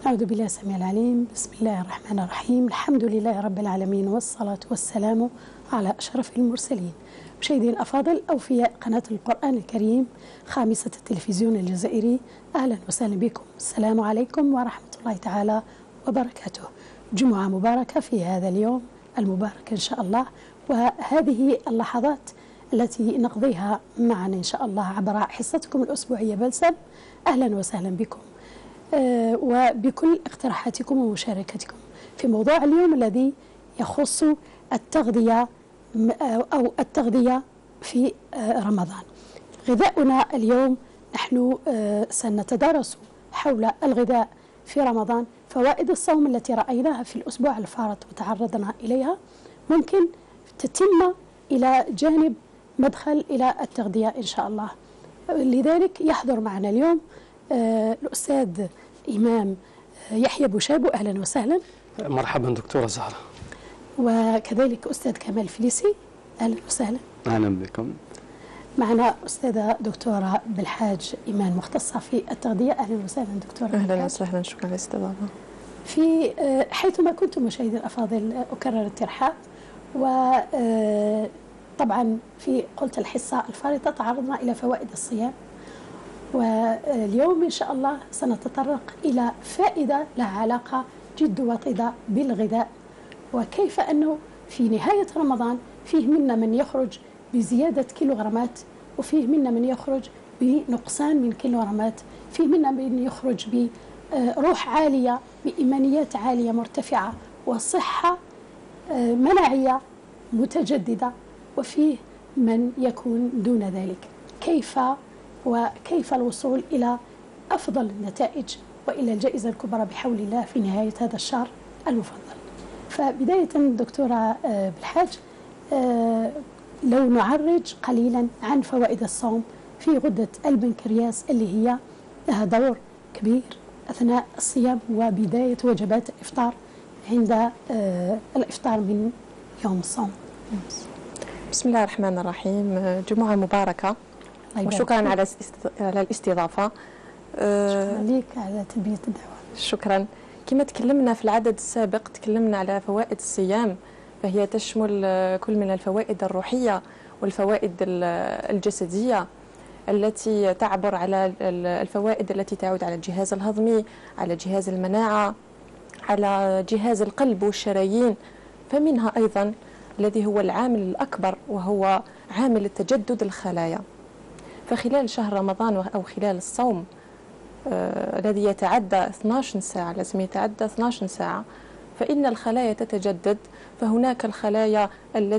أعوذ بالله السميع العليم. بسم الله الرحمن الرحيم. الحمد لله رب العالمين، والصلاة والسلام على أشرف المرسلين. مشاهدين الأفاضل، أوفياء قناة القرآن الكريم خامسة التلفزيون الجزائري، أهلا وسهلا بكم. السلام عليكم ورحمة الله تعالى وبركاته. جمعة مباركة في هذا اليوم المبارك إن شاء الله، وهذه اللحظات التي نقضيها معا إن شاء الله عبر حصتكم الأسبوعية بلسم. أهلا وسهلا بكم وبكل اقتراحاتكم ومشاركتكم في موضوع اليوم الذي يخص التغذية أو التغذية في رمضان. غذاؤنا اليوم نحن سنتدارس حول الغذاء في رمضان، فوائد الصوم التي رأيناها في الأسبوع الفارط وتعرضنا إليها ممكن تتم إلى جانب مدخل إلى التغذية إن شاء الله. لذلك يحضر معنا اليوم الأستاذ إمام يحيى بوشابو، أهلا وسهلا. مرحبا دكتورة زهرة. وكذلك أستاذ كمال فليسي، أهلا وسهلا. أهلا بكم. معنا أستاذة دكتورة بالحاج إيمان، مختصة في التغذية، أهلا وسهلا دكتورة. أهلا وسهلا، شكرا على الاستضافة. في حيثما كنتم مشاهدي الأفاضل أكرر الترحاب، وطبعا في قلت الحصة الفارطة تعرضنا إلى فوائد الصيام، واليوم إن شاء الله سنتطرق إلى فائدة لها علاقة جد وطيدة بالغذاء، وكيف أنه في نهاية رمضان فيه منا من يخرج بزيادة كيلوغرامات، وفيه منا من يخرج بنقصان من كيلوغرامات، فيه منا من يخرج بروح عالية، بإيمانيات عالية مرتفعة، وصحة مناعية متجددة، وفيه من يكون دون ذلك. وكيف الوصول إلى أفضل النتائج وإلى الجائزة الكبرى بحول الله في نهاية هذا الشهر المفضل. فبداية دكتورة بالحاج، لو نعرج قليلا عن فوائد الصوم في غدة البنكرياس اللي هي لها دور كبير أثناء الصيام وبداية وجبات الإفطار عند الإفطار من يوم الصوم. بسم الله الرحمن الرحيم. جمعة مباركة وشكرا على الاستضافة. شكرا لك على تلبية الدعوة. شكرا. كما تكلمنا في العدد السابق، تكلمنا على فوائد الصيام، فهي تشمل كل من الفوائد الروحية والفوائد الجسدية التي تعبر على الفوائد التي تعود على الجهاز الهضمي، على جهاز المناعة، على جهاز القلب والشرايين. فمنها أيضا الذي هو العامل الأكبر، وهو عامل تجدد الخلايا. فخلال شهر رمضان أو خلال الصوم الذي يتعدى 12 ساعة، لازم يتعدى 12 ساعة، فإن الخلايا تتجدد. فهناك الخلايا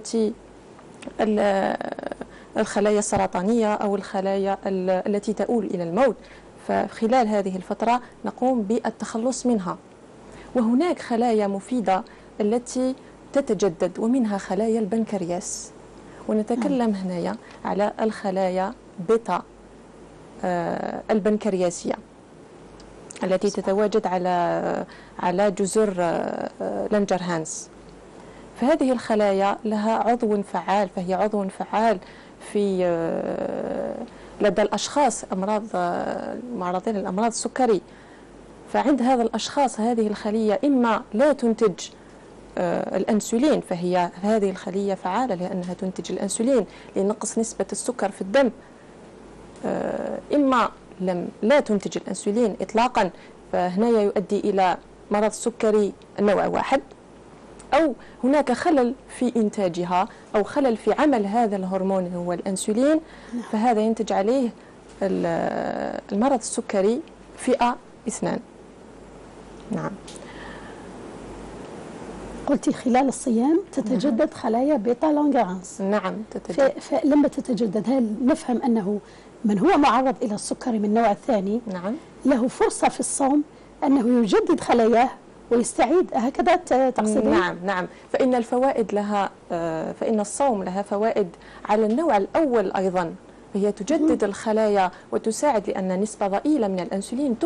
الخلايا السرطانية أو الخلايا التي تؤول إلى الموت، فخلال هذه الفترة نقوم بالتخلص منها. وهناك خلايا مفيدة التي تتجدد، ومنها خلايا البنكرياس، ونتكلم هنا على الخلايا بيتا البنكرياسية التي تتواجد على جزر لانجرهانس. فهذه الخلايا لها عضو فعال، فهي عضو فعال في لدى الأشخاص معرضين للأمراض السكري. فعند هذا الأشخاص هذه الخلية إما لا تنتج الأنسولين، فهي هذه الخلية فعالة لأنها تنتج الأنسولين لنقص نسبة السكر في الدم، إما لا تنتج الأنسولين إطلاقا، فهنا يؤدي إلى مرض السكري النوع 1، أو هناك خلل في إنتاجها أو خلل في عمل هذا الهرمون هو الأنسولين، فهذا ينتج عليه المرض السكري فئة 2. نعم. قلتي خلال الصيام تتجدد خلايا بيتا لانجرهانس. نعم تتجدد. فلما تتجدد، هل نفهم أنه من هو معرض إلى السكر من النوع الثاني نعم له فرصة في الصوم أنه يجدد خلاياه ويستعيد، هكذا تقصدين؟ نعم. فإن الفوائد لها، فإن الصوم لها فوائد على النوع الأول أيضا، فهي تجدد الخلايا وتساعد، لأن نسبة ضئيلة من الأنسولين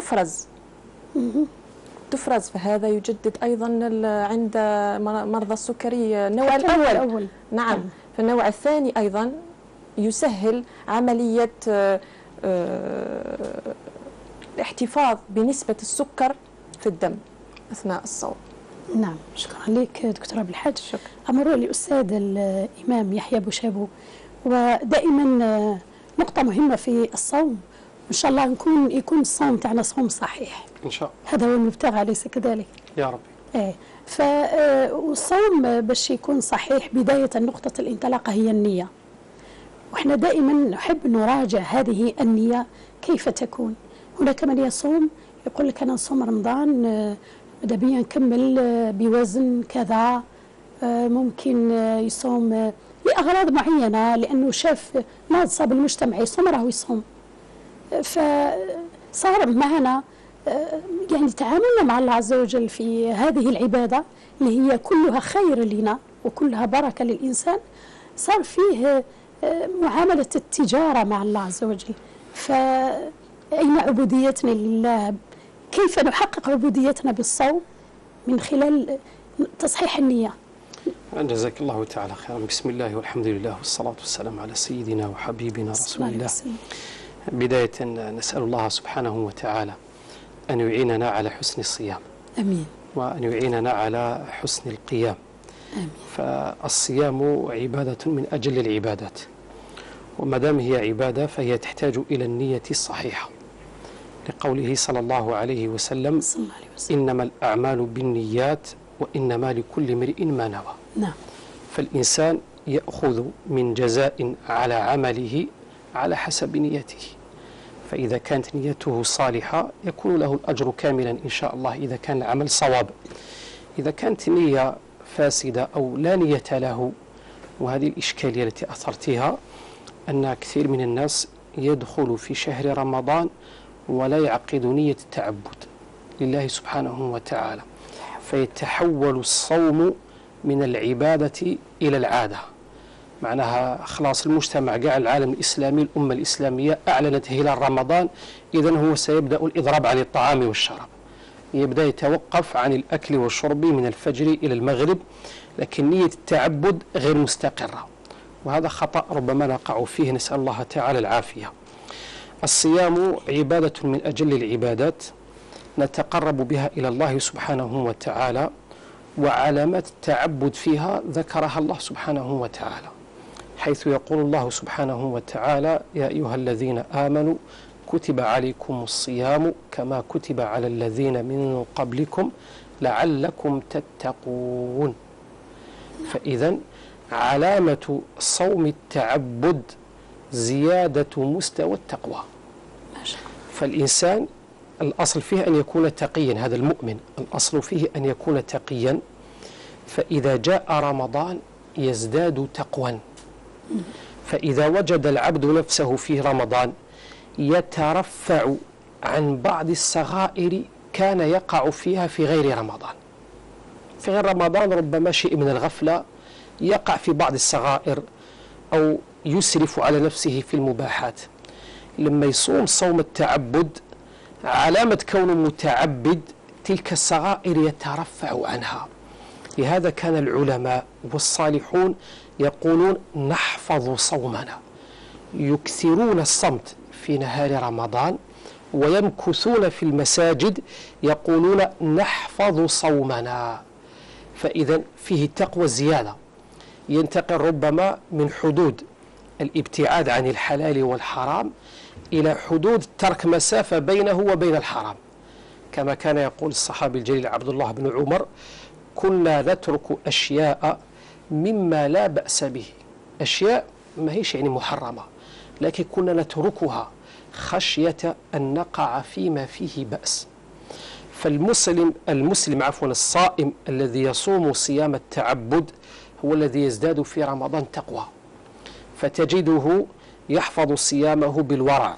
تفرز، فهذا يجدد أيضا عند مرضى السكري النوع الأول. نعم. فالنوع الثاني أيضا يسهل عملية الاحتفاظ بنسبة السكر في الدم أثناء الصوم. نعم، شكرا لك دكتورة عبد الحاج. شكرا. أمر الأستاذ الإمام يحيى بوشابو، ودائما نقطة مهمة في الصوم إن شاء الله يكون الصوم تاعنا صوم صحيح إن شاء الله. هذا هو المبتغى أليس كذلك؟ يا ربي. فالصوم باش يكون صحيح بداية نقطة الانطلاقة هي النية، وإحنا دائما نحب نراجع هذه النية كيف تكون. هناك من يصوم يقول لك أنا نصوم رمضان ماذا بيا نكمل بوزن كذا، ممكن يصوم لأغراض معينة لأنه شاف ناقصة بالمجتمع يصوم راهو يصوم. فصار معنا يعني تعاملنا مع الله عز وجل في هذه العبادة اللي هي كلها خير لنا وكلها بركة للإنسان، صار فيه معاملة التجارة مع الله عز وجل. فأين عبوديتنا لله؟ كيف نحقق عبوديتنا بالصوم؟ من خلال تصحيح النية. جزاك الله تعالى خيرا. بسم الله والحمد لله والصلاة والسلام على سيدنا وحبيبنا رسول الله. بداية نسأل الله سبحانه وتعالى أن يعيننا على حسن الصيام. أمين. وأن يعيننا على حسن القيام. آمين. فالصيام عبادة من أجل العبادات، وما دام هي عبادة فهي تحتاج إلى النية الصحيحة، لقوله صلى الله عليه وسلم إنما الأعمال بالنيات وإنما لكل امرئ ما نوى. نعم. فالإنسان يأخذ من جزاء على عمله على حسب نيته، فإذا كانت نيته صالحة يكون له الأجر كاملا إن شاء الله إذا كان العمل صواب. إذا كانت نية فاسدة أو لا نية له، وهذه الإشكالية التي أثرتها أن كثير من الناس يدخل في شهر رمضان ولا يعقد نية التعبد لله سبحانه وتعالى، فيتحول الصوم من العبادة إلى العادة. معناها خلاص المجتمع قاع العالم الإسلامي الأمة الإسلامية أعلنت هلال رمضان، إذن هو سيبدأ الإضراب عن الطعام والشراب، يبدأ يتوقف عن الأكل والشرب من الفجر إلى المغرب، لكن نية التعبد غير مستقرة، وهذا خطأ ربما نقع فيه، نسأل الله تعالى العافية. الصيام عبادة من أجل العبادات نتقرب بها إلى الله سبحانه وتعالى، وعلامات التعبد فيها ذكرها الله سبحانه وتعالى، حيث يقول الله سبحانه وتعالى يا أيها الذين آمنوا كتب عليكم الصيام كما كتب على الذين من قبلكم لعلكم تتقون. فإذا علامة صوم التعبد زيادة مستوى التقوى. فالإنسان الأصل فيه أن يكون تقيا، هذا المؤمن الأصل فيه أن يكون تقيا، فإذا جاء رمضان يزداد تقوى. فإذا وجد العبد نفسه في رمضان يترفع عن بعض الصغائر كان يقع فيها في غير رمضان. في غير رمضان ربما شيء من الغفلة يقع في بعض الصغائر أو يسرف على نفسه في المباحات. لما يصوم صوم التعبد علامة كونه متعبد تلك الصغائر يترفع عنها. لهذا كان العلماء والصالحون يقولون نحفظ صومنا، يكثرون الصمت في نهار رمضان ويمكثون في المساجد يقولون نحفظ صومنا. فإذا فيه تقوى زيادة، ينتقل ربما من حدود الابتعاد عن الحلال والحرام إلى حدود ترك مسافة بينه وبين الحرام، كما كان يقول الصحابي الجليل عبد الله بن عمر كنا نترك أشياء مما لا بأس به. أشياء ما هيش يعني محرمة، لكن كنا نتركها خشية أن نقع فيما فيه بأس. فالمسلم الصائم الذي يصوم صيام التعبد هو الذي يزداد في رمضان تقوى، فتجده يحفظ صيامه بالورع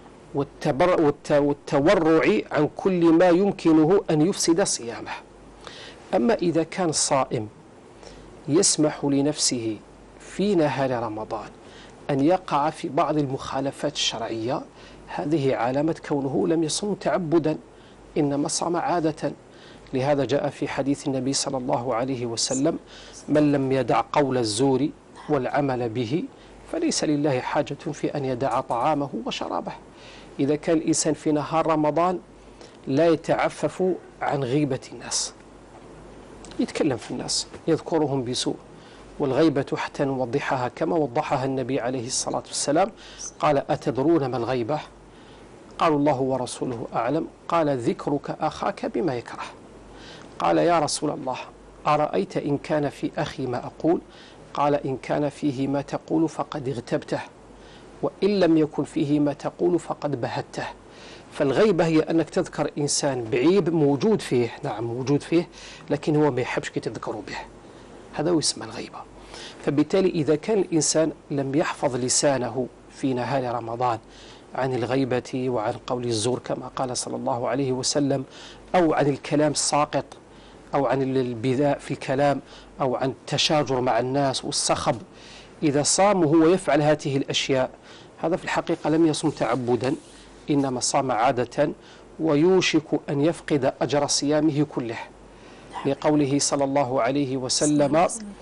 والتورع عن كل ما يمكنه أن يفسد صيامه. أما إذا كان صائم يسمح لنفسه في نهار رمضان أن يقع في بعض المخالفات الشرعية، هذه علامة كونه لم يصم تعبدا إنما صام عادة. لهذا جاء في حديث النبي صلى الله عليه وسلم من لم يدع قول الزور والعمل به فليس لله حاجة في أن يدع طعامه وشرابه. إذا كان الإنسان في نهار رمضان لا يتعفف عن غيبة الناس، يتكلم في الناس يذكرهم بسوء. والغيبة حتى نوضحها كما وضحها النبي عليه الصلاة والسلام، قال: أتدرون ما الغيبة؟ قالوا: الله ورسوله أعلم. قال: ذكرك أخاك بما يكره. قال: يا رسول الله، أرأيت إن كان في أخي ما أقول؟ قال: إن كان فيه ما تقول فقد اغتبته، وإن لم يكن فيه ما تقول فقد بهته. فالغيبة هي أنك تذكر إنسان بعيب موجود فيه، نعم موجود فيه، لكن هو ما يحبش كي تذكروا به، هذا هو اسم الغيبة. فبالتالي إذا كان الإنسان لم يحفظ لسانه في نهار رمضان عن الغيبة وعن قول الزور كما قال صلى الله عليه وسلم، أو عن الكلام الساقط، أو عن البذاء في الكلام، أو عن التشاجر مع الناس والصخب، إذا صام وهو يفعل هذه الأشياء، هذا في الحقيقة لم يصم تعبدا، إنما صام عادة، ويوشك أن يفقد أجر صيامه كله، لقوله صلى الله عليه وسلم: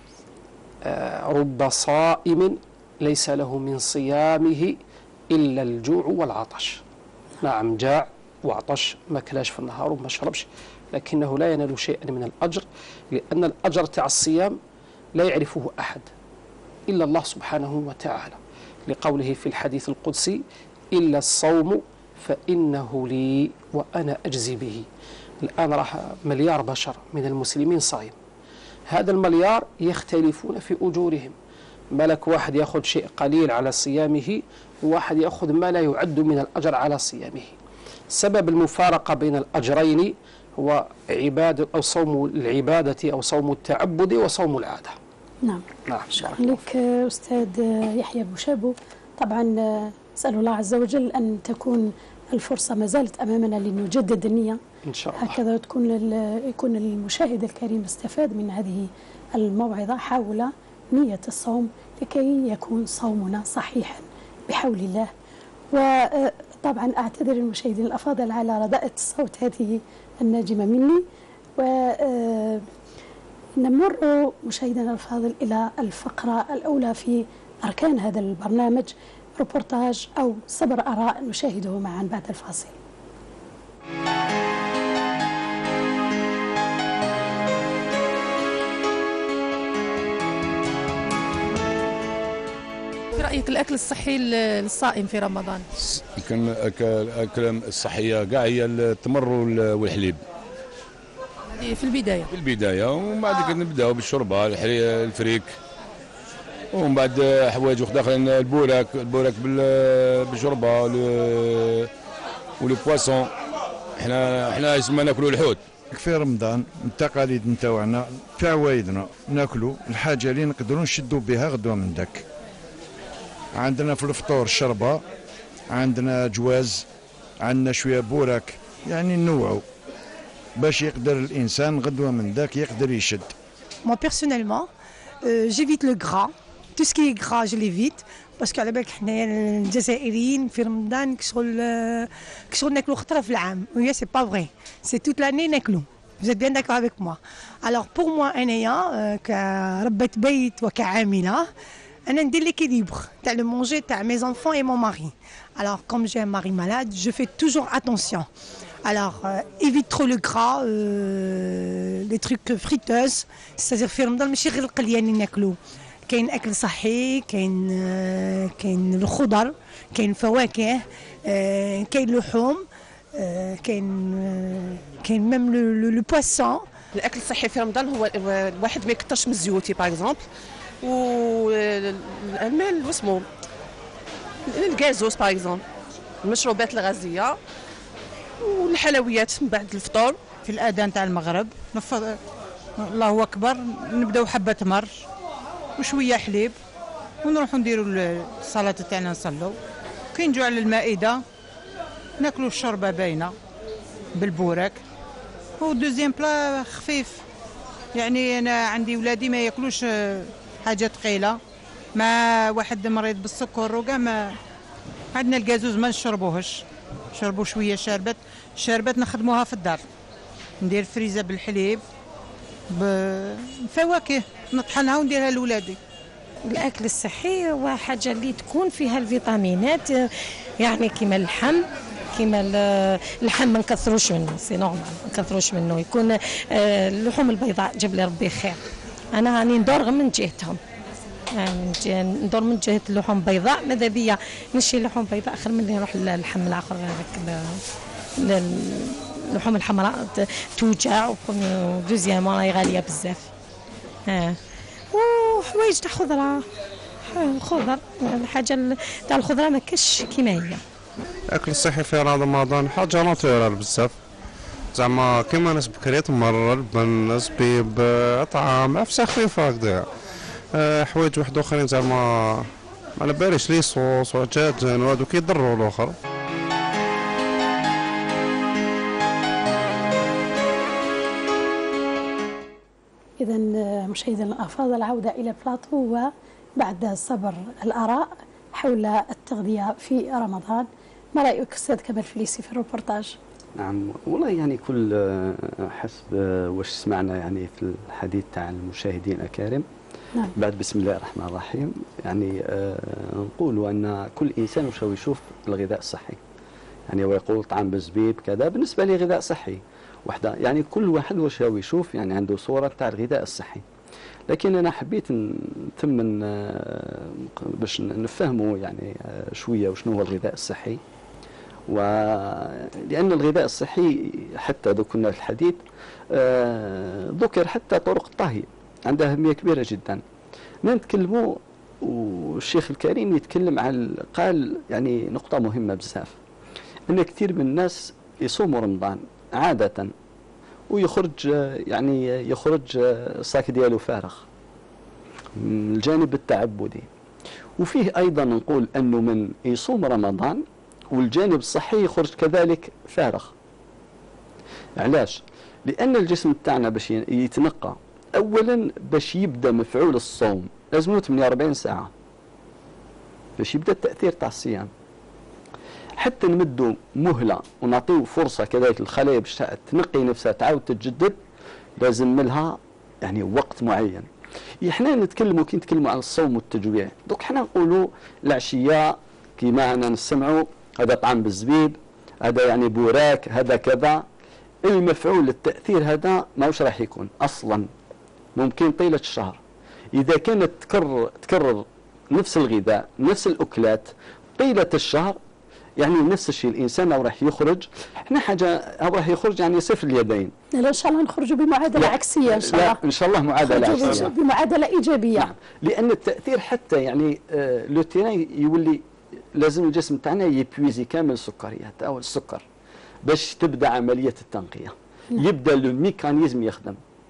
رب صائم ليس له من صيامه إلا الجوع والعطش. نعم جاع وعطش، ما كلاش في النهار وما شربش، لكنه لا ينال شيئا من الأجر، لأن الأجر تاع الصيام لا يعرفه أحد إلا الله سبحانه وتعالى، لقوله في الحديث القدسي: إلا الصوم فإنه لي وأنا أجزي به. الآن راح مليار بشر من المسلمين صايم، هذا المليار يختلفون في أجورهم، ملك واحد يأخذ شيء قليل على صيامه، وواحد يأخذ ما لا يعد من الأجر على صيامه. سبب المفارقة بين الأجرين هو عبادة أو صوم العبادة أو صوم التعبد وصوم العادة. نعم. شكرا لك أستاذ يحيى بوشابو. طبعا نسأل الله عز وجل أن تكون الفرصة ما زالت أمامنا لنجدد النية إن شاء الله، هكذا يكون المشاهد الكريم استفاد من هذه الموعظة حول نية الصوم لكي يكون صومنا صحيحا بحول الله. وطبعا أعتذر المشاهدين الأفاضل على رداءة الصوت هذه الناجمة مني. ونمر مشاهدينا الأفاضل إلى الفقرة الأولى في أركان هذا البرنامج، روبورتاج أو صبر آراء نشاهده معا بعد الفاصل. في رأيك الأكل الصحي للصائم في رمضان؟ يمكن الأكل الصحية كاع هي التمر والحليب هذه في البداية، ومن بعد نبداو بالشوربة الفريك، ومن بعد حوايج داخلين البوراك بالشوربة والبواسون. احنا اسمنا ناكلوا الحوت في رمضان. التقاليد نتاعنا في عوايدنا ناكلوا الحاجه اللي نقدروا نشدوا بها غدوه من داك. عندنا في الفطور الشربه، عندنا جواز، عندنا شويه بوراك، يعني نوعوا باش يقدر الانسان غدوه من داك يقدر يشد. Moi personnellement, j'évite le gras. Tout ce qui est gras, je l'évite. parce que على بالك حنايا الجزائريين في رمضان كشغل ناكلوا خطره في العام. وهي سي با فري، سي توت لاني ناكلوا. Vous êtes bien d'accord avec moi. Alors pour moi انايا كربة بيت وكعامله انا ندير ليكيليبر تاع لو مونجي تاع مي enfants et mon mari. Alors comme j'ai un mari malade, je fais toujours attention. Alors évite trop le gras, les trucs friteuses, c'est-à-dire في رمضان ماشي غير القليان اللي ناكلوا. كاين اكل صحي، كاين الخضر، كاين فواكه، كاين لحوم، كاين ميم لو بواسون. الاكل الصحي في رمضان هو الواحد ما يكثرش من الزيوتي باغ اكزومبل، والمال واسمو الكازوس باغ اكزومبل، المشروبات الغازيه والحلويات من بعد الفطور. في الاذان تاع المغرب نفض الله اكبر، نبداو حبه تمر وشويه حليب ونروحوا نديروا الصلاه تاعنا نصلوا. كي نجوا على المائده ناكلوا الشوربه باينه بالبوراك، ودوزيام بلا خفيف. يعني انا عندي ولادي ما ياكلوش حاجه ثقيله، ما واحد مريض بالسكر وكاع ما عندنا الكازوز ما نشربوهش، نشربوا شويه شربات نخدموها في الدار، ندير فريزه بالحليب بفواكه نطحنها ونديرها لولادي. الاكل الصحي هو حاجه اللي تكون فيها الفيتامينات، يعني كيما اللحم، كيما اللحم ما نكثروش منه، سي نورمال ما نكثروش منه، يكون اللحوم البيضاء جاب لي ربي خير. انا راني ندور غير من جهتهم، يعني ندور من جهه اللحوم البيضاء، ماذا بيا نشري لحوم بيضاء خير من اللي نروح للحم الاخر هذاك اللحوم الحمراء توجع، ودوزيامون راهي غاليه بزاف. وحوايج تاع خضره، الخضر الحاجه تاع الخضره ما كاش كيما هي. الاكل الصحي في رمضان حاجه ناتورال بزاف، زعما كيما ناس بكري تمر البن الزبيب اطعام افساخ خفيفه هكذا، حوايج واحد اخرين زعما ما على باليش لي صوص وعجاج وهادو كيضروا الاخر. إذا مشاهدينا الأفاضل، عودة إلى بلاطو وبعد صبر الآراء حول التغذية في رمضان. ما رأيك أستاذ كمال فليسي في الروبورتاج؟ نعم والله يعني كل حسب واش سمعنا يعني في الحديث تاع المشاهدين الأكارم. نعم. بعد بسم الله الرحمن الرحيم يعني نقول أن كل إنسان وش هو يشوف الغذاء الصحي، يعني هو يقول طعام بالزبيب كذا بالنسبة لي غذاء صحي وحده، يعني كل واحد واش هو يشوف يعني عنده صورة تاع الغذاء الصحي. لكن أنا حبيت نتمن باش نفهموا يعني شوية وشنو هو الغذاء الصحي، ولأن الغذاء الصحي حتى ذكرنا في الحديث ذكر حتى طرق الطهي عندها أهمية كبيرة جدا. نتكلموا والشيخ الكريم يتكلم عن قال يعني نقطة مهمة بزاف، أن كثير من الناس يصوموا رمضان عادة ويخرج يعني يخرج الصاك ديالو فارغ من الجانب التعبدي، وفيه أيضا نقول أنه من يصوم رمضان والجانب الصحي يخرج كذلك فارغ. علاش؟ لأن الجسم تاعنا باش يتنقى أولا باش يبدأ مفعول الصوم لازم 48 ساعة باش يبدأ التأثير تاع الصيام، حتى نمدوا مهلة ونعطيو فرصة كذلك الخلايا باش تنقي نفسها تعاود تتجدد لازم لها يعني وقت معين. احنا نتكلموا كي نتكلموا عن الصوم والتجويع، دوك حنا نقولوا العشية كيما أنا نسمعوا هذا طعام بالزبيب، هذا يعني بوراك، هذا كذا. المفعول التأثير هذا ماهوش راح يكون أصلا، ممكن طيلة الشهر إذا كانت تكرر نفس الغذاء نفس الأكلات طيلة الشهر، يعني نفس الشيء الإنسان أو راح يخرج احنا حاجة أو راح يخرج يعني صفر اليدين. لا إن شاء الله نخرجوا بمعادلة عكسية إن شاء الله. لا إن شاء الله معادلة عكسية بمعادلة إيجابية. نعم. لأن التأثير حتى يعني لو تيران يولي لازم الجسم تاعنا يبويزي كامل السكريات أو السكر باش تبدأ عملية التنقية. نعم. يبدأ الميكانيزم يخدم.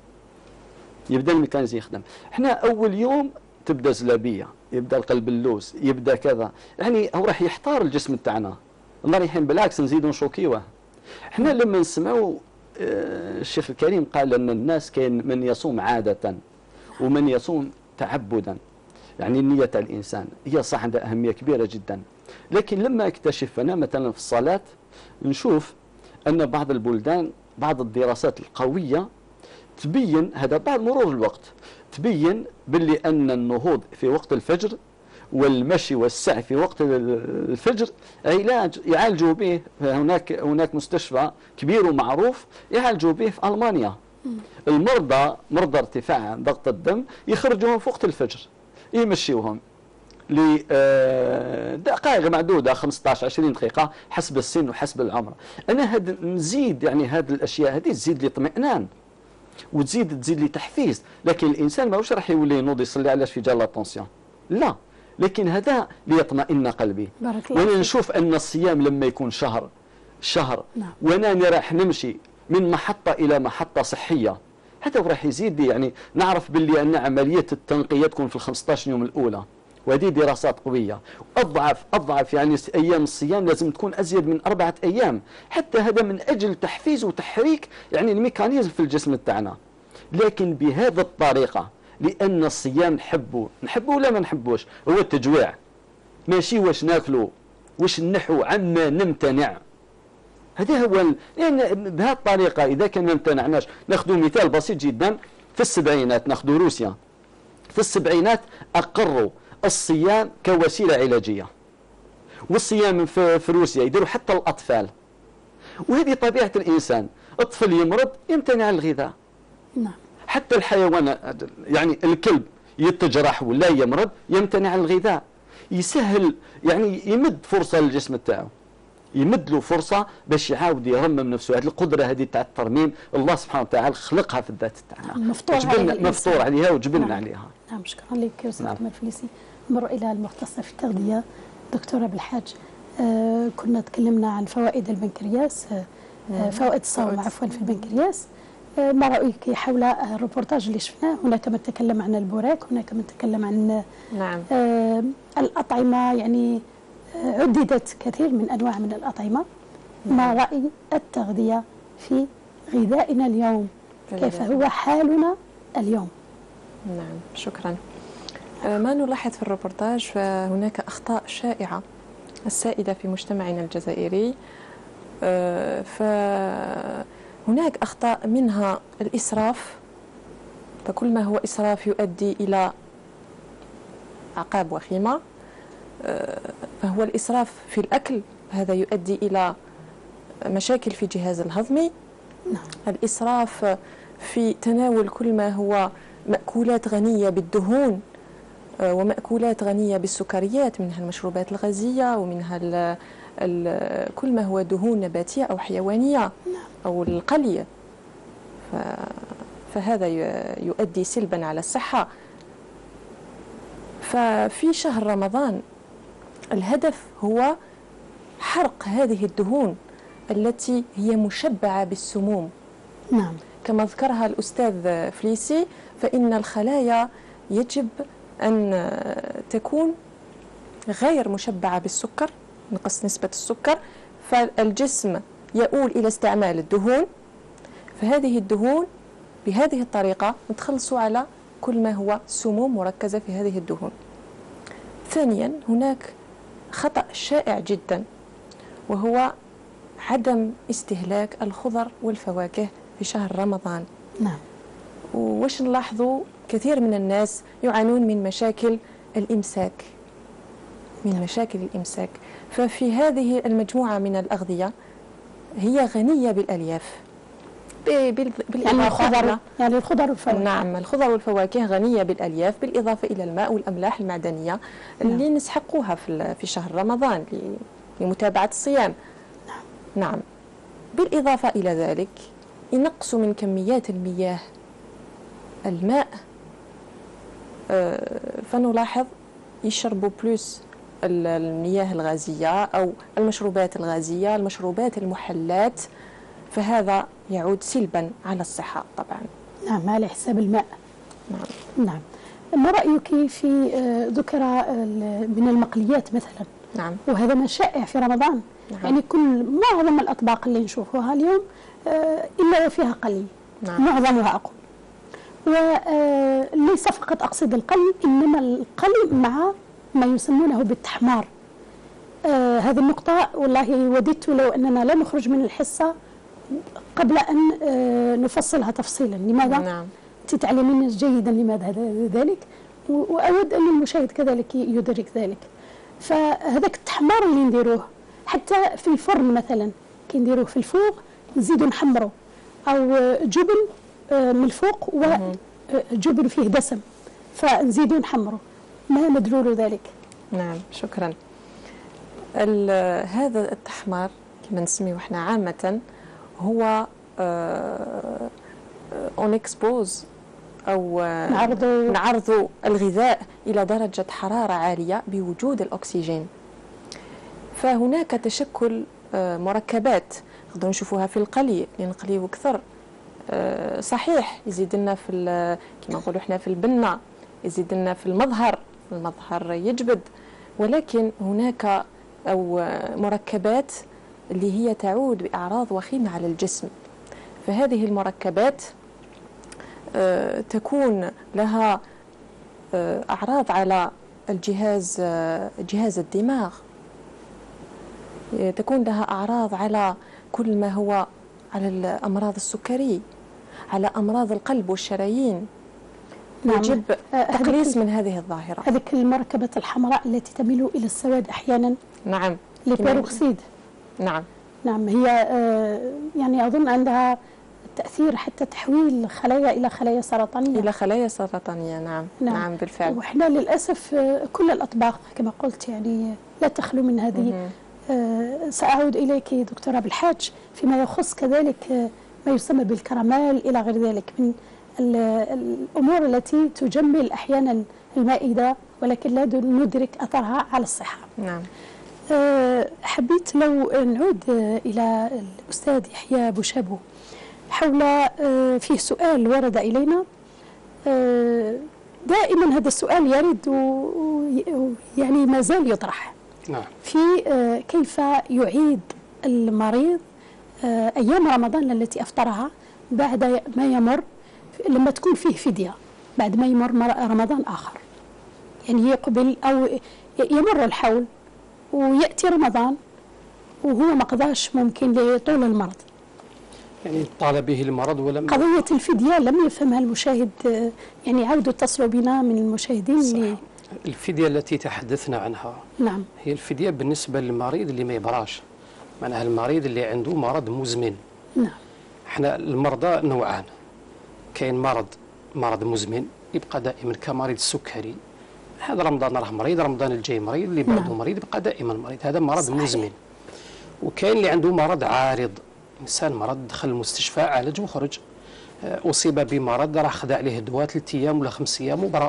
احنا أول يوم تبدأ زلابية، يبدأ القلب اللوز، يبدأ كذا، يعني هو راح يحتار الجسم تاعنا. رايحين بالعكس نزيدوا نشوكيوه. احنا لما نسمعوا الشيخ الكريم قال أن الناس كاين من يصوم عادة ومن يصوم تعبدا، يعني النية تاع الإنسان هي صح عندها أهمية كبيرة جدا. لكن لما اكتشف أنا مثلا في الصلاة نشوف أن بعض البلدان بعض الدراسات القوية تبين هذا بعد مرور الوقت تبين باللي أن النهوض في وقت الفجر والمشي والسعي في وقت الفجر علاج يعالجوا به. هناك مستشفى كبير ومعروف يعالجوا به في ألمانيا. مرضى ارتفاع ضغط الدم يخرجوهم في وقت الفجر يمشيوهم لدقائق معدودة 15-20 دقيقة حسب السن وحسب العمر. أنا نزيد يعني هذه الأشياء هذه تزيد لي اطمئنان وتزيد لي تحفيز. لكن الإنسان ماهوش راح يولي ينوض يصلي علاش في جال لاتونسيون، لا، لكن هذا ليطمئن قلبي. وانا نشوف أن الصيام لما يكون شهر نعم. وانا راح نمشي من محطة إلى محطة صحية، هذا راح يزيد لي يعني نعرف باللي أن عملية التنقية تكون في 15 يوم الأولى، وهذه دراسات قوية. أضعف يعني أيام الصيام لازم تكون أزيد من 4 أيام، حتى هذا من أجل تحفيز وتحريك يعني الميكانيزم في الجسم تاعنا. لكن بهذه الطريقة لأن الصيام نحبه ولا ما نحبوش، هو التجويع ماشي واش ناكلو واش نحو عما نمتنع. هذا هو لأن بهذه الطريقة إذا كان ما امتنعناش. ناخذ مثال بسيط جدا، في السبعينات ناخذ روسيا، في السبعينات أقروا الصيام كوسيلة علاجية، والصيام في روسيا يديروا حتى الأطفال وهذه طبيعة الإنسان. الطفل يمرض يمتنع عن الغذاء. نعم. حتى الحيوان يعني الكلب يتجرح ولا يمرض يمتنع عن الغذاء. يسهل يعني يمد فرصة للجسم تاعو، يمد له فرصة باش يعاود يرمم نفسه. هذه القدرة هذه تاع الترميم الله سبحانه وتعالى خلقها في الذات تاعنا، مفطور عليها وجبلنا عليها. نعم شكرا لك يا أستاذ كمال فليسي. نمر إلى المختصة في التغذية دكتورة بالحاج. كنا تكلمنا عن فوائد البنكرياس، فوائد الصوم عفوا في البنكرياس. ما رأيك حول الروبورتاج اللي شفناه؟ هناك من تكلم عن البوراك، هناك من تكلم عن نعم الأطعمة، يعني عددت كثير من أنواع من الأطعمة. ما رأي التغذية في غذائنا اليوم؟ كيف هو حالنا اليوم؟ نعم شكرا. ما نلاحظ في الروبورتاج فهناك أخطاء شائعة السائدة في مجتمعنا الجزائري. فهناك أخطاء منها الإسراف، فكل ما هو إسراف يؤدي إلى عقاب وخيمة. فهو الإسراف في الأكل، هذا يؤدي إلى مشاكل في الجهاز الهضمي. الإسراف في تناول كل ما هو مأكولات غنية بالدهون ومأكولات غنية بالسكريات، منها المشروبات الغازية ومنها كل ما هو دهون نباتية أو حيوانية أو القلي، فهذا يؤدي سلبا على الصحة. ففي شهر رمضان الهدف هو حرق هذه الدهون التي هي مشبعة بالسموم. نعم. كما ذكرها الأستاذ فليسي، فإن الخلايا يجب أن تكون غير مشبعة بالسكر، نقص نسبة السكر، فالجسم يؤول إلى استعمال الدهون. فهذه الدهون بهذه الطريقة نتخلصوا على كل ما هو سموم مركزة في هذه الدهون. ثانيا هناك خطأ شائع جدا، وهو عدم استهلاك الخضر والفواكه في شهر رمضان. نعم. وش نلاحظوا كثير من الناس يعانون من مشاكل الإمساك، ففي هذه المجموعة من الأغذية هي غنية بالألياف، بالإضافة يعني الخضر والفواكه. نعم، الخضر والفواكه غنية بالألياف بالإضافة إلى الماء والأملاح المعدنية اللي نسحقوها في شهر رمضان لمتابعة الصيام. نعم. بالإضافة إلى ذلك ينقصوا من كميات الماء، فنلاحظ يشربوا بلوس المياه الغازية أو المشروبات الغازية، المشروبات المحلات، فهذا يعود سلبا على الصحة طبعا. نعم، على حساب الماء. نعم. ما رأيك في ذكر من المقليات مثلا؟ نعم. وهذا ما شائع في رمضان. نعم. يعني معظم الأطباق اللي نشوفوها اليوم إلا وفيها قلي. نعم. معظمها أقول. وليس فقط أقصد القلي، إنما القلي مع ما يسمونه بالتحمار. هذه النقطة والله وددت لو أننا لا نخرج من الحصة قبل أن نفصلها تفصيلا. لماذا؟ نعم. تعلمين جيدا لماذا ذلك، وأود أن المشاهد كذلك يدرك ذلك. فهذاك التحمار اللي نديروه حتى في الفرن مثلا، كي نديروه في الفوق نزيدو نحمرو، أو جبن من الفوق وجبن فيه دسم فنزيدو نحمرو، ما ندرو ذلك. نعم شكرا. هذا التحمار كما نسميه احنا عامة هو اون اكسبوز أو نعرض الغذاء إلى درجة حرارة عالية بوجود الأكسجين. فهناك تشكل مركبات نقدروا نشوفوها في القلي اللي نقليو كثر، صحيح يزيد لنا في كما نقولوا احنا في البنة، يزيد لنا في المظهر يجبد، ولكن هناك أو مركبات اللي هي تعود بأعراض وخيمة على الجسم. فهذه المركبات تكون لها أعراض على جهاز الدماغ، تكون لها أعراض على كل ما هو على الأمراض السكري، على أمراض القلب والشرايين. نعم. يجب تقليص من هذه الظاهرة. هذه المركبة الحمراء التي تميل إلى السواد أحيانا. نعم. البيروكسيد. نعم. نعم هي يعني أظن عندها تأثير حتى تحويل خلايا إلى خلايا سرطانية. إلى خلايا سرطانية، نعم بالفعل. وإحنا للأسف كل الأطباق كما قلت يعني لا تخلو من هذه. سأعود إليك دكتورة بالحاج فيما يخص كذلك ما يسمى بالكراميل إلى غير ذلك من الأمور التي تجمل أحيانا المائدة ولكن لا ندرك أثرها على الصحة. نعم. حبيت لو نعود إلى الأستاذ يحيى بوشابو حول فيه سؤال ورد إلينا دائما هذا السؤال يرد يعني ما زال يطرح. نعم. في كيف يعيد المريض أيام رمضان التي أفطرها بعد ما يمر لما تكون فيه فدية بعد ما يمر رمضان آخر، يعني يقبل أو يمر الحول ويأتي رمضان وهو ما قضاش ممكن لطول المرض، يعني طال به المرض ولم قضية الفدية لم يفهمها المشاهد، يعني عودوا اتصلوا بنا من المشاهدين. الفدية التي تحدثنا عنها نعم هي الفدية بالنسبة للمريض اللي ما يبراش، معناها المريض اللي عنده مرض مزمن. نعم. احنا المرضى نوعان، كاين مرض مزمن يبقى دائما كمريض السكري، هذا رمضان راه مريض، رمضان الجاي مريض، اللي بعده مريض يبقى دائما مريض، هذا مرض صحيح. مزمن. وكاين اللي عنده مرض عارض، انسان مرض دخل المستشفى عالج وخرج، اصيب بمرض راه خدا عليه دواء 3 ايام ولا 5 ايام وبرا.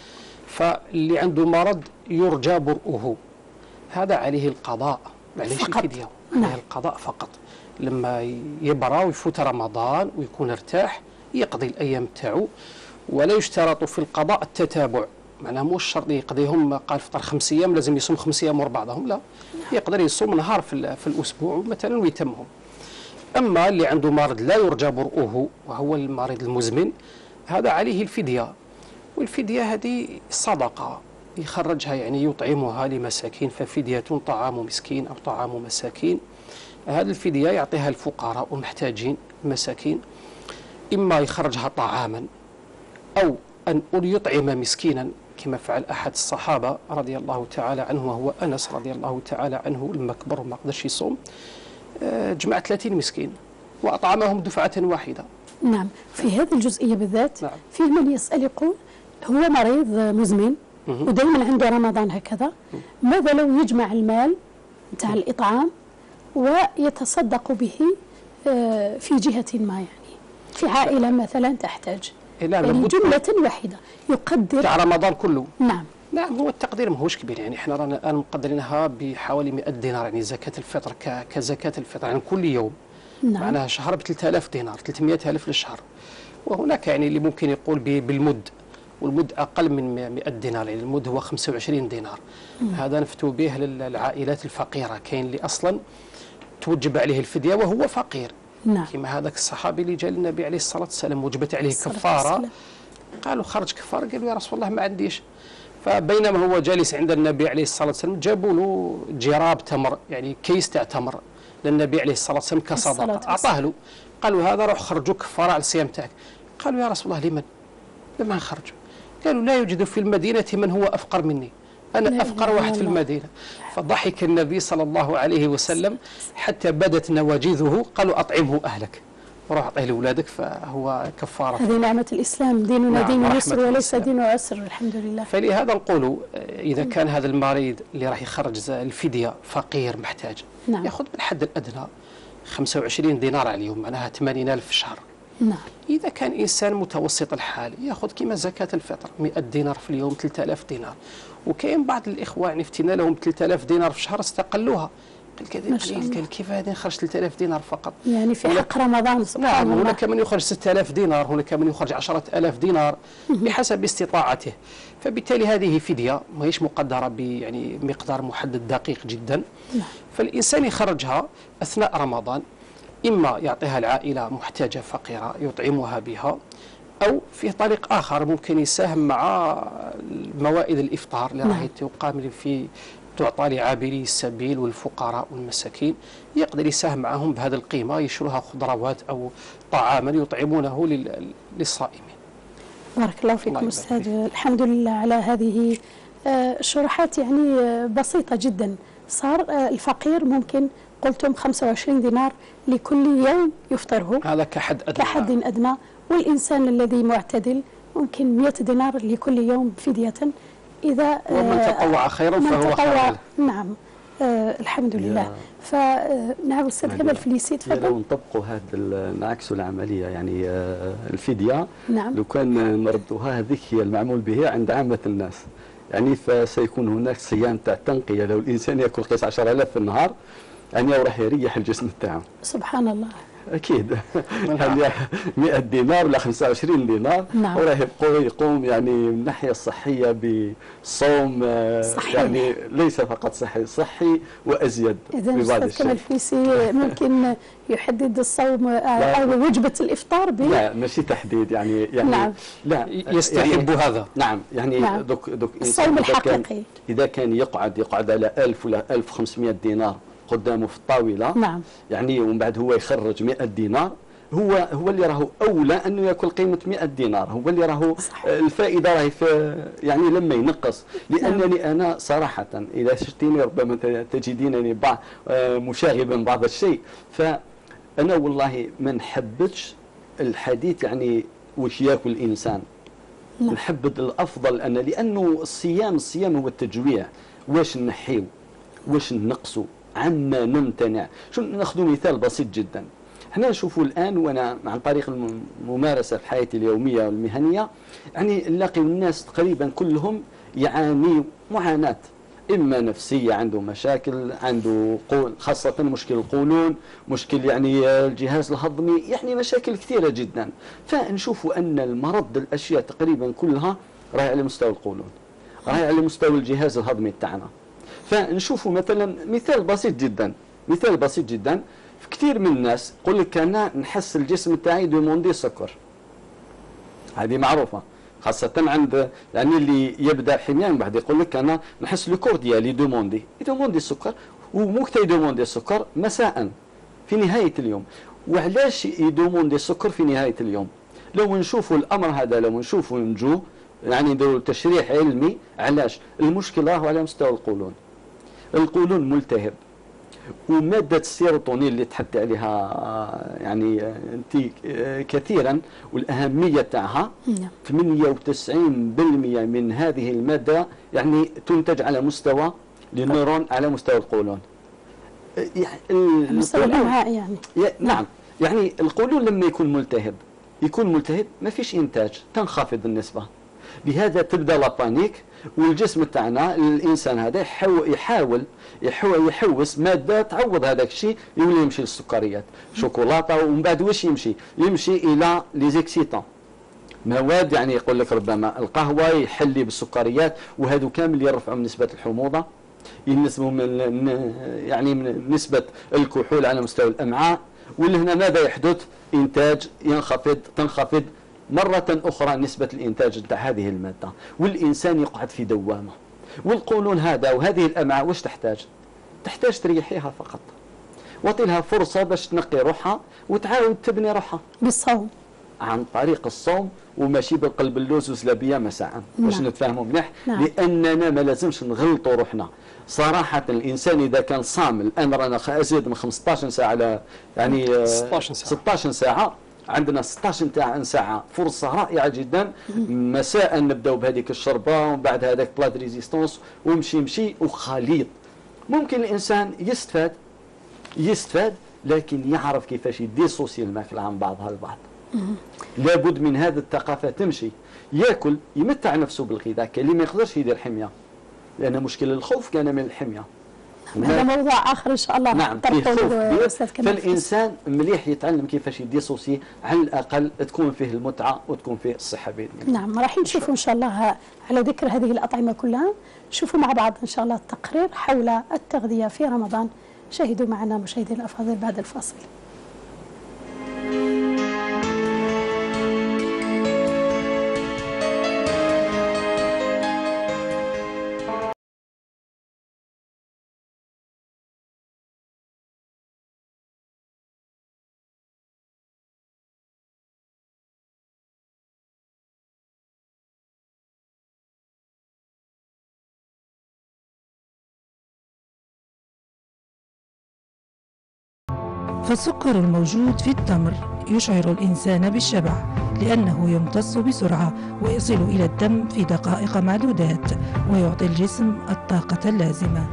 فاللي عنده مرض يرجى برؤه هذا عليه القضاء، معليش الفدية، عليه القضاء فقط. لما يبرا ويفوت رمضان ويكون ارتاح يقضي الايام تاعو، ولا يشترط في القضاء التتابع، معناها مش شرط يقضيهم قال فطر 5 ايام لازم يصوم 5 ايام ورا بعضهم، لا يقدر يصوم نهار في الاسبوع مثلا ويتمهم. اما اللي عنده مرض لا يرجى برؤه وهو المريض المزمن هذا عليه الفدية، والفدية هذه صدقة يخرجها يعني يطعمها لمساكين، ففدية طعام مسكين أو طعام مساكين. هذه الفدية يعطيها الفقراء والمحتاجين المساكين، إما يخرجها طعاما أو أن يطعم مسكينا كما فعل أحد الصحابة رضي الله تعالى عنه وهو أنس رضي الله تعالى عنه، لما كبر وما قدرش يصوم جمع 30 مسكين وأطعمهم دفعة واحدة. نعم. في هذه الجزئية بالذات فيه من يسأل يقول هو مريض مزمن ودائما عنده رمضان هكذا، ماذا لو يجمع المال تاع الإطعام ويتصدق به في جهة ما، يعني في عائلة مثلا تحتاج يعني جملة واحدة يقدر تاع رمضان كله. نعم هو التقدير ماهوش كبير، يعني احنا رانا الآن مقدرينها بحوالي 100 دينار، يعني زكاة الفطر كزكاة الفطر يعني كل يوم. معناها شهر ب 3000 دينار، 300,000 للشهر. وهناك يعني اللي ممكن يقول بالمد، والمد أقل من 100 دينار، يعني المد هو 25 دينار. هذا نفتو به للعائلات الفقيرة، كاين اللي أصلا توجب عليه الفدية وهو فقير. كما هذاك الصحابي اللي جاء للنبي عليه الصلاة والسلام وجبت عليه كفارة، قالوا خرج كفارة، قالوا يا رسول الله ما عنديش. فبينما هو جالس عند النبي عليه الصلاة والسلام جابوا له جراب تمر، يعني كيس تاع تمر للنبي عليه الصلاة والسلام كصدقة، أعطاه له. قالوا هذا روح خرجوا كفارة على الصيام تاعك. قالوا يا رسول الله لمن نخرج؟ قالوا لا يوجد في المدينة من هو أفقر مني، أنا أفقر واحد في المدينة. فضحك النبي صلى الله عليه وسلم حتى بدت نواجذه، قالوا أطعمه أهلك وروح أعطيه لأولادك فهو كفارة. هذه نعمة الإسلام، ديننا دين يسر وليس دين عسر الحمد لله. فلهذا نقولوا إذا كان هذا المريض اللي راح يخرج الفدية فقير محتاج، يأخذ بالحد الأدنى 25 دينار على اليوم، معناها 80,000 في الشهر. إذا كان إنسان متوسط الحال يأخذ كما زكاة الفطر 100 دينار في اليوم، 3000 دينار. وكاين بعض الإخوة يعني فتنا لهم 3000 دينار في الشهر استقلوها، قال كيف هذا نخرج 3000 دينار فقط، يعني في حق رمضان سبحان الله. هناك من يخرج 6000 دينار، هناك من يخرج 10,000 دينار بحسب استطاعته. فبالتالي هذه فدية ماهيش مقدرة يعني مقدار محدد دقيق جدا. فالإنسان يخرجها أثناء رمضان، إما يعطيها العائلة محتاجة فقيرة يطعمها بها، أو في طريق آخر ممكن يساهم مع موائد الإفطار اللي راح تقام في تعطى لعابري السبيل والفقراء والمساكين، يقدر يساهم معهم بهذه القيمة، يشروها خضروات أو طعاما يطعمونه للصائمين. بارك الله فيكم أستاذ، الحمد لله على هذه الشروحات يعني بسيطة جدا. صار الفقير ممكن قلتم 25 دينار لكل يوم يفطره، هذا كحد أدنى. كحد أدنى. والإنسان الذي معتدل ممكن 100 دينار لكل يوم فدية. إذا ومن تطوع خيرا فهو خير له. نعم. الحمد لله. فنعم أستاذ هبل فليسي تفضل. لو نطبقوا هذا نعكسوا العملية يعني الفدية، نعم. لو كان نردوها هذيك هي المعمول به عند عامة الناس، يعني فسيكون هناك صيام تاع تنقية. لو الإنسان يأكل قيس 10,000 في النهار يعني راح يريح الجسم تاعه. سبحان الله. اكيد. يعني 100 دينار ولا 25 دينار. نعم. وراه يقوم يعني من الناحيه الصحيه بصوم يعني ليس فقط صحي وازيد. اذا استاذ كمال فليسي ممكن يحدد الصوم او وجبه الافطار لا ماشي تحديد يعني نعم. لا يستحب يعني هذا. نعم يعني نعم. دوك الصوم الحقيقي اذا كان يقعد على 1000 ولا 1500 دينار قدامه في الطاوله. نعم. يعني ومن بعد هو يخرج 100 دينار، هو اللي راهو اولى انه ياكل قيمه 100 دينار، هو اللي راهو الفائده راهي في يعني لما ينقص. لانني انا صراحه اذا شفتيني ربما تجدينني مشاغبا بعض الشيء، فانا والله ما نحبتش الحديث يعني وش ياكل الانسان. نحبذ الافضل لانه الصيام هو التجويع. واش نحيو واش نقصوا عما نمتنع. شو ناخذ مثال بسيط جدا. احنا نشوفوا الان وانا عن طريق الممارسه في حياتي اليوميه والمهنيه يعني نلاقي الناس تقريبا كلهم يعاني معاناه اما نفسيه، عنده مشاكل، عنده خاصه مشكل القولون، مشكل يعني الجهاز الهضمي، يعني مشاكل كثيره جدا. فنشوفوا ان المرض الاشياء تقريبا كلها راهي على مستوى القولون، راهي على مستوى الجهاز الهضمي تاعنا. فنشوفوا مثلا مثال بسيط جدا في كثير من الناس يقول لك انا نحس الجسم تاعي دوموندي سكر. هذه معروفه خاصه عند يعني اللي يبدا حميان، بعد يقول لك انا نحس لو كور ديالي دوموندي السكر. ومتى يدوموندي السكر؟ مساء في نهايه اليوم. وعلاش يدوموندي السكر في نهايه اليوم؟ لو نشوفوا الامر هذا، لو نشوفوا نجو يعني نديروا تشريح علمي علاش المشكله راهو على مستوى القولون. القولون ملتهب، ومادة السيروتونين اللي تحدث عليها يعني انت كثيرا والأهمية تاعها 98% من هذه المادة يعني تنتج على مستوى النيرون على مستوى القولون. مستوى الأمعاء يعني. نعم. يعني القولون لما يكون ملتهب ما فيش إنتاج، تنخفض النسبة. بهذا تبدا لا بانيك، والجسم تاعنا الانسان هذا يحاول يحوس ماده تعوض هذاك الشيء، يولي يمشي للسكريات، شوكولاته، ومن بعد واش يمشي الى لي زيكسيتون، مواد يعني يقول لك ربما القهوه يحلي بالسكريات، وهذو كامل يرفعوا من نسبه الحموضه، ينسبوا من يعني من نسبه الكحول على مستوى الامعاء. ولهنا ماذا يحدث؟ انتاج تنخفض مرة أخرى نسبة الإنتاج تاع هذه المادة، والإنسان يقعد في دوامة. والقولون هذا وهذه الأمعاء واش تحتاج تريحيها فقط، وطيلها فرصة باش تنقي روحها وتعاود تبني روحها بالصوم، عن طريق الصوم، وماشي بالقلب اللوز وزلابية مساء باش نتفاهموا مليح. لأننا ما لازمش نغلطوا روحنا. صراحة الإنسان إذا كان صام، الآن رانا أزيد من 15 ساعة يعني 16 ساعة، عندنا 16 ساعة فرصة رائعة جدا. مساء نبداو بهذيك الشربة، ومن بعد هذاك بلاد ريزيستونس، ومشي وخليط. ممكن الإنسان يستفاد لكن يعرف كيفاش يديسوسي الماكلة عن بعضها البعض. لابد من هذه الثقافة تمشي. ياكل يمتع نفسه بالغذاء، كان اللي ما يقدرش يدير حمية، لأن مشكل الخوف كان من الحمية. هذا موضوع آخر إن شاء الله. نعم. فالإنسان مليح يتعلم كيفاش يديسوسي، على الأقل تكون فيه المتعة وتكون فيه الصحة بإذن الله. نعم. راح نشوفوا إن شاء الله على ذكر هذه الأطعمة كلها، نشوفوا مع بعض إن شاء الله التقرير حول التغذية في رمضان. شاهدوا معنا مشاهدينا الأفاضل بعد الفاصل. فالسكر الموجود في التمر يشعر الإنسان بالشبع لأنه يمتص بسرعة ويصل إلى الدم في دقائق معدودات ويعطي الجسم الطاقة اللازمة.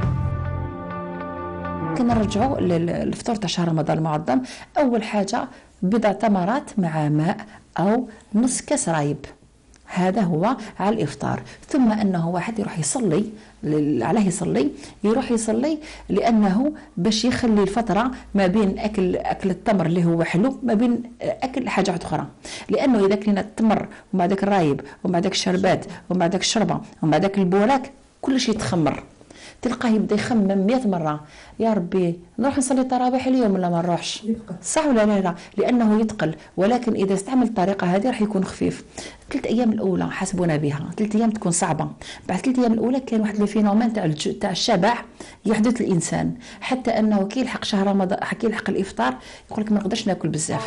كنا نرجعوا للفطور تاع شهر رمضان المعظم. أول حاجة بضع تمرات مع ماء أو نص كاس رايب، هذا هو على الإفطار. ثم أنه واحد يروح يصلي، عليه يصلي يروح يصلي لأنه باش يخلي الفترة ما بين أكل التمر اللي هو حلو ما بين أكل حاجات أخرى، لأنه إذا كلنا التمر ومع داك الرايب ومع داك الشربات ومع داك الشربة ومع داك البوراك كل شيء يتخمر، تلقاه يبدا يخمم 100 مره يا ربي نروح نصلي التراويح اليوم ولا ما نروحش، صح ولا لا؟ لانه يثقل. ولكن اذا استعمل الطريقه هذه راح يكون خفيف. 3 ايام الاولى حسبونا بها، 3 ايام تكون صعبه، بعد 3 ايام الاولى كاين واحد الفينومين تاع الشبع يحدث الانسان، حتى انه كي يلحق شهر رمضان كي يلحق الافطار يقول لك ما نقدرش ناكل بزاف.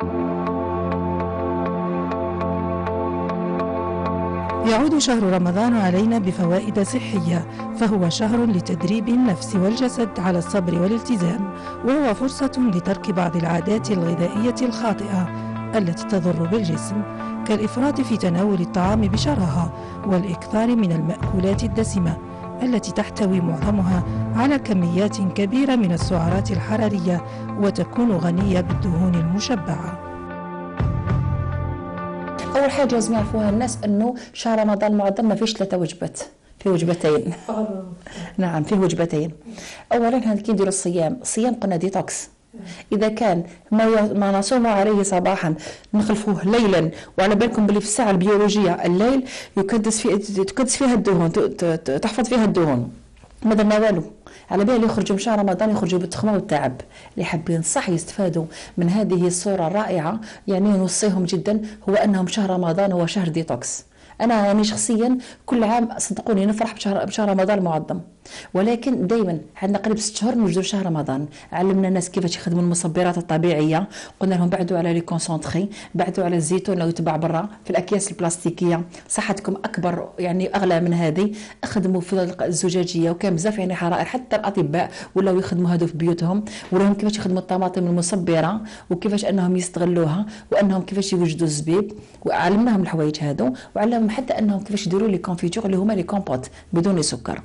يعود شهر رمضان علينا بفوائد صحية، فهو شهر لتدريب النفس والجسد على الصبر والالتزام، وهو فرصة لترك بعض العادات الغذائية الخاطئة التي تضر بالجسم، كالإفراط في تناول الطعام بشراهة والإكثار من المأكولات الدسمة التي تحتوي معظمها على كميات كبيرة من السعرات الحرارية وتكون غنية بالدهون المشبعة. أول حاجة لازم يعرفوها الناس أنه شهر رمضان المعظم ما فيش 3 وجبات، في وجبتين. نعم في وجبتين. أولا هذا كي نديروا الصيام قلنا ديتوكس. إذا كان ما نصوم عليه صباحا نخلفوه ليلا، وعلى بالكم باللي في الساعة البيولوجية الليل تكدس فيها الدهون، تحفظ فيها الدهون، ما درنا والو. على بالي يخرجوا من شهر رمضان يخرجوا بالتخمه والتعب. اللي حابين صح يستفادوا من هذه الصوره الرائعه يعني نوصيهم جدا هو انهم شهر رمضان هو شهر ديتوكس. انا يعني شخصيا كل عام صدقوني نفرح بشهر رمضان المعظم، ولكن دائما عندنا قريب 6 شهور نوجدوا شهر رمضان. علمنا الناس كيفاش يخدموا المصبرات الطبيعيه، قلنا لهم بعدوا على لي كونسونطري، بعدوا على الزيتون لو يتباع برا في الاكياس البلاستيكيه، صحتكم اكبر يعني اغلى من هذه، اخدموا في الزجاجيه. وكان بزاف يعني حرائر حتى الاطباء ولاو يخدموا هذو في بيوتهم، وراهم كيفاش يخدموا الطماطم المصبره وكيفاش انهم يستغلوها وانهم كيفاش يوجدوا الزبيب، وعلمناهم الحوايج هذو، وعلمهم حتى انهم كيفاش يديروا لي كونفيتور اللي هما لي كومبوت بدون سكر.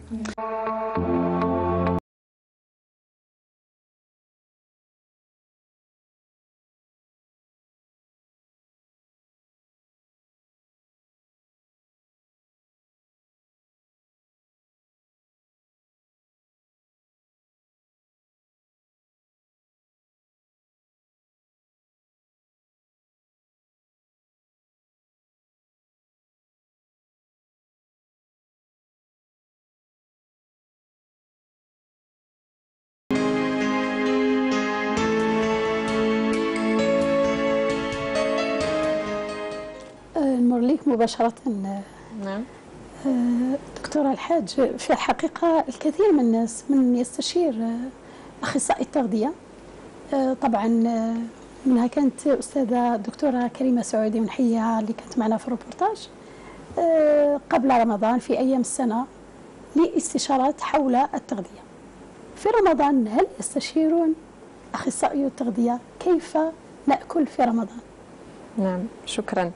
نمر ليك مباشرة. نعم. دكتورة الحاج، في الحقيقة الكثير من الناس من يستشير أخصائي التغذية. طبعا منها كانت أستاذة دكتورة كريمة سعودي ونحييها اللي كانت معنا في الروبورتاج قبل رمضان في أيام السنة لاستشارات حول التغذية. في رمضان هل يستشيرون أخصائي التغذية كيف نأكل في رمضان؟ نعم شكرا.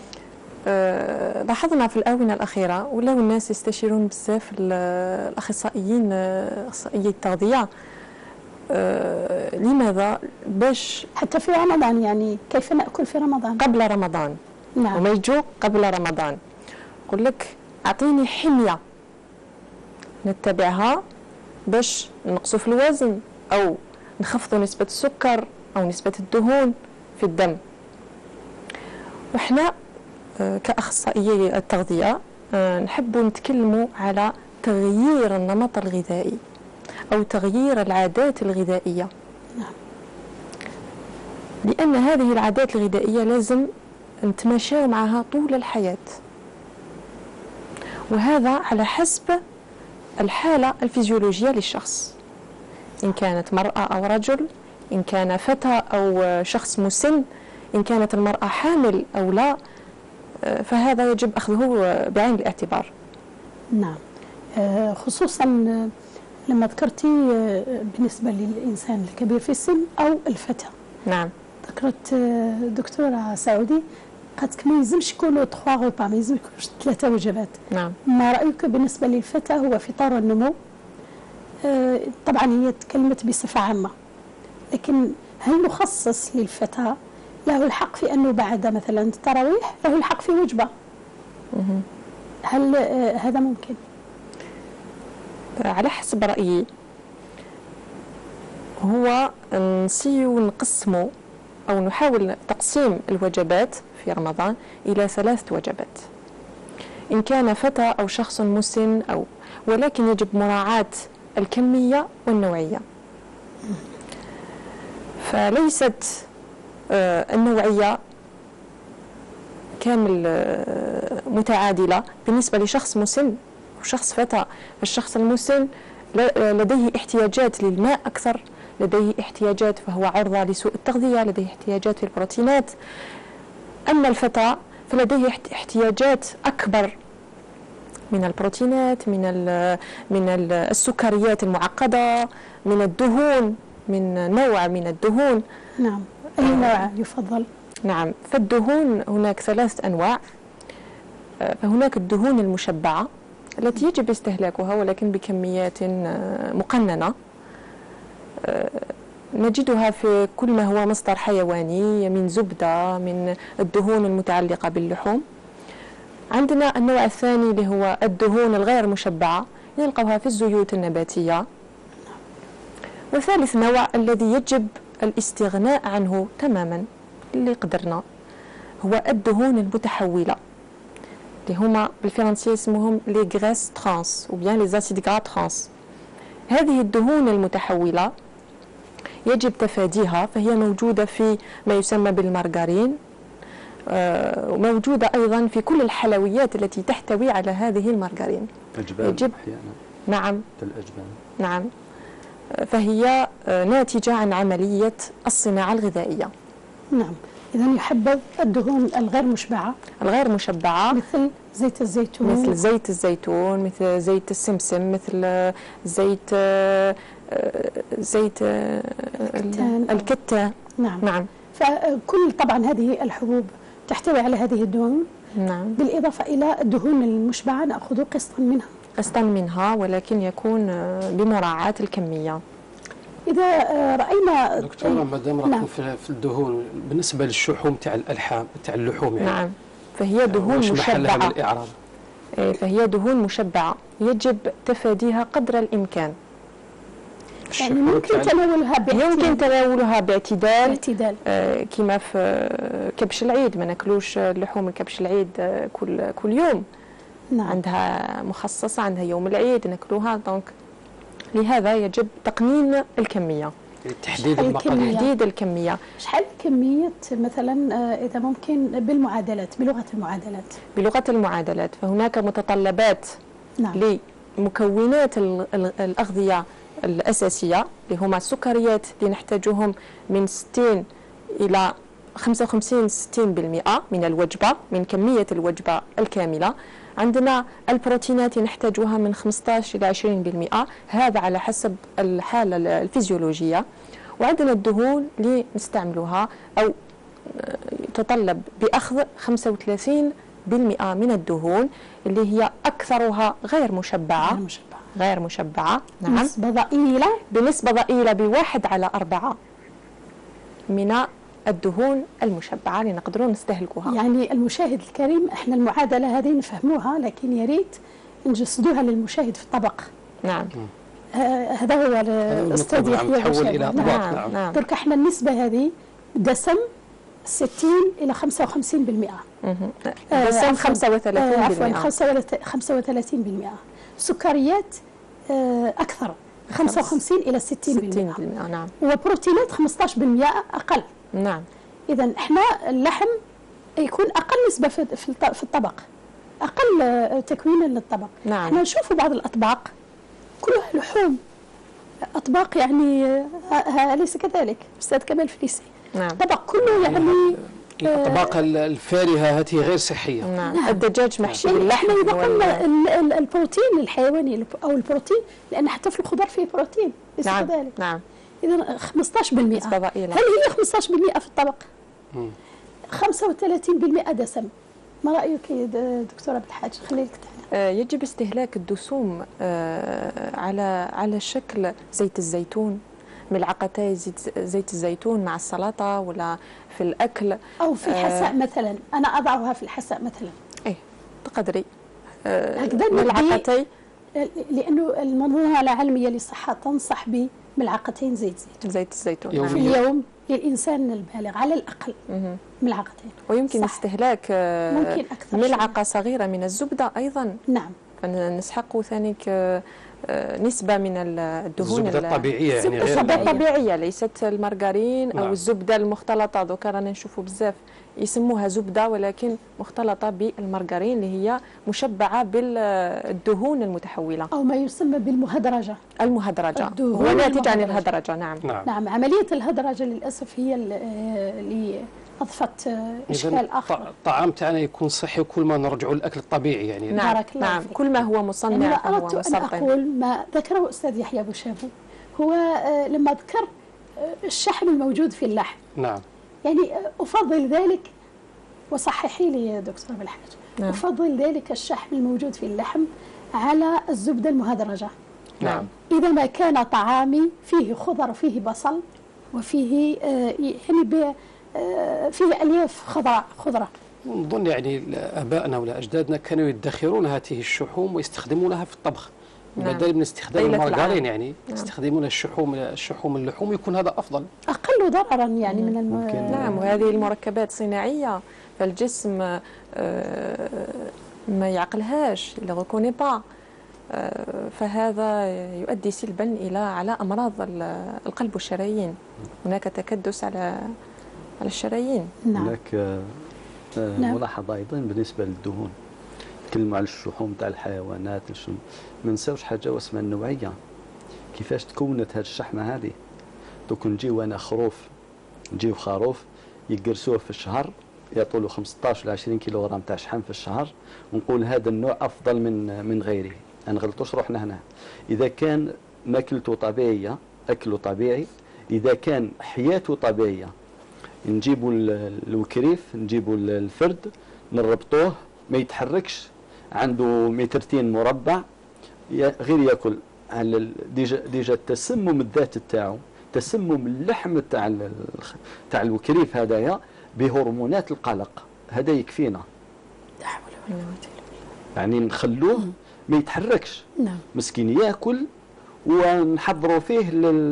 لاحظنا في الآونة الأخيرة ولاو الناس يستشيرون بزاف الأخصائيين أخصائيي التغذية. لماذا؟ باش حتى في رمضان يعني كيف نأكل في رمضان؟ قبل رمضان. نعم. وما يجوا قبل رمضان يقول لك أعطيني حمية نتبعها باش نقصوا في الوزن أو نخفضوا نسبة السكر أو نسبة الدهون في الدم. وإحنا كأخصائيي التغذية نحب نتكلموا على تغيير النمط الغذائي أو تغيير العادات الغذائية. نعم. لأن هذه العادات الغذائية لازم نتماشى معها طول الحياة، وهذا على حسب الحالة الفيزيولوجية للشخص، إن كانت مرأة أو رجل، إن كان فتى أو شخص مسن، إن كانت المرأة حامل أو لا، فهذا يجب أخذه بعين الاعتبار. نعم. خصوصا لما ذكرتي بالنسبة للإنسان الكبير في السن أو الفتى. نعم. ذكرت دكتورة سعودي قالت ما يلزمش يكونوا 3 غوبا، ما يلزمش يكونوا 3 وجبات. نعم. ما رأيك بالنسبة للفتى هو في طور النمو؟ طبعا هي تكلمت بصفة عامة، لكن هل نخصص للفتى له الحق في أنه بعد مثلا التراويح له الحق في وجبة؟ هل هذا ممكن؟ على حسب رأيي هو نقسمه أو نحاول تقسيم الوجبات في رمضان إلى 3 وجبات، إن كان فتى أو شخص مسن ولكن يجب مراعاة الكمية والنوعية. فليست النوعية كامل متعادلة بالنسبة لشخص مسن وشخص فتى. فالشخص المسن لديه احتياجات للماء أكثر، لديه احتياجات فهو عرضة لسوء التغذية، لديه احتياجات في البروتينات. أما الفتى فلديه احتياجات أكبر من البروتينات، من السكريات المعقدة، من الدهون، من نوع من الدهون. نعم. أي نوع يفضل؟ نعم. فالدهون هناك 3 أنواع. فهناك الدهون المشبعة التي يجب استهلاكها ولكن بكميات مقننة، نجدها في كل ما هو مصدر حيواني، من زبدة، من الدهون المتعلقة باللحوم. عندنا النوع الثاني اللي هو الدهون الغير مشبعة، نلقاها في الزيوت النباتية. وثالث نوع الذي يجب الاستغناء عنه تماما اللي قدرنا هو الدهون المتحولة، اللي هما بالفرنسية اسمهم لي غريس ترانس أو بيان لي زاسيد غرا ترانس. هذه الدهون المتحولة يجب تفاديها، فهي موجودة في ما يسمى بالمارغرين، وموجودة أيضا في كل الحلويات التي تحتوي على هذه المارغرين. يجب أحيانا. نعم. الأجبان. نعم. فهي ناتجة عن عملية الصناعة الغذائية. نعم. إذا يحبذ الدهون الغير مشبعة. الغير مشبعة مثل زيت الزيتون. مثل زيت الزيتون، مثل زيت السمسم، مثل زيت الكتان. نعم. نعم. فكل طبعا هذه الحبوب تحتوي على هذه الدهون. نعم. بالإضافة إلى الدهون المشبعة نأخذ قسطا منها ولكن يكون بمراعاة الكمية. إذا رأينا دكتورة مادام راكم في الدهون، بالنسبة للشحوم تاع الألحام تاع اللحوم يعني. نعم. فهي دهون مشبعة. من الإعراض؟ فهي دهون مشبعة يجب تفاديها قدر الإمكان. يعني يمكن تناولها باعتدال. كما في كبش العيد، ما ناكلوش لحوم الكبش العيد كل يوم. نعم. عندها مخصصة، عندها يوم العيد ناكلوها. دونك لهذا يجب تقنين الكمية، تحديد الكمية. شحال كمية مثلا إذا ممكن بالمعادلات، بلغة المعادلات؟ فهناك متطلبات. نعم. لمكونات الأغذية الأساسية اللي هما السكريات اللي نحتاجهم من 60 إلى 55-60% من الوجبة، من كمية الوجبة الكاملة. عندنا البروتينات نحتاجها من 15 إلى 20%، هذا على حسب الحالة الفيزيولوجية. وعندنا الدهون اللي نستعملها أو تطلب بأخذ 35% من الدهون اللي هي أكثرها غير مشبعة. نعم. بنسبة ضئيلة ب1/4 من الدهون المشبعة اللي نقدروا نستهلكوها. يعني المشاهد الكريم، احنا المعادلة هذه نفهموها، لكن يا ريت نجسدوها للمشاهد في الطبق. نعم. هذا هو الاستاذ يحيى تحول إلى طبق. نعم. درك احنا النسبة هذه دسم 60 إلى 55%. دسم 35%. عفوا 35%. سكريات أكثر 55 إلى 60%. نعم. وبروتينات 15% أقل. نعم. إذا إحنا اللحم يكون أقل نسبة في الطبق، أقل تكوينا للطبق. نعم. إحنا نشوف بعض الأطباق كلها لحوم، أطباق يعني أليس كذلك أستاذ كمال فليسي؟ نعم. طبق كله يعني الأطباق الفارهة هذه غير صحية. نعم. الدجاج محشي باللحم. احنا إذا قلنا البروتين الحيواني أو البروتين، لأن حتى في الخضار فيه بروتين ليس كذلك. نعم. إذا 15%. فضائية. هل هي 15% في الطبق؟ 35% دسم. ما رأيك يا دكتورة عبد الحاج؟ خليك يجب استهلاك الدسوم على شكل زيت الزيتون، ملعقتي زيت الزيتون مع السلطة ولا في الأكل، أو في الحساء مثلا. أنا أضعها في الحساء مثلا. إيه تقدري ملعقتي، لأنه المنظمة العالمية للصحة تنصح بملعقتين زيت الزيتون في اليوم للإنسان البالغ على الأقل. ملعقتين. ويمكن استهلاك ممكن أكثر ملعقة صغيرة من الزبدة أيضا. نعم. نسحق ثانيك نسبة من الدهون الزبدة الطبيعية، يعني غير الزبدة الطبيعية، ليست المارغرين أو الزبدة المختلطة. دوكا رانا نشوفوا بزاف يسموها زبدة ولكن مختلطة بالمارغرين اللي هي مشبعة بالدهون المتحولة، أو ما يسمى بالمهدرجة. المهدرجة هو ناتج عن الهدرجة. نعم. عملية الهدرجة للأسف هي اللي أضفت إشكال آخر. الطعام تاعنا يكون صحي وكل ما نرجعوا للأكل الطبيعي يعني. نعم. كل ما هو مصنع يعني فهو أردت أن أقول ما ذكره أستاذ يحيى أبو شافو، هو لما ذكر الشحم الموجود في اللحم. نعم. يعني أفضل ذلك، وصححي لي يا دكتورة بالحاج. أفضل ذلك الشحم الموجود في اللحم على الزبدة المهدرجة. نعم. إذا ما كان طعامي فيه خضر وفيه بصل وفيه يعني فيه ألياف خضراء. نظن يعني آبائنا ولا أجدادنا كانوا يدخرون هذه الشحوم ويستخدمونها في الطبخ بدل من استخدام المارغرين. يعني يستخدمون الشحوم اللحوم، يكون هذا أفضل، أقل ضررا يعني من نعم. وهذه المركبات صناعية فالجسم ما يعقلهاش، لا ريكوني با، فهذا يؤدي سلبا على أمراض القلب والشرايين. هناك تكدس على الشرايين. هناك ملاحظة أيضا بالنسبة للدهون. نتكلموا على الشحوم تاع الحيوانات، ما نساوش حاجة واسمها النوعية. كيفاش تكونت هذه الشحمة هذه؟ دوك نجيو أنا نجيو خروف يقرسوه في الشهر، يعطوا له 15 ل 20 كيلوغرام تاع شحم في الشهر، ونقول هذا النوع أفضل من غيره. ما نغلطوش روحنا هنا. إذا كان ماكلته طبيعية، أكله طبيعي، إذا كان حياته طبيعية، نجيبوا الوكريف، نجيبوا الفرد، نربطوه ما يتحركش، عنده مترتين مربع، غير ياكل. ديجا التسمم الذات تاعو، تسمم اللحم تاع الوكريف هذايا بهرمونات القلق، هذا يكفينا. يعني نخلوه ما يتحركش. نعم. مسكين ياكل ونحضروا فيه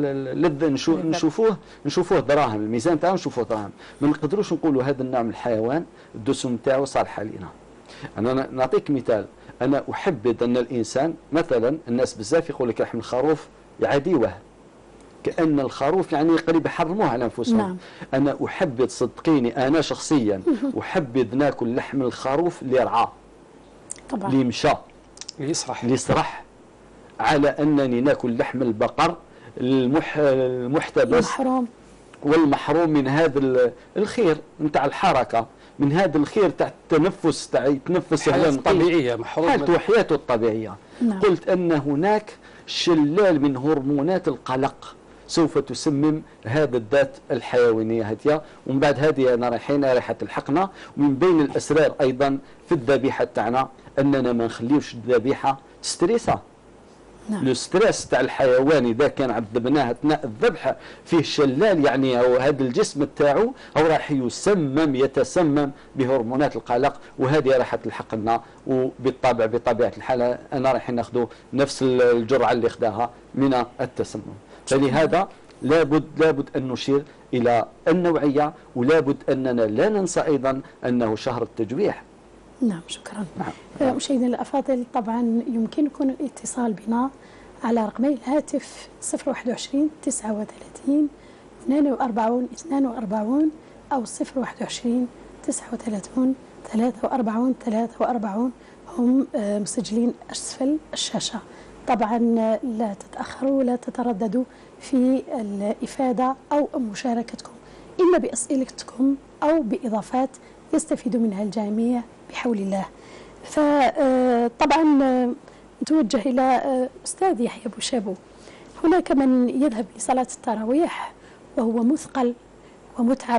نشوفوه دراهم، الميزان تاعو نشوفوه دراهم. ما نقدروش نقولوا هذا النوع من الحيوان الدسم تاعو صالحه لينا. انا نعطيك مثال. انا احبذ ان الانسان مثلا، الناس بزاف يقول لك لحم الخروف يعاديوه، كأن الخروف يعني قريب يحرموه على انفسهم. نعم. انا احبذ، صدقيني انا شخصيا احبذ ناكل لحم الخروف اللي رعاه، طبعا اللي مشى، اللي يسرح، على أنني ناكل لحم البقر المحتبس والمحروم من هذا الخير نتاع الحركة، من هذا الخير تاع التنفس، تاع يتنفس طبيعية، محروم حالته وحياته الطبيعية. نعم. قلت أن هناك شلال من هرمونات القلق سوف تسمم هذا الذات الحيوانية هذه. ومن بعد هذه أنا رايحين ريحة الحقنة. ومن بين الأسرار أيضا في الذبيحة تاعنا أننا ما نخليوش الذبيحة تستريسها. نعم. الستريس تاع الحيوان اذا كان عذبناه اثناء الذبح فيه شلال، يعني او هذا الجسم تاعو او راح يتسمم بهرمونات القلق، وهذه راح تلحق لنا. وبالطبع بطبيعه الحال انا راح ناخذ نفس الجرعه اللي خداها من التسمم. فلهذا لابد ان نشير الى النوعيه، ولابد اننا لا ننسى ايضا انه شهر التجويع. نعم شكرا. مشاهدينا الأفاضل، طبعا يمكنكم الاتصال بنا على رقمي الهاتف 021 39 42 42 أو 021 39 43 هم مسجلين أسفل الشاشة. طبعا لا تتأخروا ولا تترددوا في الإفادة أو مشاركتكم إما بأسئلتكم أو بإضافات يستفيد منها الجميع بحول الله. فطبعا نتوجه إلى أستاذ يحيى بوشابو. هناك من يذهب لصلاة التراويح وهو مثقل ومتعب،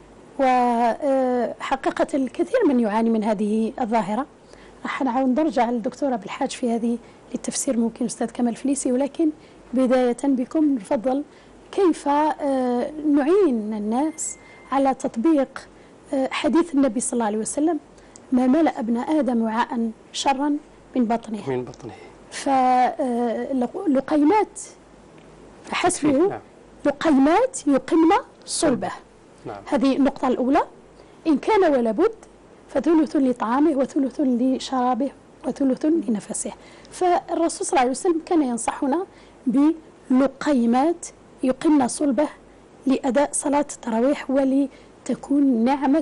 وحقيقة الكثير من يعاني من هذه الظاهرة. راح نرجع للدكتورة بالحاج في هذه للتفسير، ممكن أستاذ كمال فليسي، ولكن بداية بكم نفضل كيف نعين الناس على تطبيق حديث النبي صلى الله عليه وسلم: ما ملأ ابن آدم وعاء شرا من بطنه. فلقيمات حسبه لقيمات يقمن صلبه. هذه النقطة الأولى. إن كان ولا بد فثلث لطعامه وثلث لشرابه وثلث لنفسه. فالرسول صلى الله عليه وسلم كان ينصحنا بلقيمات يقمن صلبه لأداء صلاة التراويح ولتكون نعمة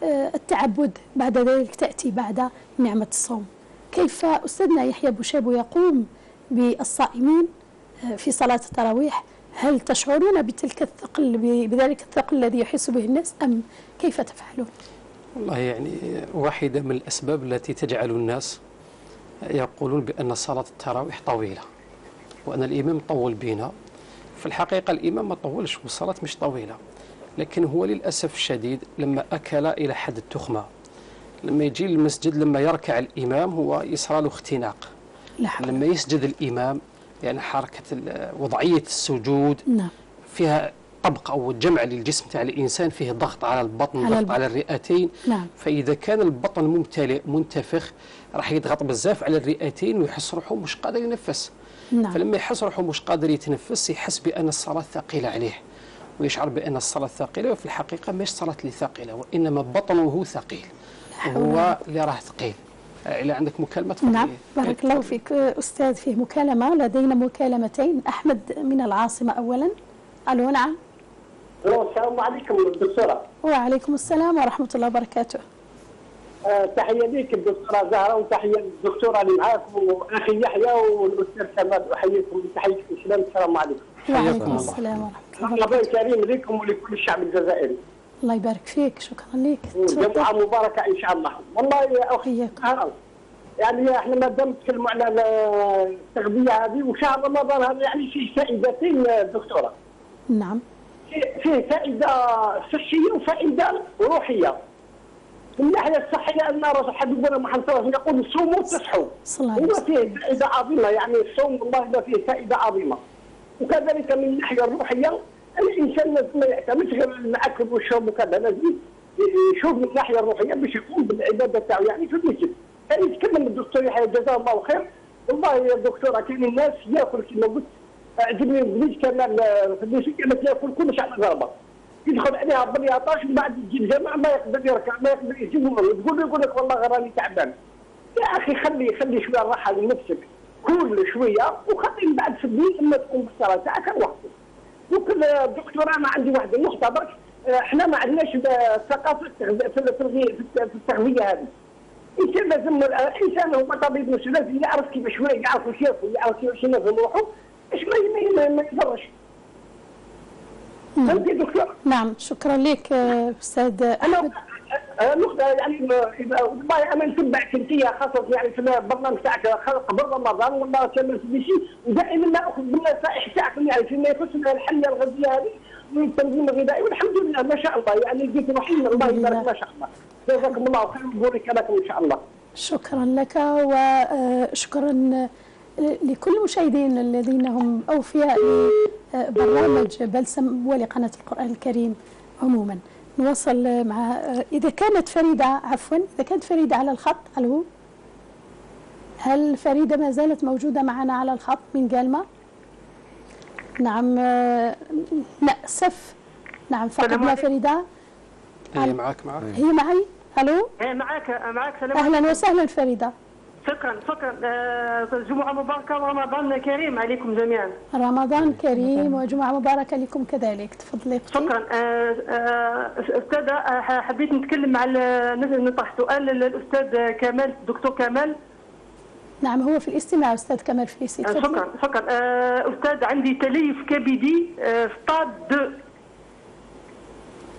التعبد بعد ذلك تأتي بعد نعمة الصوم. كيف أستاذنا يحيى بوشابو يقوم بالصائمين في صلاة التراويح؟ هل تشعرون بتلك الثقل، بذلك الثقل الذي يحس به الناس، أم كيف تفعلون؟ والله يعني واحدة من الأسباب التي تجعل الناس يقولون بأن صلاة التراويح طويلة وأن الإمام طول بنا. في الحقيقة الإمام ما طولش والصلاة مش طويلة، لكن هو للأسف الشديد لما أكل إلى حد التخمة، لما يجي المسجد لما يركع الإمام هو يصرى له اختناق. لما يسجد الإمام يعني حركة وضعية السجود فيها طبق أو جمع للجسم تاع الإنسان، فيه ضغط على البطن، ضغط على الرئتين. فإذا كان البطن ممتلئ منتفخ راح يضغط بزاف على الرئتين ويحس روحه مش قادر ينفس. فلما يحس روحه مش قادر يتنفس يحس بأن الصلاة ثقيلة عليه ويشعر بأن الصلاة ثقيلة، وفي الحقيقة مش صلاة اللي ثقيلة وإنما بطنه ثقيل، هو اللي راه ثقيل. إلا عندك مكالمة تفضلي. نعم بارك الله فيك أستاذ. فيه مكالمة، لدينا مكالمتين. أحمد من العاصمة أولا. ألو. نعم. السلام عليكم دكتورة. وعليكم السلام ورحمة الله وبركاته. تحية ليك الدكتورة زهرة، وتحية للدكتورة اللي معاكم وأخي يحيى والأستاذ كمال، أحييكم بتحية الإسلام. السلام عليكم. وعليكم السلام ورحمة الله وبركاته. رمضان كريم لكم ولكل الشعب الجزائري. الله يبارك فيك، شكرا لك. جمعة مباركة إن شاء الله. والله يا أخي يعني احنا ما دام نتكلموا على التغذية هذه وشهر رمضان هذا يعني فيه فائدتين دكتورة. نعم. فيه فائدة صحية وفائدة روحية. من الناحية الصحية أن الرسول حبيبنا محمد صلى الله عليه وسلم يقول صوموا تصحوا. هو فيه فائدة عظيمة، يعني الصوم والله فيه فائدة عظيمة. وكذلك من الناحية الروحية الإنسان ما يعتمدش غير الأكل والشرب وكذا، لازم يشوف من الناحية الروحية باش يقوم بالعبادة تاعو يعني في المسجد. يعني يتكلم الدكتور يحيى جزاه الله خير. والله يا دكتورة كاين الناس ياكل كما قلت، عجبني البنيت كمال في المسجد كانت ياكل كلش على الغربة، يدخل عليها بالياطاش ومن بعد يجي الجماعة ما يقدر يركع، ما يقدر يجي يقول لك والله راني تعبان. يا أخي خلي شوية راحة لنفسك، كل شوية وخلي من بعد في الليل لما تقوم بالصلاة تاعك وقتك. ممكن دكتورة أنا عندي واحد النقطة برك، احنا ما عندناش ثقافة في التغذية هذه. الإنسان لازم الإنسان هو طبيب نفسه لازم يعرف كيفاش يعرف واش ياكل، يعرف كيفاش ينظم روحه باش ما يضرش. فهمتي دكتور؟ نعم شكرا لك أستاذ أحمد. نقطة يعني والله أنا نتبعك أنت خاصة يعني في البرنامج تاعك قبل رمضان والله كامل في شيء، ودائما ناخذ بالنصائح تاعكم يعني فيما يخص الحمية الغذائية هذه والتنظيم الغذائي، والحمد لله ما شاء الله يعني لقيت روحي الله يبارك ما شاء الله. جزاكم الله خير وبارك لكم إن شاء الله. شكرا لك وشكرا لكل المشاهدين الذين هم أوفياء برنامج بلسم ولقناة القرآن الكريم عموما. نوصل مع إذا كانت فريدة إذا كانت فريدة على الخط. ألو، هل فريدة ما زالت موجودة معنا على الخط من جالمة؟ نعم نأسف. نعم فقدنا فريدة. هي معك هي معي. ألو معك سلام. أهلا وسهلا فريدة. شكرا جمعة مباركة ورمضان كريم عليكم جميعا. رمضان كريم وجمعة مباركة لكم كذلك. تفضلي اختي. شكرا. أستاذة حبيت نتكلم على نطرح سؤال للأستاذ كمال، دكتور كمال. نعم هو في الاستماع أستاذ كمال فليسي. شكرا. أستاذ عندي تليف كبدي ستاد 2.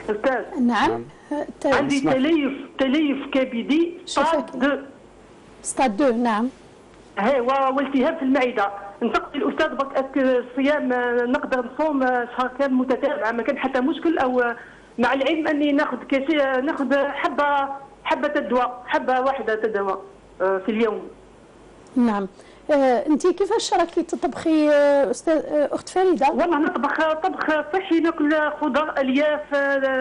استاذ. نعم. عندي تليف كبدي ستاد 2. نعم. والتهاب في المعده. نسقط الاستاذ الصيام نقدر نصوم شهر كامل متتابع ما كان حتى مشكل، او مع العلم اني ناخذ حبه الدواء، حبه واحده دواء في اليوم. نعم. انت كيفاش راكي تطبخي اخت فريده؟ والله نطبخ طبخ صحي، ناكل خضر الياف،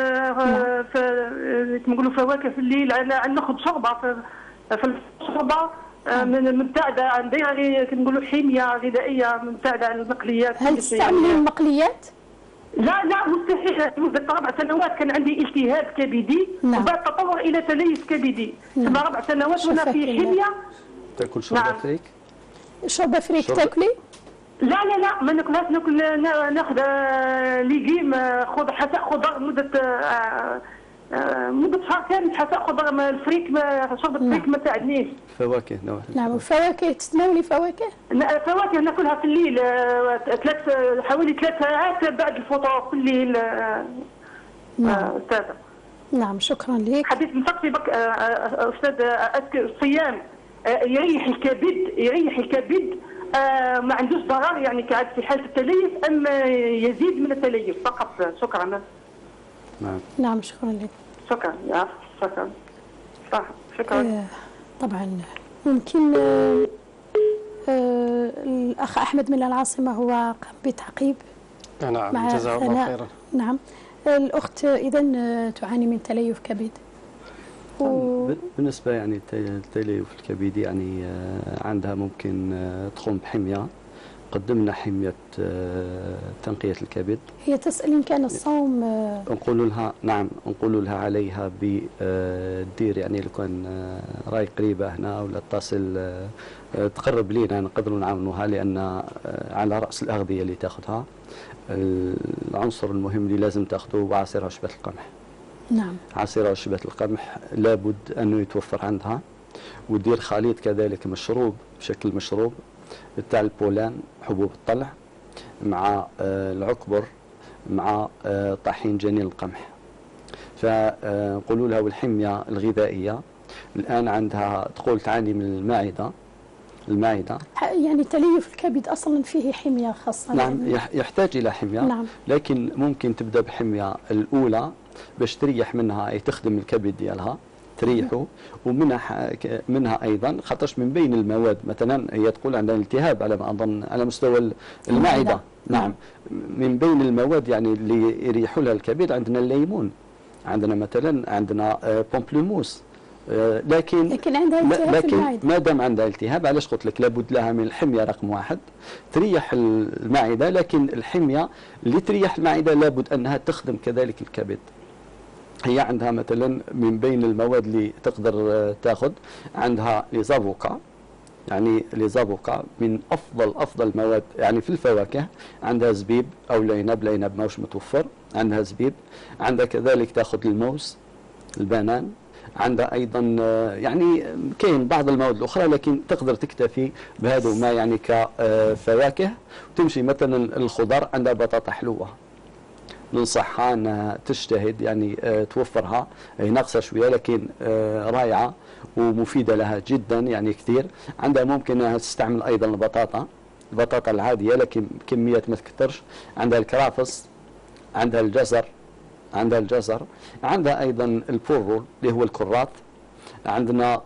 كما نقولوا فواكه في الليل، ناخذ شوربه في الشوربه مبتعده عن ديري، كنقولوا حميه غذائيه مبتعده عن المقليات. هل تستعملين المقليات؟ لا مستحيل. منذ 4 سنوات كان عندي التهاب كبدي، وبعد تطور الى تليف كبدي. ثم 4 سنوات وانا في حميه. تاكل شوربه فريك؟ شوربه فريك تاكلي؟ لا ما ناكلهاش. ناخذ ليغيم، خضر مدة شهر كامل حتى خضر. الفريك شوربه الفريك ما تساعدنيش. فواكه نعم. الفواكه تتناولي فواكه؟ فواكه ناكلها في الليل حوالي 3 ساعات بعد الفطور في الليل. استاذه. نعم شكرا لك. حبيت نسقسي بك استاذ، الصيام يريح الكبد ما عندوش ضرر يعني كعاد في حاله التليف، ام يزيد من التليف فقط؟ شكرا. نعم شكرا لك. شكرا. شكرا. صح. شكرا. طبعا ممكن الأخ أحمد من العاصمة هو قام بتعقيب. نعم جزاه الله خيرا. نعم. الأخت إذن تعاني من تليف كبد. بالنسبة يعني التليف الكبدي يعني عندها ممكن تقوم بحمية. قدمنا حمية تنقية الكبد. هي تسأل إن كان الصوم نقول لها نعم، نقول لها عليها بدير يعني لو كان راي قريبة هنا ولا اتصل تقرب لينا نقدروا نعاونوها، لأن على رأس الأغذية اللي تاخذها العنصر المهم اللي لازم تاخذه هو عصير عشبة القمح. نعم. عصير عشبة القمح لابد أنه يتوفر عندها، ودير خليط كذلك مشروب بشكل مشروب بتاع البولان، حبوب الطلع، مع العكبر، مع طحين جنين القمح. فنقولوا لها والحمية الغذائية الآن عندها تقول تعاني من المعدة. يعني تليف الكبد أصلا فيه حمية خاصة. نعم يحتاج إلى حمية. نعم. لكن ممكن تبدأ بحمية الأولى باش تريح منها، أي تخدم الكبد ديالها تريحه، ومنها ايضا خاطرش من بين المواد مثلا هي تقول عندها التهاب على ما اظن على مستوى المعده. نعم. من بين المواد يعني اللي يريحوا لها الكبد عندنا الليمون، عندنا مثلا بومبلوموس، لكن عندها التهاب في المعده. ما دام عندها التهاب علاش قلت لك لابد لها من الحميه رقم 1 تريح المعده، لكن الحميه اللي تريح المعده لابد انها تخدم كذلك الكبد. هي عندها مثلا من بين المواد اللي تقدر تاخذ عندها ليزافوكا، يعني ليزافوكا من افضل مواد يعني في الفواكه. عندها زبيب او العنب ماهوش متوفر، عندها زبيب. عندها كذلك تاخذ الموز، البنان. عندها ايضا يعني كاين بعض المواد الاخرى، لكن تقدر تكتفي بهذا ما يعني كفواكه. وتمشي مثلا الخضر، عندها بطاطا حلوه ننصحها انها تجتهد يعني توفرها، هي ناقصه شويه لكن رائعه ومفيده لها جدا يعني كثير. عندها ممكن انها تستعمل ايضا البطاطا العاديه لكن كميات ما تكثرش. عندها الكرافس، عندها الجزر، عندها ايضا البورو اللي هو الكرات، عندها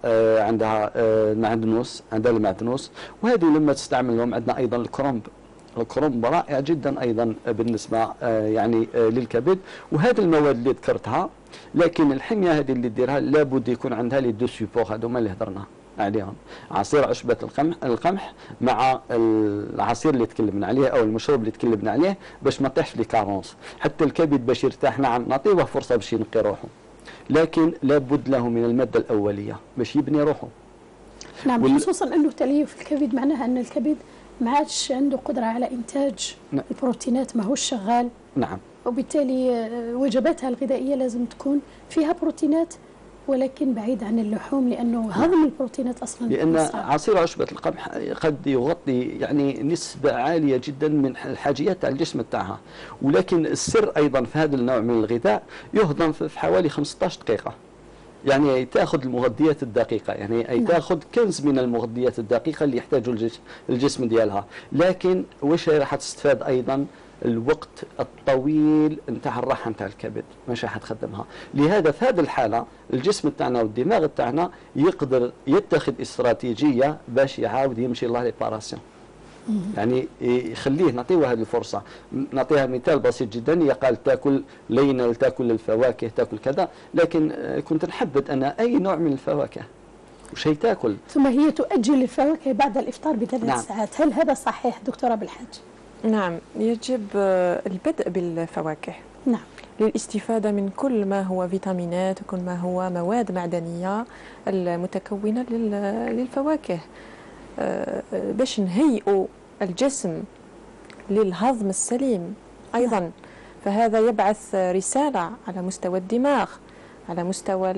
المعدنوس، وهذه لما تستعملهم. عندنا ايضا الكرنب رائع جدا ايضا بالنسبه يعني للكبد. وهذه المواد اللي ذكرتها، لكن الحميه هذه اللي ديرها لابد يكون عندها لي دو سيبور هذوما اللي هضرنا عليهم، عصير عشبه القمح مع العصير اللي تكلمنا عليه او المشروب اللي تكلمنا عليه، باش ما طيحش لي كارونس. حتى الكبد باش يرتاح نعم نعطيه فرصه باش ينقي روحه، لكن لابد له من الماده الاوليه باش يبني روحه. نعم. خصوصا انه تليف الكبد معناها ان الكبد ما عادش عنده قدرة على إنتاج البروتينات، ما هوش شغال. نعم. وبالتالي وجباتها الغذائية لازم تكون فيها بروتينات ولكن بعيد عن اللحوم، لأنه هضم البروتينات أصلا لأن صعب. عصير عشبة القمح قد يغطي يعني نسبة عالية جدا من الحاجيات تاع الجسم تاعها، ولكن السر أيضا في هذا النوع من الغذاء يهضم في حوالي 15 دقيقة. يعني تاخذ المغذيات الدقيقة، يعني أي تاخذ كنز من المغذيات الدقيقة اللي يحتاجه الجسم ديالها، لكن واش راح تستفاد أيضا الوقت الطويل نتاع الراحة نتاع الكبد مش راح تخدمها. لهذا في هذه الحالة الجسم تاعنا والدماغ تاعنا يقدر يتخذ استراتيجية باش يعاود يمشي الله ريباراسيون، يعني يخليه نعطيه هذه الفرصة. نعطيها مثال بسيط جدا، هي قال تاكل لينا، تاكل الفواكه، تاكل كذا، لكن كنت نحدد أنا أي نوع من الفواكه وشي تاكل، ثم هي تؤجل الفواكه بعد الإفطار ب3 نعم. ساعات. هل هذا صحيح دكتورة بالحاج؟ نعم، يجب البدء بالفواكه. نعم. للاستفادة من كل ما هو فيتامينات وكل ما هو مواد معدنية المتكونة للفواكه، باش نهيئوا الجسم للهضم السليم أيضا. فهذا يبعث رسالة على مستوى الدماغ، على مستوى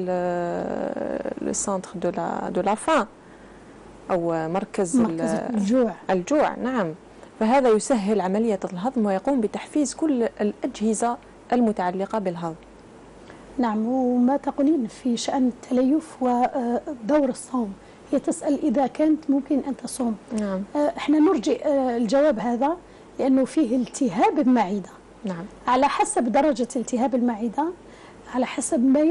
السنتر دو لا فان أو مركز الجوع. نعم، فهذا يسهل عملية الهضم ويقوم بتحفيز كل الأجهزة المتعلقة بالهضم. نعم. وما تقولين في شأن التليف ودور الصوم؟ هي تسأل إذا كانت ممكن أن تصوم. نعم. احنا نرجئ الجواب هذا لأنه فيه التهاب المعدة. نعم. على حسب درجة التهاب المعدة، على حسب ما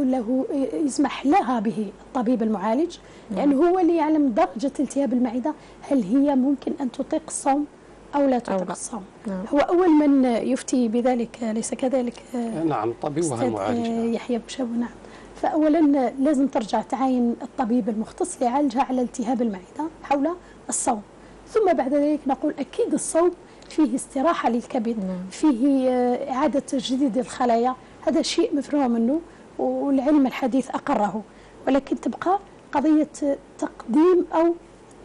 يسمح لها به الطبيب المعالج، لأنه هو اللي يعلم درجة التهاب المعدة، هل هي ممكن أن تطيق الصوم أو لا تطيق الصوم. نعم. هو أول من يفتي بذلك، ليس كذلك؟ نعم، الطبيب وهو المعالج. يحيى بشاو. نعم. فأولا لازم ترجع تعاين الطبيب المختص ليعالجها على التهاب المعدة حول الصوم، ثم بعد ذلك نقول أكيد الصوم فيه استراحة للكبد، فيه إعادة تجديد الخلايا، هذا شيء مفروغ منه والعلم الحديث أقره، ولكن تبقى قضية تقديم أو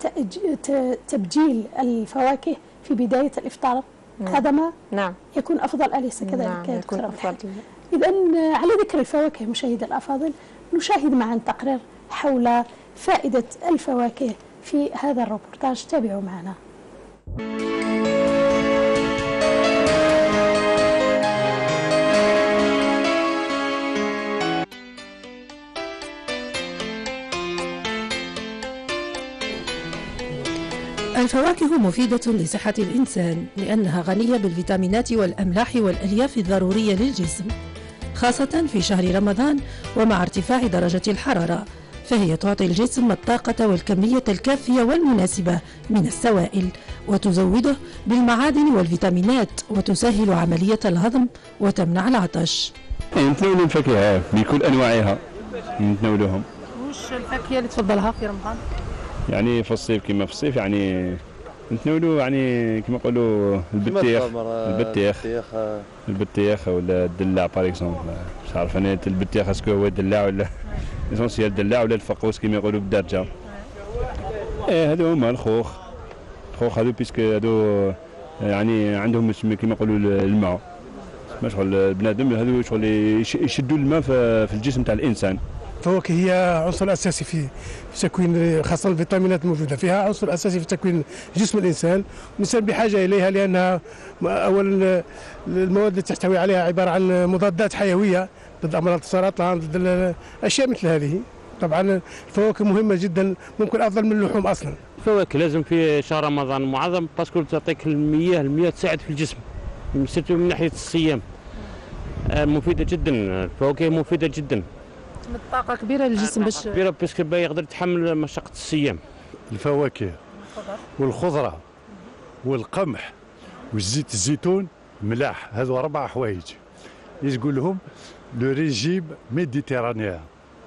تبجيل الفواكه في بداية الإفطار. هذا ما يكون أفضل، أليس كذلك؟ يكون أفضل. إذن على ذكر الفواكه مشاهدي الأفاضل، نشاهد معا تقرير حول فائدة الفواكه في هذا الروبورتاج. تابعوا معنا. الفواكه مفيدة لصحة الإنسان لأنها غنية بالفيتامينات والأملاح والألياف الضرورية للجسم، خاصة في شهر رمضان ومع ارتفاع درجة الحرارة، فهي تعطي الجسم الطاقة والكمية الكافية والمناسبة من السوائل، وتزوده بالمعادن والفيتامينات، وتسهل عملية الهضم وتمنع العطش. نتناول الفاكهة بكل أنواعها، نتناولوهم. وش الفاكهة اللي تفضلها في رمضان؟ يعني في الصيف كما في الصيف يعني نتناولوا يعني كما نقولوا البطيخ ولا الدلاع باغ اكزومبل. مش عارف انا البطيخ اسكو هو الدلاع ولا اسونسيال الدلاع ولا الفقوس كما يقولوا بالدارجه. هذو هما الخوخ هذو بيسك هذو يعني عندهم كما يقولوا الماء، ما شغل البنادم هذو شغل يشدوا الماء في الجسم تاع الانسان. الفواكه هي عنصر اساسي في تكوين، خاصه الفيتامينات الموجوده فيها عنصر اساسي في تكوين جسم الانسان بحاجه اليها، لانها اولا المواد اللي تحتوي عليها عباره عن مضادات حيويه ضد امراض السرطان، ضد اشياء مثل هذه. طبعا الفواكه مهمه جدا، ممكن افضل من اللحوم اصلا. الفواكه لازم في شهر رمضان المعظم باسكو تعطيك المياه تساعد في الجسم، سيرتو من ناحيه الصيام مفيده جدا. الفواكه مفيده جدا، طاقة كبيرة للجسم باش كبيرة باسكو يقدر يتحمل مشقة الصيام. الفواكه والخضرة والقمح والزيت الزيتون ملاح، هذو 4 حوايج يقول لهم لو ريجيم ميديتيرانيان.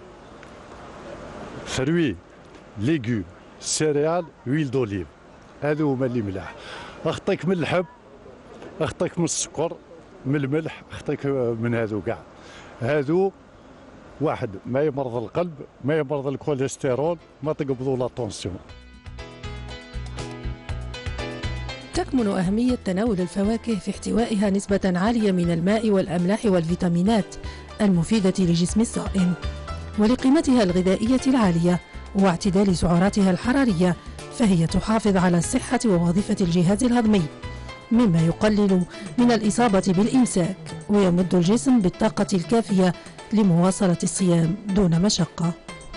فروي، ليغوم، سيريال، ويل دوليف، هذو هما اللي ملاح. اخطيك من اللحم، اخطيك من السكر، من الملح، اخطيك من هذو كاع. هذو واحد ما يمرض القلب، ما يمرض الكوليسترول، ما تقبضوا لا طونسيون. تكمن أهمية تناول الفواكه في احتوائها نسبة عالية من الماء والأملاح والفيتامينات المفيدة لجسم الصائم، ولقيمتها الغذائية العالية واعتدال سعراتها الحرارية، فهي تحافظ على الصحة ووظيفة الجهاز الهضمي، مما يقلل من الإصابة بالإمساك ويمد الجسم بالطاقة الكافية لمواصلة الصيام دون مشقة.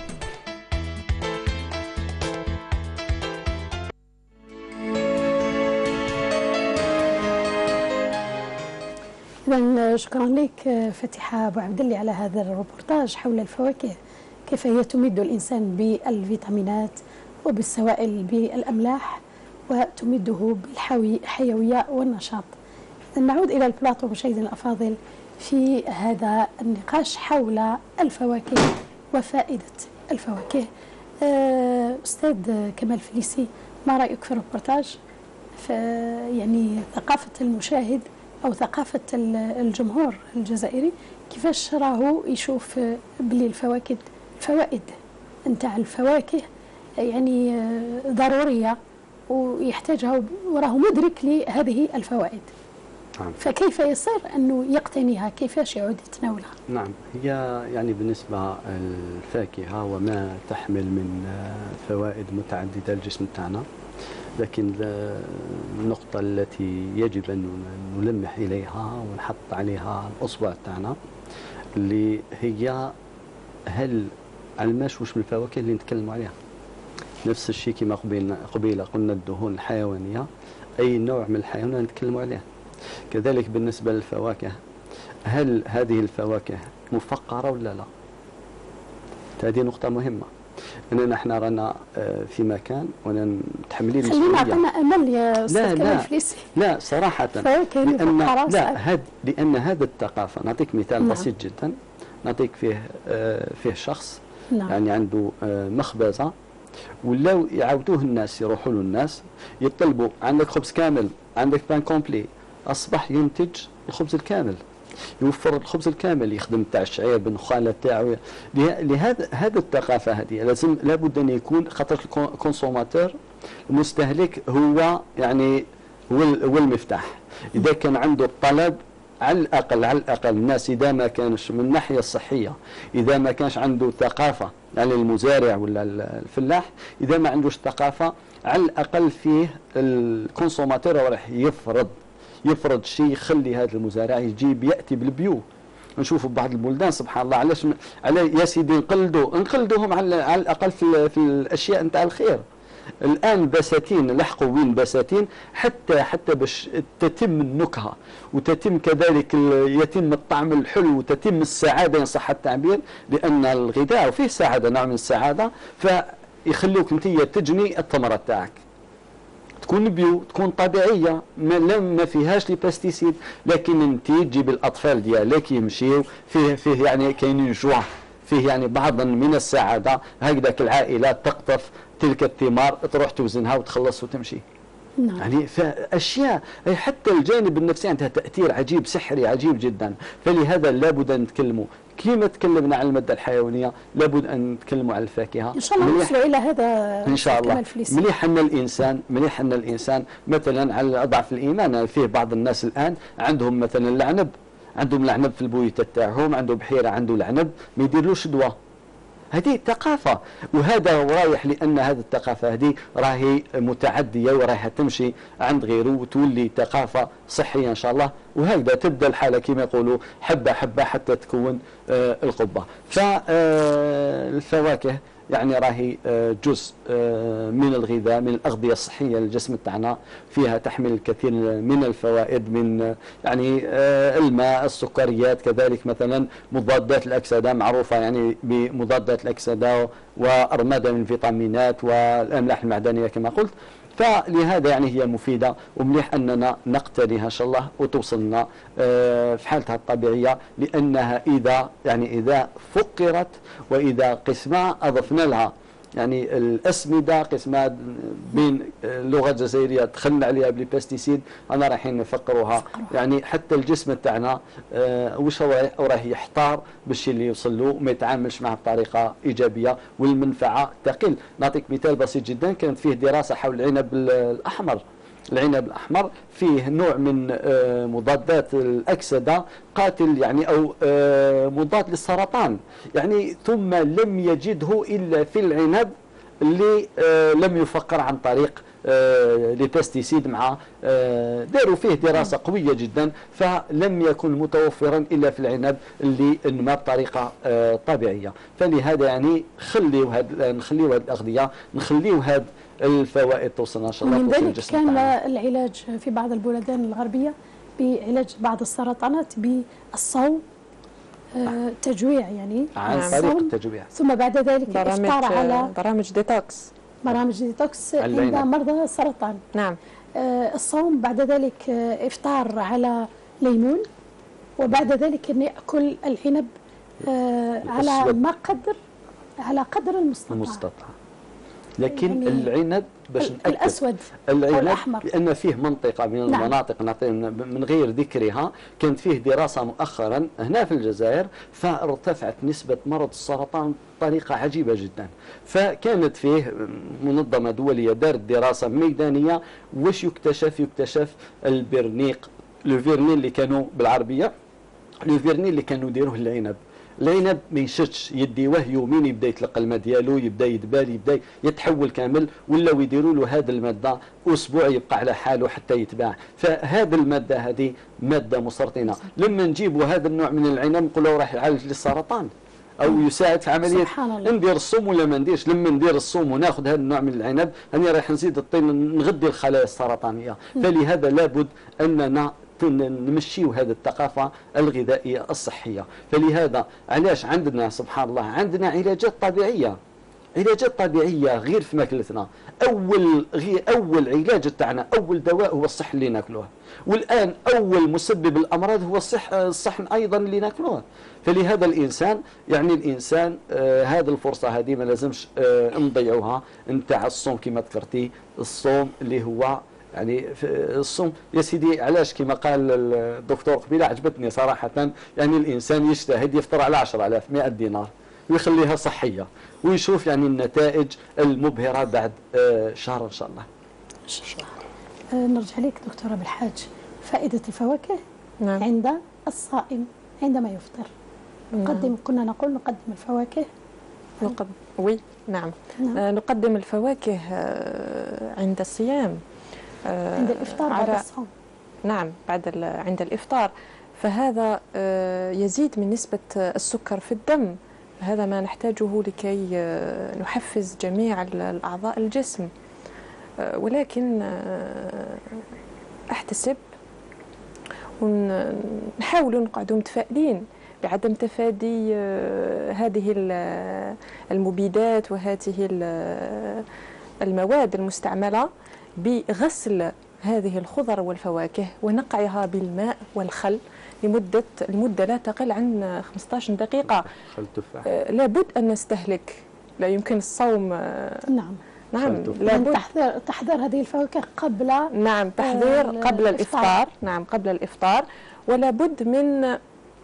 إذن شكرا لك فاتحة أبو عبد الله على هذا الروبورتاج حول الفواكه، كيف هي تمد الإنسان بالفيتامينات وبالسوائل بالأملاح وتمده بالحيوية والنشاط. إذن نعود إلى البلاطو مشاهدينا الأفاضل في هذا النقاش حول الفواكه وفائدة الفواكه. أستاذ كمال فليسي، ما رأيك في الروبورتاج؟ يعني ثقافة المشاهد أو ثقافة الجمهور الجزائري كيفاش راهو يشوف بلي الفوائد نتاع الفواكه يعني ضرورية ويحتاجها وراهو مدرك لهذه الفوائد. نعم. فكيف يصير أنه يقتنيها؟ كيفاش يعود يتناولها؟ نعم، هي يعني بالنسبة الفاكهة وما تحمل من فوائد متعددة للجسم تاعنا، لكن النقطة التي يجب أن نلمح إليها ونحط عليها الأصبع تاعنا اللي هي هل علماش واش من الفواكه اللي نتكلموا عليها. نفس الشيء كما قبيلة قلنا الدهون الحيوانية، أي نوع من الحيوان نتكلموا عليه. كذلك بالنسبة للفواكه، هل هذه الفواكه مفقرة ولا لا؟ هذه نقطة مهمة. أننا احنا رانا في مكان وانا متحملين مسؤولية. خلينا نعطينا أمل يا أستاذ كمال فليسي. لا صراحة لأن هذا الثقافة، نعطيك مثال بسيط جدا، نعطيك فيه شخص يعني عنده مخبزة، ولاو يعاودوه الناس، يروحوا له الناس يطلبوا عندك خبز كامل، عندك بان كومبلي، أصبح ينتج الخبز الكامل، يوفر الخبز الكامل، يخدم تاع الشعير بالنخاله تاعو. هذا الثقافه هذه لازم لابد ان يكون، خاطر الكونسوماتور المستهلك هو يعني هو المفتاح. اذا كان عنده الطلب على الاقل الناس، اذا ما كانش من الناحيه الصحيه، اذا ما كانش عنده ثقافه يعني المزارع ولا الفلاح، اذا ما عندوش ثقافه على الاقل فيه الكونسوماتور راح يفرض شيء، يخلي هذا المزارع ياتي بالبيو. نشوفوا بعض البلدان سبحان الله علاش يا سيدي نقلدوهم على الاقل في الاشياء نتاع الخير. الان بساتين لحقوا وين بساتين حتى باش تتم النكهه وتتم كذلك يتم الطعم الحلو وتتم السعاده ان صح التعبير، لان الغذاء فيه سعاده، نوع من السعاده، فيخلوك انت تجني الثمره تاعك تكون بيو، تكون طبيعيه، ما فيهاش لي باستيسيد، لكن انت تجيب الاطفال ديالك يمشيو فيه يعني كاينين جوع، فيه يعني بعضا من السعاده، هكذاك العائله تقطف تلك الثمار تروح توزنها وتخلص وتمشي. نعم. يعني فاشياء حتى الجانب النفسي عندها تاثير عجيب سحري عجيب جدا، فلهذا لابد ان نتكلموا كيما تكلمنا عن الماده الحيوانيه، لابد ان نتكلموا عن الفاكهه. ان شاء الله نوصلوا الى هذا ان شاء الله. مليح ان الانسان مثلا على ضعف الايمان، فيه بعض الناس الان عندهم مثلا العنب، عندهم العنب في البويته تاعهم، عنده بحيره عنده العنب، ما يديرلوش دواء. هذه ثقافة، وهذا رايح لأن هذه الثقافة هذه راهي متعدية ورايحة تمشي عند غيره وتولي ثقافة صحية إن شاء الله، وهكذا تبدأ الحالة كما يقولوا حبة حبة حتى تكون القبة. فالفواكه يعني راهي جزء من الغذاء، من الأغذية الصحية للجسم تاعنا، فيها تحمل الكثير من الفوائد، من يعني الماء، السكريات، كذلك مثلا مضادات الأكسدة، معروفة يعني بمضادات الأكسدة وأرمدة من الفيتامينات والأملاح المعدنية كما قلت. فلهذا يعني هي مفيدة، ومليح أننا نقتنيها إن شاء الله وتوصلنا في حالتها الطبيعية، لأنها إذا فقرت وإذا قسمها أضفنا لها يعني الأسمدة، قسمها بين اللغة الجزائرية دخلنا عليها بلي باستيسيد، أنا رايحين نفقروها يعني حتى الجسم تاعنا واش راه يحتار باش اللي يوصل له ما يتعاملش معه بطريقة إيجابية والمنفعة تقل. نعطيك مثال بسيط جدا، كانت فيه دراسة حول العنب الأحمر، العنب الأحمر فيه نوع من مضادات الأكسدة قاتل يعني أو مضاد للسرطان يعني، ثم لم يجده إلا في العنب اللي لم يفكر عن طريق لي بيستيسيد مع داروا فيه دراسة قوية جدا، فلم يكن متوفرا إلا في العنب اللي انما بطريقة طبيعية. فلهذا يعني نخليو هذه الأغذية، نخليو هذه الفوائد توصلنا إن شاء الله. ومن ذلك كان العلاج في بعض البلدان الغربية بعلاج بعض السرطانات بالصوم، تجويع يعني عن طريق التجويع، ثم بعد ذلك الإفطار على برامج ديتوكس عند مرضى السرطان. نعم. الصوم، بعد ذلك إفطار على ليمون، وبعد ذلك أن يأكل العنب على قدر المستطاع. لكن يعني العنب باش نأكد الأسود العنب الأحمر، لأن فيه منطقة من المناطق من غير ذكرها كانت فيه دراسة مؤخرا هنا في الجزائر، فارتفعت نسبة مرض السرطان بطريقة عجيبة جدا. فكانت فيه منظمة دولية دارت دراسة ميدانية واش يكتشف البرنيق، لو فيرني اللي كانوا بالعربية، لو فيرني اللي كانوا يديروه العنب ما يشدش، يديوه يومين يبدا يطلق الماء ديالو، يبدا يدبال، يبدا يتحول كامل، ولا يديروا له هذه الماده اسبوع يبقى على حاله حتى يتباع. فهذه الماده هذه ماده مسرطنه، لما نجيبوا هذا النوع من العنب نقولوا راح يعالج للسرطان او يساعد في عمليه ندير الصوم ولا ما نديرش. لما ندير الصوم وناخذ هذا النوع من العنب انا راح نزيد الطين نغذي الخلايا السرطانيه. فلهذا لابد اننا نمشيو هذه الثقافة الغذائية الصحية. فلهذا علاش عندنا سبحان الله عندنا علاجات طبيعية غير في ماكلتنا. أول علاج تاعنا، أول دواء هو الصحن اللي ناكلوه، والآن أول مسبب الأمراض هو الصحن أيضا اللي ناكلوه. فلهذا الإنسان هذه الفرصة هذه ما لازمش نضيعوها نتاع الصوم كما ذكرتي. الصوم اللي هو يعني الصوم يا سيدي، علاش كما قال الدكتور قبيله عجبتني صراحه، يعني الانسان يجتهد يفطر على 10,000 100 دينار ويخليها صحيه ويشوف يعني النتائج المبهره بعد شهر ان شاء الله. نرجع لك دكتوره بالحاج، فائده الفواكه عند الصائم عندما يفطر. كنا نقول نقدم الفواكه نقدم الفواكه عند الصيام، عند الإفطار بعد الصوم. نعم، عند الإفطار، فهذا يزيد من نسبة السكر في الدم. هذا ما نحتاجه لكي نحفز جميع الأعضاء الجسم. ولكن أحتسب ونحاول نقعدوا متفائلين بعدم تفادي هذه المبيدات وهذه المواد المستعملة بغسل هذه الخضر والفواكه ونقعها بالماء والخل لمدة لا تقل عن 15 دقيقة. خل تفاح. لابد أن نستهلك، لا يمكن الصوم. نعم لابد تحضير هذه الفواكه قبل تحضير قبل الإفطار. نعم، قبل الإفطار، ولا بد من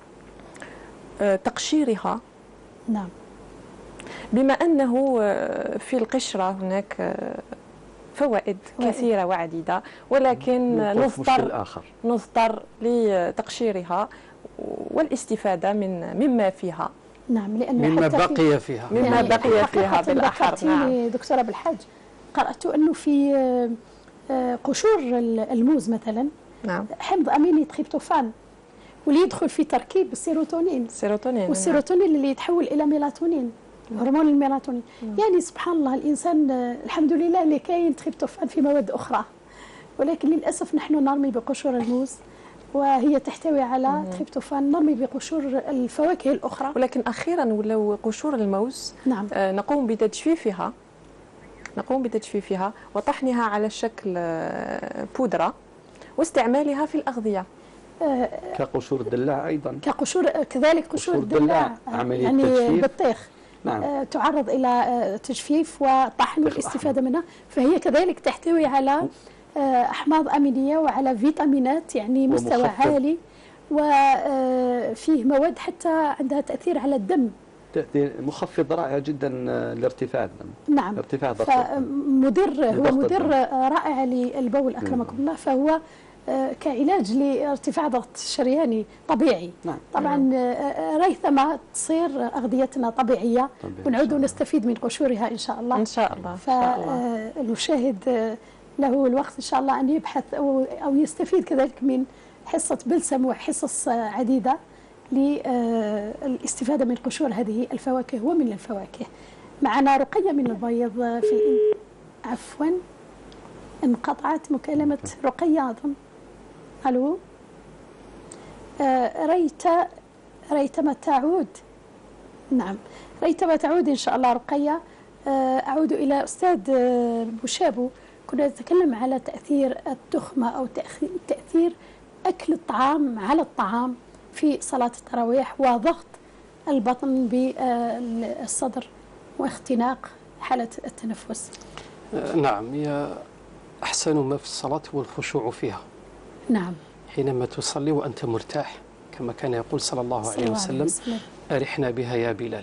تقشيرها. نعم، بما أنه في القشرة هناك فوائد كثيرة وعديدة، ولكن نضطر لتقشيرها والاستفادة مما فيها. نعم، لأن مما بقي فيها بالأحر. نعم دكتورة بالحاج، قرأت أنه في قشور الموز مثلا حمض أميني تريبتوفان، واللي يدخل في تركيب السيروتونين والسيروتونين اللي يتحول إلى ميلاتونين، هرمون الميلاتونين. يعني سبحان الله، الإنسان الحمد لله اللي كاين تريبتوفان في مواد أخرى، ولكن للأسف نحن نرمي بقشور الموز وهي تحتوي على تريبتوفان، نرمي بقشور الفواكه الأخرى. ولكن أخيرا ولو قشور الموز نقوم بتجفيفها وطحنها على شكل بودرة واستعمالها في الأغذية. كقشور الدلاع أيضا، كذلك قشور الدلاع عملية يعني تجفيف. بطيخ. نعم. تعرض إلى تجفيف وطحن والاستفادة منها، فهي كذلك تحتوي على أحماض أمينية وعلى فيتامينات يعني مستوى عالي، وفيه مواد حتى عندها تأثير على الدم، تأثير مخفض رائع جدا لارتفاع الدم. نعم. ارتفاع ضغط هو مدر رائع للبول أكرمكم الله، فهو كعلاج لارتفاع ضغط الشرياني طبيعي. نعم. طبعا ريثما تصير أغذيتنا طبيعية ونعود نستفيد من قشورها إن شاء الله. إن شاء الله. فالمشاهد له الوقت إن شاء الله أن يبحث أو يستفيد كذلك من حصة بلسم وحصص عديدة للاستفادة من قشور هذه الفواكه ومن الفواكه. معنا رقية من البيض عفوا انقطعت مكالمة رقية أظن. ألو. ريتما تعود. نعم ريتما تعود إن شاء الله رقية. أعود إلى أستاذ بوشابو. كنا نتكلم على تأثير التخمة أو تأثير أكل الطعام على الطعام في صلاة التراويح وضغط البطن بالصدر واختناق حالة التنفس. نعم، هي أحسن ما في الصلاة هو الخشوع فيها. نعم. حينما تصلي وأنت مرتاح كما كان يقول صلى الله عليه وسلم أرحنا بها يا بلال.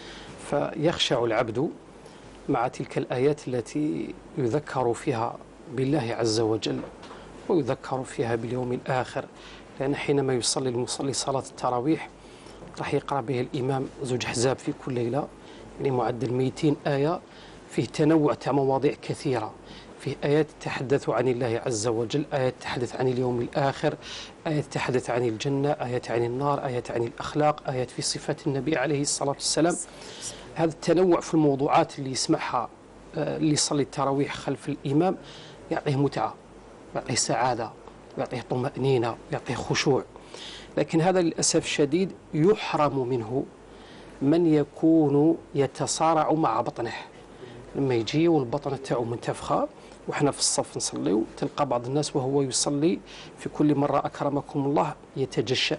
فيخشع العبد مع تلك الآيات التي يذكر فيها بالله عز وجل ويذكر فيها باليوم الآخر، لأن حينما يصلي المصلي صلاة التراويح راح يقرأ به الإمام زوج حزاب في كل ليلة، يعني معدل 200 آية، فيه تنوع تاع مواضيع كثيرة، فيه آيات تتحدث عن الله عز وجل، آيات تتحدث عن اليوم الآخر، آيات تتحدث عن الجنة، آيات عن النار، آيات عن الأخلاق، آيات في صفات النبي عليه الصلاة والسلام. هذا التنوع في الموضوعات اللي يسمعها اللي يصلي التراويح خلف الإمام يعطيه متعة، يعطيه سعادة، يعطيه طمأنينة، يعطيه خشوع. لكن هذا للأسف الشديد يحرم منه من يكون يتصارع مع بطنه، لما يجي والبطن تاعو منتفخة وإحنا في الصف نصلي، تلقى بعض الناس وهو يصلي في كل مرة أكرمكم الله يتجشأ،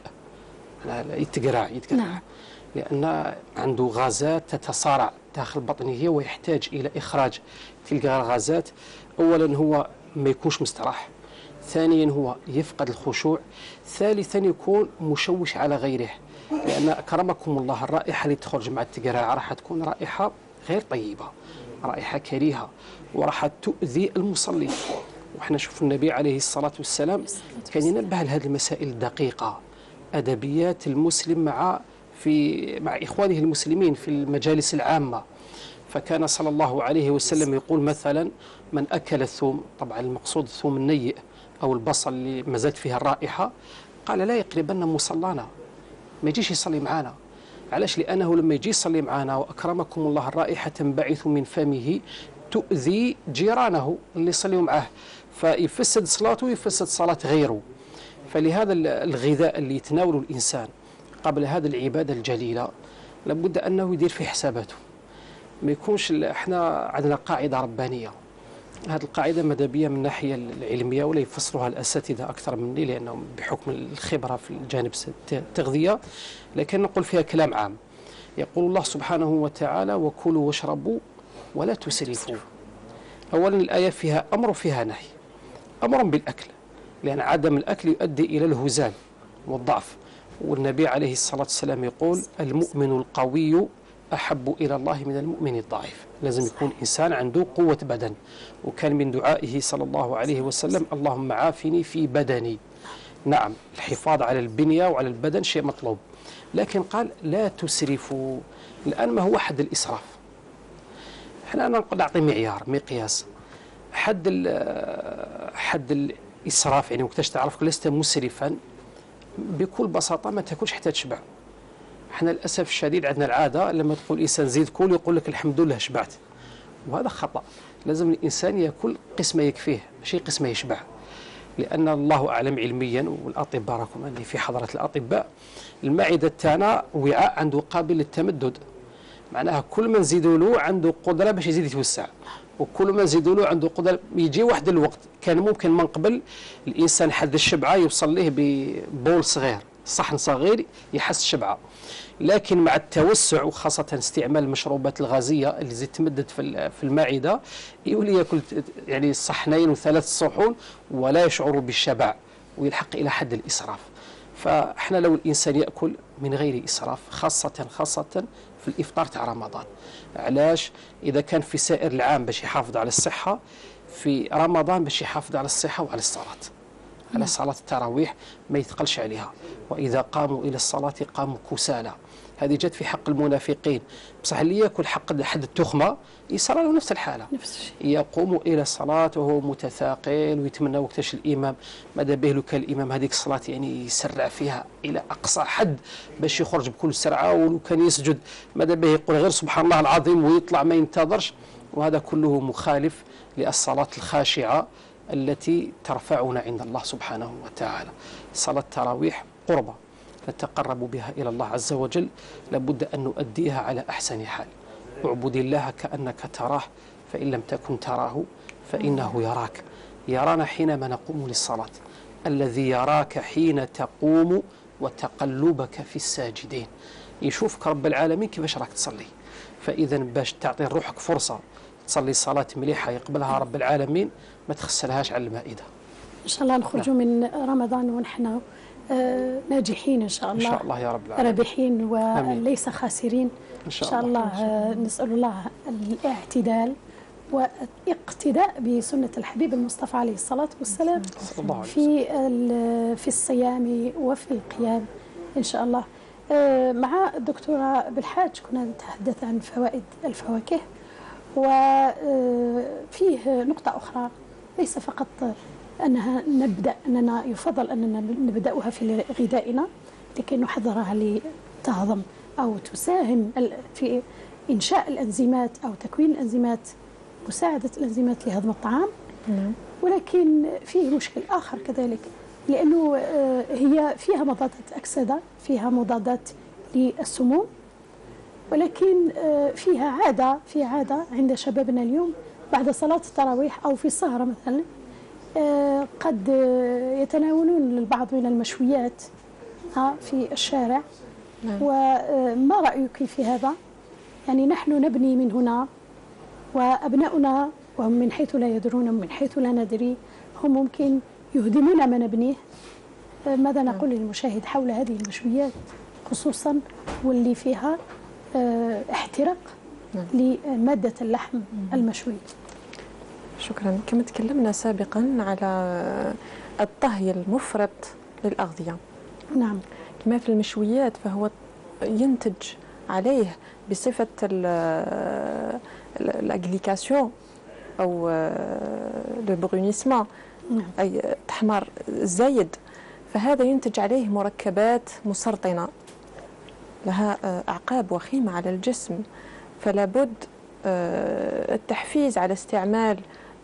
يتقرع. نعم. لأن عنده غازات تتصارع داخل بطنه ويحتاج إلى إخراج تلك الغازات. أولا هو ما يكونش مستراح، ثانيا هو يفقد الخشوع، ثالثا يكون مشوش على غيره، لأن أكرمكم الله الرائحة اللي تخرج مع التقرع راح تكون رائحة غير طيبة، رائحة كريهة وراح تؤذي المصلي. وإحنا نشوف النبي عليه الصلاة والسلام كان ينبه لهذه المسائل الدقيقة، أدبيات المسلم مع إخوانه المسلمين في المجالس العامة. فكان صلى الله عليه وسلم يقول مثلا من أكل الثوم، طبعا المقصود الثوم النيء أو البصل اللي ما زالت فيها الرائحة، قال لا يقربن مصلانا، ما يجيش يصلي معنا. علاش؟ لأنه لما يجي يصلي معنا وأكرمكم الله الرائحة تنبعث من فمه تؤذي جيرانه اللي يصلوا معه، فيفسد صلاته ويفسد صلاة غيره. فلهذا الغذاء اللي يتناوله الإنسان قبل هذه العبادة الجليلة لابد أنه يدير في حساباته، ما يكونش. احنا عندنا قاعدة ربانية، هذه القاعدة مدبية من الناحية العلمية ولا يفسرها الأساتذة أكثر مني لأنهم بحكم الخبرة في الجانب التغذية، لكن نقول فيها كلام عام. يقول الله سبحانه وتعالى وكلوا واشربوا ولا تسرفوا. أولا الآية فيها أمر وفيها نهي. أمر بالأكل، لأن عدم الأكل يؤدي إلى الهزال والضعف، والنبي عليه الصلاة والسلام يقول المؤمن القوي أحب إلى الله من المؤمن الضعيف. لازم يكون إنسان عنده قوة بدن، وكان من دعائه صلى الله عليه وسلم اللهم عافني في بدني. نعم، الحفاظ على البنية وعلى البدن شيء مطلوب، لكن قال لا تسرفوا. الآن ما هو حد الإسراف؟ احنا نقول نعطي معيار مقياس. حد الإسراف يعني وقتاش تعرف لست مسرفا؟ بكل بساطة ما تاكلش حتى تشبع. احنا للأسف الشديد عندنا العادة لما تقول إنسان زيد كل يقول لك الحمد لله شبعت، وهذا خطأ. لازم الإنسان يأكل قسمة يكفيه ماشي قسمة يشبع، لأن الله أعلم علميا والأطباء راكم عندي في حضرة الأطباء، المعدة تاعنا وعاء عنده قابل للتمدد، معناها كل ما نزيدوا له عنده قدرة باش يزيد يتوسع، وكل ما نزيدوا له عنده قدرة. يجي واحد الوقت كان ممكن من قبل الإنسان حد الشبعة يوصل له ببول صغير، صحن صغير يحس الشبعة، لكن مع التوسع وخاصة استعمال المشروبات الغازية اللي زي تمدد في المعدة يولي يأكل يعني صحنين وثلاث صحون ولا يشعر بالشبع ويلحق إلى حد الإسراف. فاحنا لو الإنسان يأكل من غير إسراف، خاصة في الإفطار تاع رمضان. علاش؟ إذا كان في سائر العام باش يحافظ على الصحة، في رمضان باش يحافظ على الصحة وعلى الصلاة، على صلاة التراويح ما يثقلش عليها. وإذا قاموا إلى الصلاة قاموا كسالى، هذه جت في حق المنافقين. بصح اللي ياكل حد التخمة يصير له نفس الحالة، يقوم إلى الصلاة وهو متثاقل ويتمنى وقتاش الإمام، ماذا به لو كان الإمام هذيك الصلاة يعني يسرع فيها إلى أقصى حد باش يخرج بكل سرعة، ولو كان يسجد ماذا به يقول غير سبحان الله العظيم ويطلع ما ينتظرش. وهذا كله مخالف للصلاة الخاشعة التي ترفعنا عند الله سبحانه وتعالى. صلاة التراويح قربة نتقرب بها إلى الله عز وجل، لابد أن نؤديها على أحسن حال. اعبد الله كأنك تراه فإن لم تكن تراه فإنه يراك. يرانا حينما نقوم للصلاة، الذي يراك حين تقوم وتقلبك في الساجدين. يشوفك رب العالمين كيفاش راك تصلي. فإذا باش تعطي روحك فرصة تصلي صلاة مليحة يقبلها رب العالمين، ما تخسرهاش على المائدة. إن شاء الله نخرج من رمضان ونحن ناجحين إن شاء الله، إن شاء الله يا رب العالمين، رابحين وليس خاسرين إن شاء الله. نسأل الله الاعتدال واقتداء بسنة الحبيب المصطفى عليه الصلاة والسلام في الصيام وفي القيام إن شاء الله. مع الدكتورة بالحاج كنا نتحدث عن فوائد الفواكه، وفيه نقطة أخرى، ليس فقط أننا يفضل أننا نبدأها في غذائنا لكي نحضرها لتهضم أو تساهم في إنشاء الأنزيمات أو تكوين الأنزيمات، مساعدة الأنزيمات لهضم الطعام، ولكن فيه مشكل آخر كذلك، لأنه هي فيها مضادات أكسدة، فيها مضادات للسموم، ولكن فيها عادة عند شبابنا اليوم بعد صلاة التراويح أو في السهرة مثلا قد يتناولون البعض من المشويات في الشارع. وما رأيك في هذا؟ يعني نحن نبني من هنا، وأبناؤنا وهم من حيث لا يدرون ومن حيث لا ندري هم ممكن يهدمون ما نبنيه. ماذا نقول للمشاهد حول هذه المشويات خصوصا واللي فيها احتراق لمادة اللحم المشوي؟ شكرا. كما تكلمنا سابقا على الطهي المفرط للأغذية، نعم، كما في المشويات فهو ينتج عليه بصفة الأغليكاسيون أو البرونيسمون، أي تحمار الزايد، فهذا ينتج عليه مركبات مسرطنة لها أعقاب وخيمة على الجسم. فلا بد التحفيز على استعمال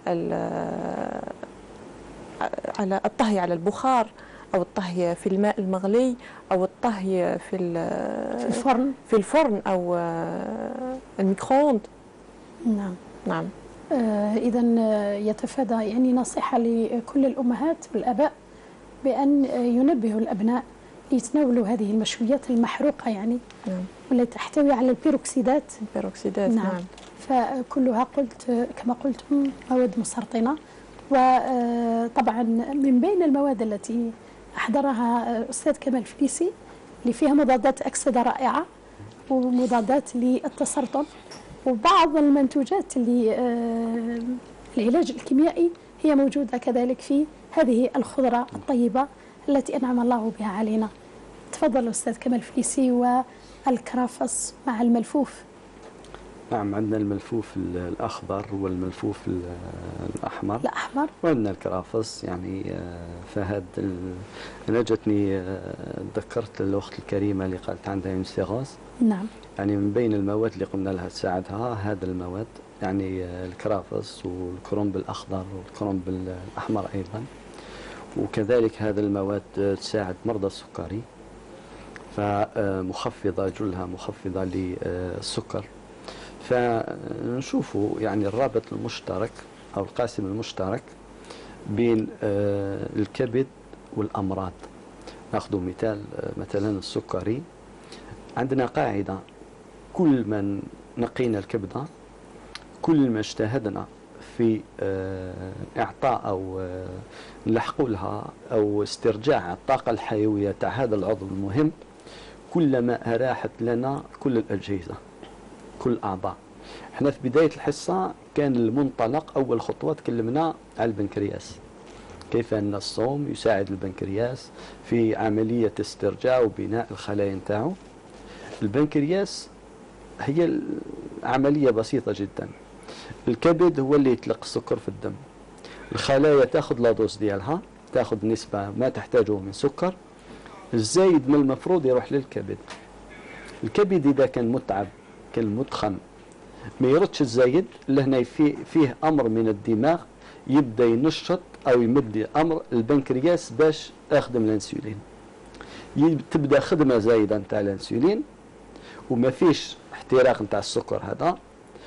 على الطهي على البخار، أو الطهي في الماء المغلي، أو الطهي في الفرن أو الميكرووند. نعم. إذا يتفادى يعني نصيحة لكل الأمهات والآباء بأن ينبهوا الأبناء ليتناولوا هذه المشويات المحروقة يعني، والتي تحتوي على البيروكسيدات. نعم. فكلها كما قلتم مواد مسرطنة. وطبعا من بين المواد التي أحضرها أستاذ كمال فليسي اللي فيها مضادات أكسدة رائعة ومضادات للتسرطن، وبعض المنتوجات العلاج الكيميائي هي موجودة كذلك في هذه الخضرة الطيبة التي أنعم الله بها علينا. تفضل أستاذ كمال فليسي. والكرافس مع الملفوف. نعم، عندنا الملفوف الأخضر والملفوف الأحمر، وعندنا الكرافس. يعني فهاد أنا جاتني ذكرت الأخت الكريمة اللي قالت عندها انسيغاز. نعم. يعني من بين المواد اللي قمنا لها تساعدها هذا المواد، يعني الكرافس والكرنب الأخضر والكرنب الأحمر أيضا، وكذلك هذا المواد تساعد مرضى السكري، فمخفضة جلها مخفضة للسكر. فنشوفوا يعني الرابط المشترك أو القاسم المشترك بين الكبد والأمراض. نأخذ مثلا السكري، عندنا قاعدة: كل ما نقينا الكبدة، كل ما اجتهدنا في إعطاء أو نلحقوا لها أو استرجاع الطاقة الحيوية تاع هذا العضو المهم، كلما أراحت لنا كل الأجهزة كل الأعضاء. احنا في بداية الحصة كان المنطلق أول خطوة تكلمنا على البنكرياس، كيف أن الصوم يساعد البنكرياس في عملية استرجاع وبناء الخلايا نتاعو. البنكرياس هي عملية بسيطة جدا. الكبد هو اللي يطلق السكر في الدم، الخلايا تاخذ لا دوز ديالها، تاخذ نسبة ما تحتاجه من سكر، الزايد من المفروض يروح للكبد. الكبد إذا كان متعب كان متخن ما يردش الزايد، لهنا فيه أمر من الدماغ يبدأ ينشط أو يمد أمر البنكرياس باش أخدم الأنسولين، تبدأ خدمة زايدة نتاع الأنسولين وما فيش احتراق نتاع السكر هذا،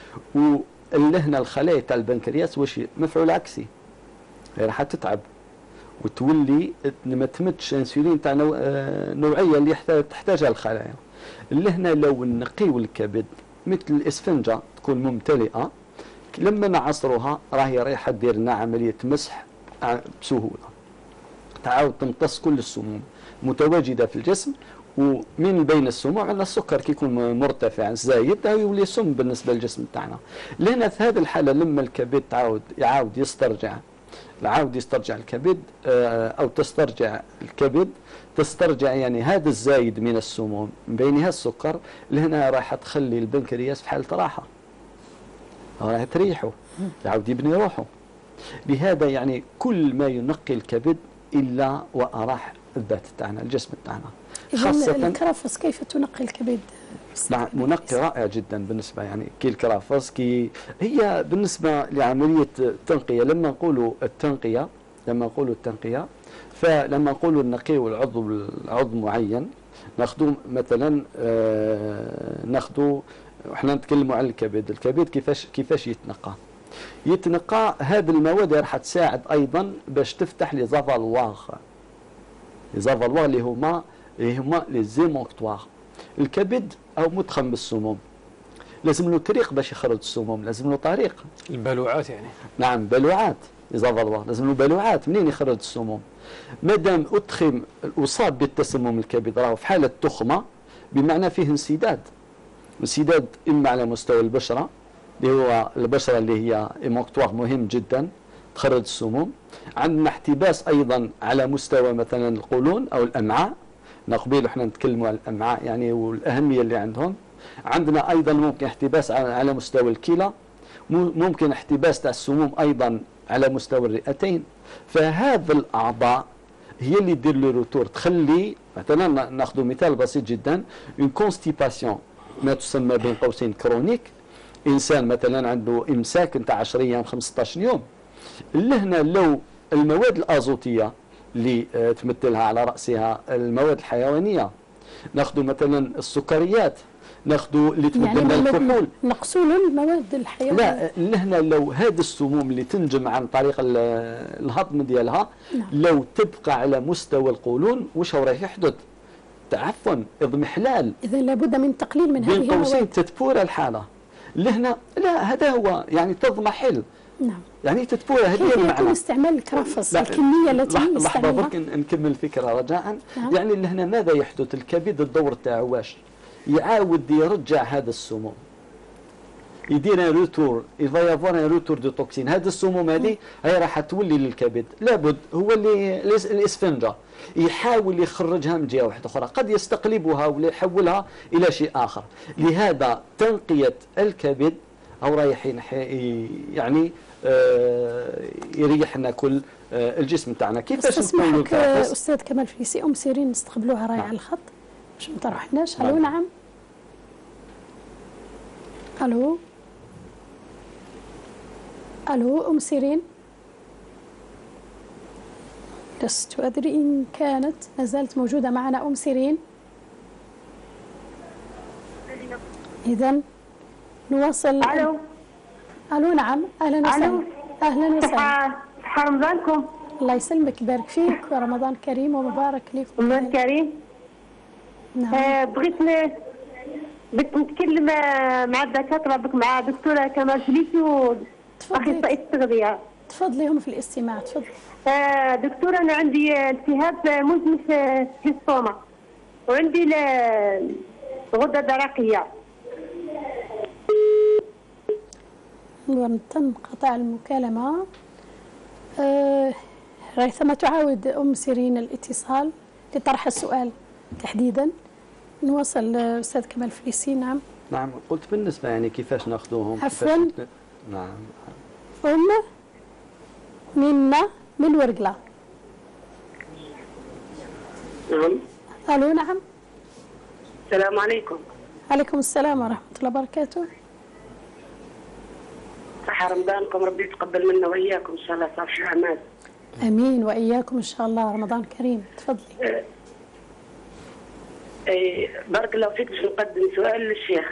ولهنا الخلايا تاع البنكرياس واش مفعول عكسي، راح تتعب وتولي ما تمدش انسولين تاع نوعيه اللي تحتاجها الخلايا. لهنا لو نقيو الكبد مثل الاسفنجه تكون ممتلئه، لما نعصروها راهي رايحه دير لنا عمليه مسح بسهوله، تعاود تمتص كل السموم متواجده في الجسم. ومن بين السموم عندنا السكر كي يكون مرتفع زايد يولي سم بالنسبه للجسم تاعنا. لهنا في هذه الحاله لما الكبد يعاود يسترجع الكبد او تسترجع الكبد تسترجع يعني هذا الزايد من السموم من بينها السكر، لهنا راح تخلي البنكرياس في حاله راحه، راح تريحه يعاود يبني روحه. لهذا يعني كل ما ينقي الكبد الا واراح الذات تاعنا الجسم تاعنا. خاصة الكرافس كيف تنقي الكبد؟ نعم منقي رائع جدا بالنسبة يعني كي الكرافس كي هي بالنسبة لعملية التنقية. لما نقولوا التنقية فلما نقولوا نقيو العضو معين ناخذوا مثلا احنا نتكلموا على الكبد كيفاش يتنقى هذه المواد راح تساعد ايضا باش تفتح لي زافالواغ اللي هما لي زيموكتوار. الكبد او متخم بالسموم لازم له طريق باش يخرج السموم، لازم له طريق. البلوعات يعني. نعم بلوعات زافالواغ، لازم له بلوعات منين يخرج السموم. مادام ادخم اصاب بالتسمم الكبد راهو في حاله تخمه بمعنى فيه انسداد اما على مستوى البشره اللي هو البشره اللي هي ايموكتوار مهم جدا تخرج السموم، عندنا احتباس ايضا على مستوى مثلا القولون او الامعاء، نقبل احنا نتكلموا على الامعاء يعني والاهميه اللي عندهم. عندنا ايضا ممكن احتباس على مستوى الكلى، ممكن احتباس تاع السموم ايضا على مستوى الرئتين. فهذه الاعضاء هي اللي دير لو روتور، تخلي مثلا ناخذ مثال بسيط جدا اون كونستيباسيون ما تسمى بين قوسين كرونيك، انسان مثلا عنده امساك نتاع 10 ايام 15 يوم، لهنا لو المواد الازوتيه اللي تمثلها على راسها المواد الحيوانيه، ناخذ مثلا السكريات، ناخذ اللي تمثلنا يعني الكحول، نقصوا له المواد الحيوانيه. لا لهنا لو هذه السموم اللي تنجم عن طريق الهضم ديالها لو تبقى على مستوى القولون واش راح يحدث؟ تعفن اضمحلال. اذا لابد من تقليل من هذه المواد. بين قوسين تتبور الحاله. لهنا لا هذا هو يعني تضمحل. نعم. يعني تتبور هذه المعنى. كيف استعمال الكرافس الكميه التي لحظه برك نكمل الفكره رجاء. نعم. يعني لهنا ماذا يحدث؟ الكبد الدور تاعو واش؟ يعاود يرجع هذا السموم، يدير روتور، يفيافوار ان روتور دو توكسين. هذه السموم هذه هي راح تولي للكبد، لابد هو اللي الاسفنجه يحاول يخرجها من جهه واحده اخرى، قد يستقلبها ولا يحولها الى شيء اخر. لهذا تنقيه الكبد او رايحين يعني يريحنا كل الجسم تاعنا. كيفاش نقولوا الكرافس؟ استاذ كمال فيسي ام سيرين نستقبلوها راهي على الخط باش ما تروحناش. الو نعم. الو ام سيرين، لست ادري ان كانت ما زالت موجوده معنا ام سيرين. اذا نواصل. الو نعم اهلا وسهلا. اهلا وسهلا. صحة رمضانكم. الله يسلمك يبارك فيك، ورمضان كريم ومبارك لكم. رمضان كريم. نعم. بغيت نتكلم مع الدكاتره، مع دكتوره كمال فليسي أخصائية التغذية. تفضلي هم في الاستماع. تفضلي. دكتور أنا عندي التهاب مزمن في الصومة وعندي غدة درقية. تم قطع المكالمة. ريثما تعاود أم سيرين الاتصال لطرح السؤال تحديدا. نواصل أستاذ كمال فليسي. نعم. نعم قلت بالنسبة يعني كيفاش ناخذوهم. عفوا. نعم. منا من ورقلة. نعم. ألو. نعم. السلام عليكم. عليكم السلام ورحمة الله وبركاته. صحة رمضانكم ربي يتقبل منا وإياكم إن شاء الله صالح الأعمال. امين واياكم ان شاء الله. رمضان كريم. تفضلي. بارك الله فيك. باش نقدم سؤال للشيخ.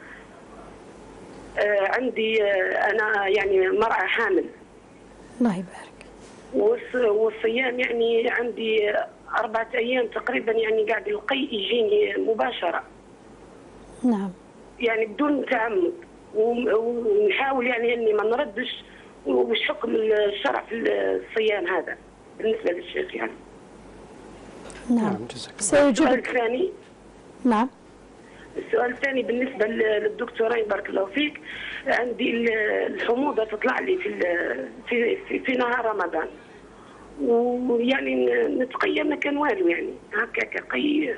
عندي انا يعني مرأة حامل. الله يبارك. والصيام يعني عندي 4 أيام تقريبا يعني قاعد القيء يجيني مباشرة. نعم. يعني بدون تعمد ونحاول يعني اني ما نردش وش حكم الشرع في الصيام هذا بالنسبة للشيخ يعني. نعم. السؤال الثاني. نعم. السؤال الثاني بالنسبة للدكتورين بارك الله فيك. عندي الحموضة تطلع لي في نهار رمضان ويعني نتقيا ما كان والو يعني هكاك قي.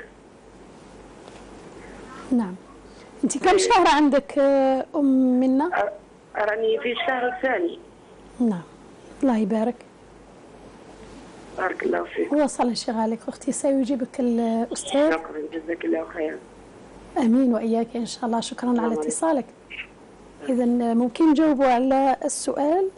نعم. انت كم شهر عندك ام منا؟ راني في الشهر الثاني. نعم. الله يبارك. بارك الله فيك. وصل انشغالك اختي. سيجيبك الاستاذ. شكرا جزاك الله خير. امين واياك ان شاء الله. شكرا على اتصالك. اذا ممكن نجاوبوا على السؤال.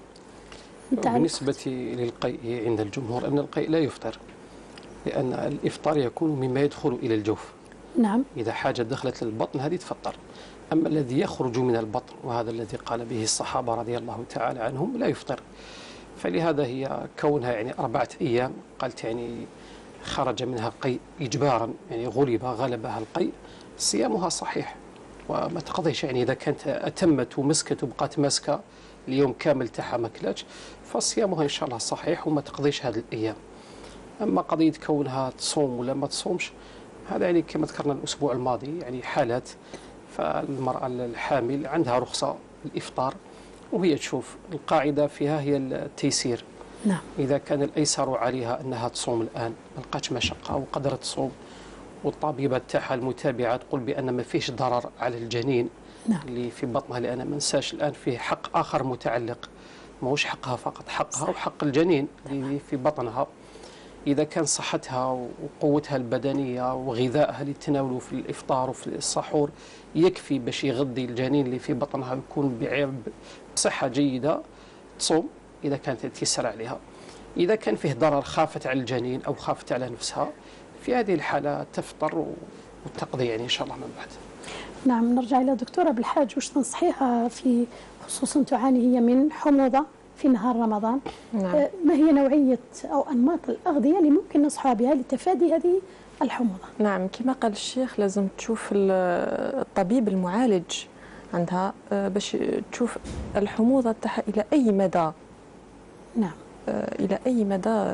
بالنسبة للقيء عند الجمهور أن القيء لا يفطر، لأن الإفطار يكون مما يدخل إلى الجوف. نعم. إذا حاجة دخلت للبطن هذه تفطر. أما الذي يخرج من البطن وهذا الذي قال به الصحابة رضي الله تعالى عنهم لا يفطر. فلهذا هي كونها يعني 4 أيام قالت يعني خرج منها قيء إجبارا يعني غلبها القيء، صيامها صحيح وما تقضيش. يعني إذا كانت أتمت ومسكت وبقات ماسكة اليوم كامل تاعها ما كلاتش فصيامها إن شاء الله صحيح وما تقضيش هذه الأيام. أما قضية كونها تصوم ولا ما تصومش هذا يعني كما ذكرنا الأسبوع الماضي يعني حالات. فالمرأة الحامل عندها رخصة الإفطار وهي تشوف القاعدة فيها هي التيسير. نعم. إذا كان الأيسر عليها أنها تصوم الآن ما لقاتش مشقة وقدرت تصوم والطبيبة تاعها المتابعة تقول بأن ما فيش ضرر على الجنين. نعم. اللي في بطنها، لأن ما ننساش الآن فيه حق آخر متعلق ماهوش حقها فقط، حقها وحق الجنين اللي في بطنها. إذا كان صحتها وقوتها البدنية وغذائها اللي تناوله في الإفطار وفي السحور يكفي باش يغذي الجنين اللي في بطنها ويكون بصحة جيدة تصوم إذا كانت تيسر عليها. إذا كان فيه ضرر خافت على الجنين أو خافت على نفسها في هذه الحالة تفطر وتقضي يعني إن شاء الله من بعد. نعم. نرجع إلى دكتورة بالحاج. وش تنصحيها في خصوصا تعاني هي من حموضة في نهار رمضان؟ نعم. ما هي نوعية أو أنماط الأغذية اللي ممكن نصحها بها لتفادي هذه الحموضة؟ نعم كما قال الشيخ لازم تشوف الطبيب المعالج عندها باش تشوف الحموضة تاعها إلى أي مدى. نعم. إلى أي مدى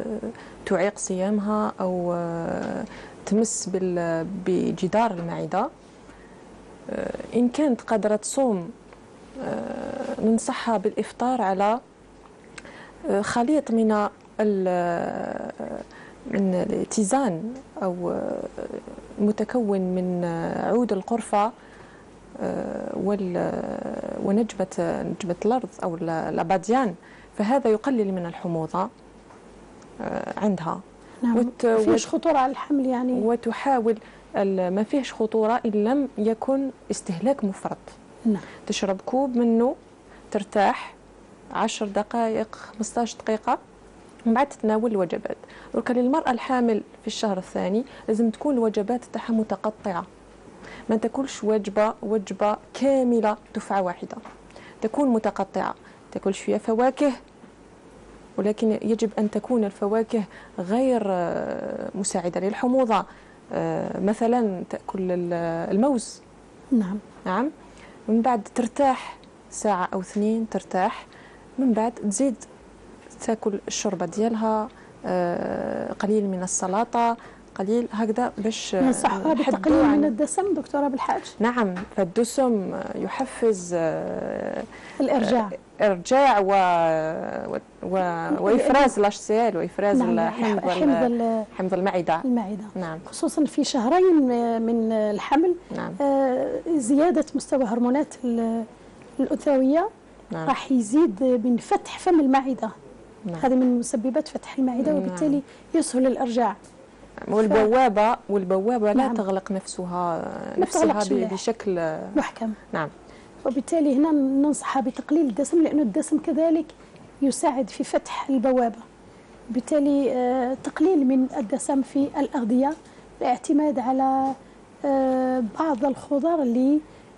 تعيق صيامها أو تمس بجدار المعدة. إن كانت قادرة تصوم ننصحها بالإفطار على خليط من التيزان أو متكون من عود القرفة ونجبة الأرز أو الأباديان، فهذا يقلل من الحموضة عندها. نعم. ما فيش خطورة على الحمل يعني. وتحاول ما فيهش خطورة إن لم يكن استهلاك مفرط. نعم. تشرب كوب منه ترتاح 10 دقائق 15 دقيقة ومن بعد تتناول الوجبات. ولكن للمرأة الحامل في الشهر الثاني لازم تكون الوجبات تاعها متقطعة، ما تاكلش وجبة كاملة دفعة واحدة، تكون متقطعة. تاكل شوية فواكه ولكن يجب أن تكون الفواكه غير مساعدة للحموضة. مثلا تأكل الموز. نعم. نعم. ومن بعد ترتاح ساعة أو 2 ترتاح، من بعد تزيد تاكل الشوربة ديالها، قليل من السلطة، قليل هكذا باش ننصحها بالتقليل من الدسم دكتورة بالحاج. نعم، فالدسم يحفز الارجاع وافراز الاشتعال وافراز حمض المعده. نعم، خصوصا في شهرين من الحمل. نعم. زياده مستوى هرمونات الانثويه. نعم. راح يزيد من فتح فم المعده. نعم. هذه من مسببات فتح المعده، وبالتالي يسهل الارجاع. والبوابة لا تغلق نفسها بشكل محكم. نعم. وبالتالي هنا ننصحها بتقليل الدسم، لأن الدسم كذلك يساعد في فتح البوابة. بالتالي تقليل من الدسم في الأغذية، الاعتماد على بعض الخضار اللي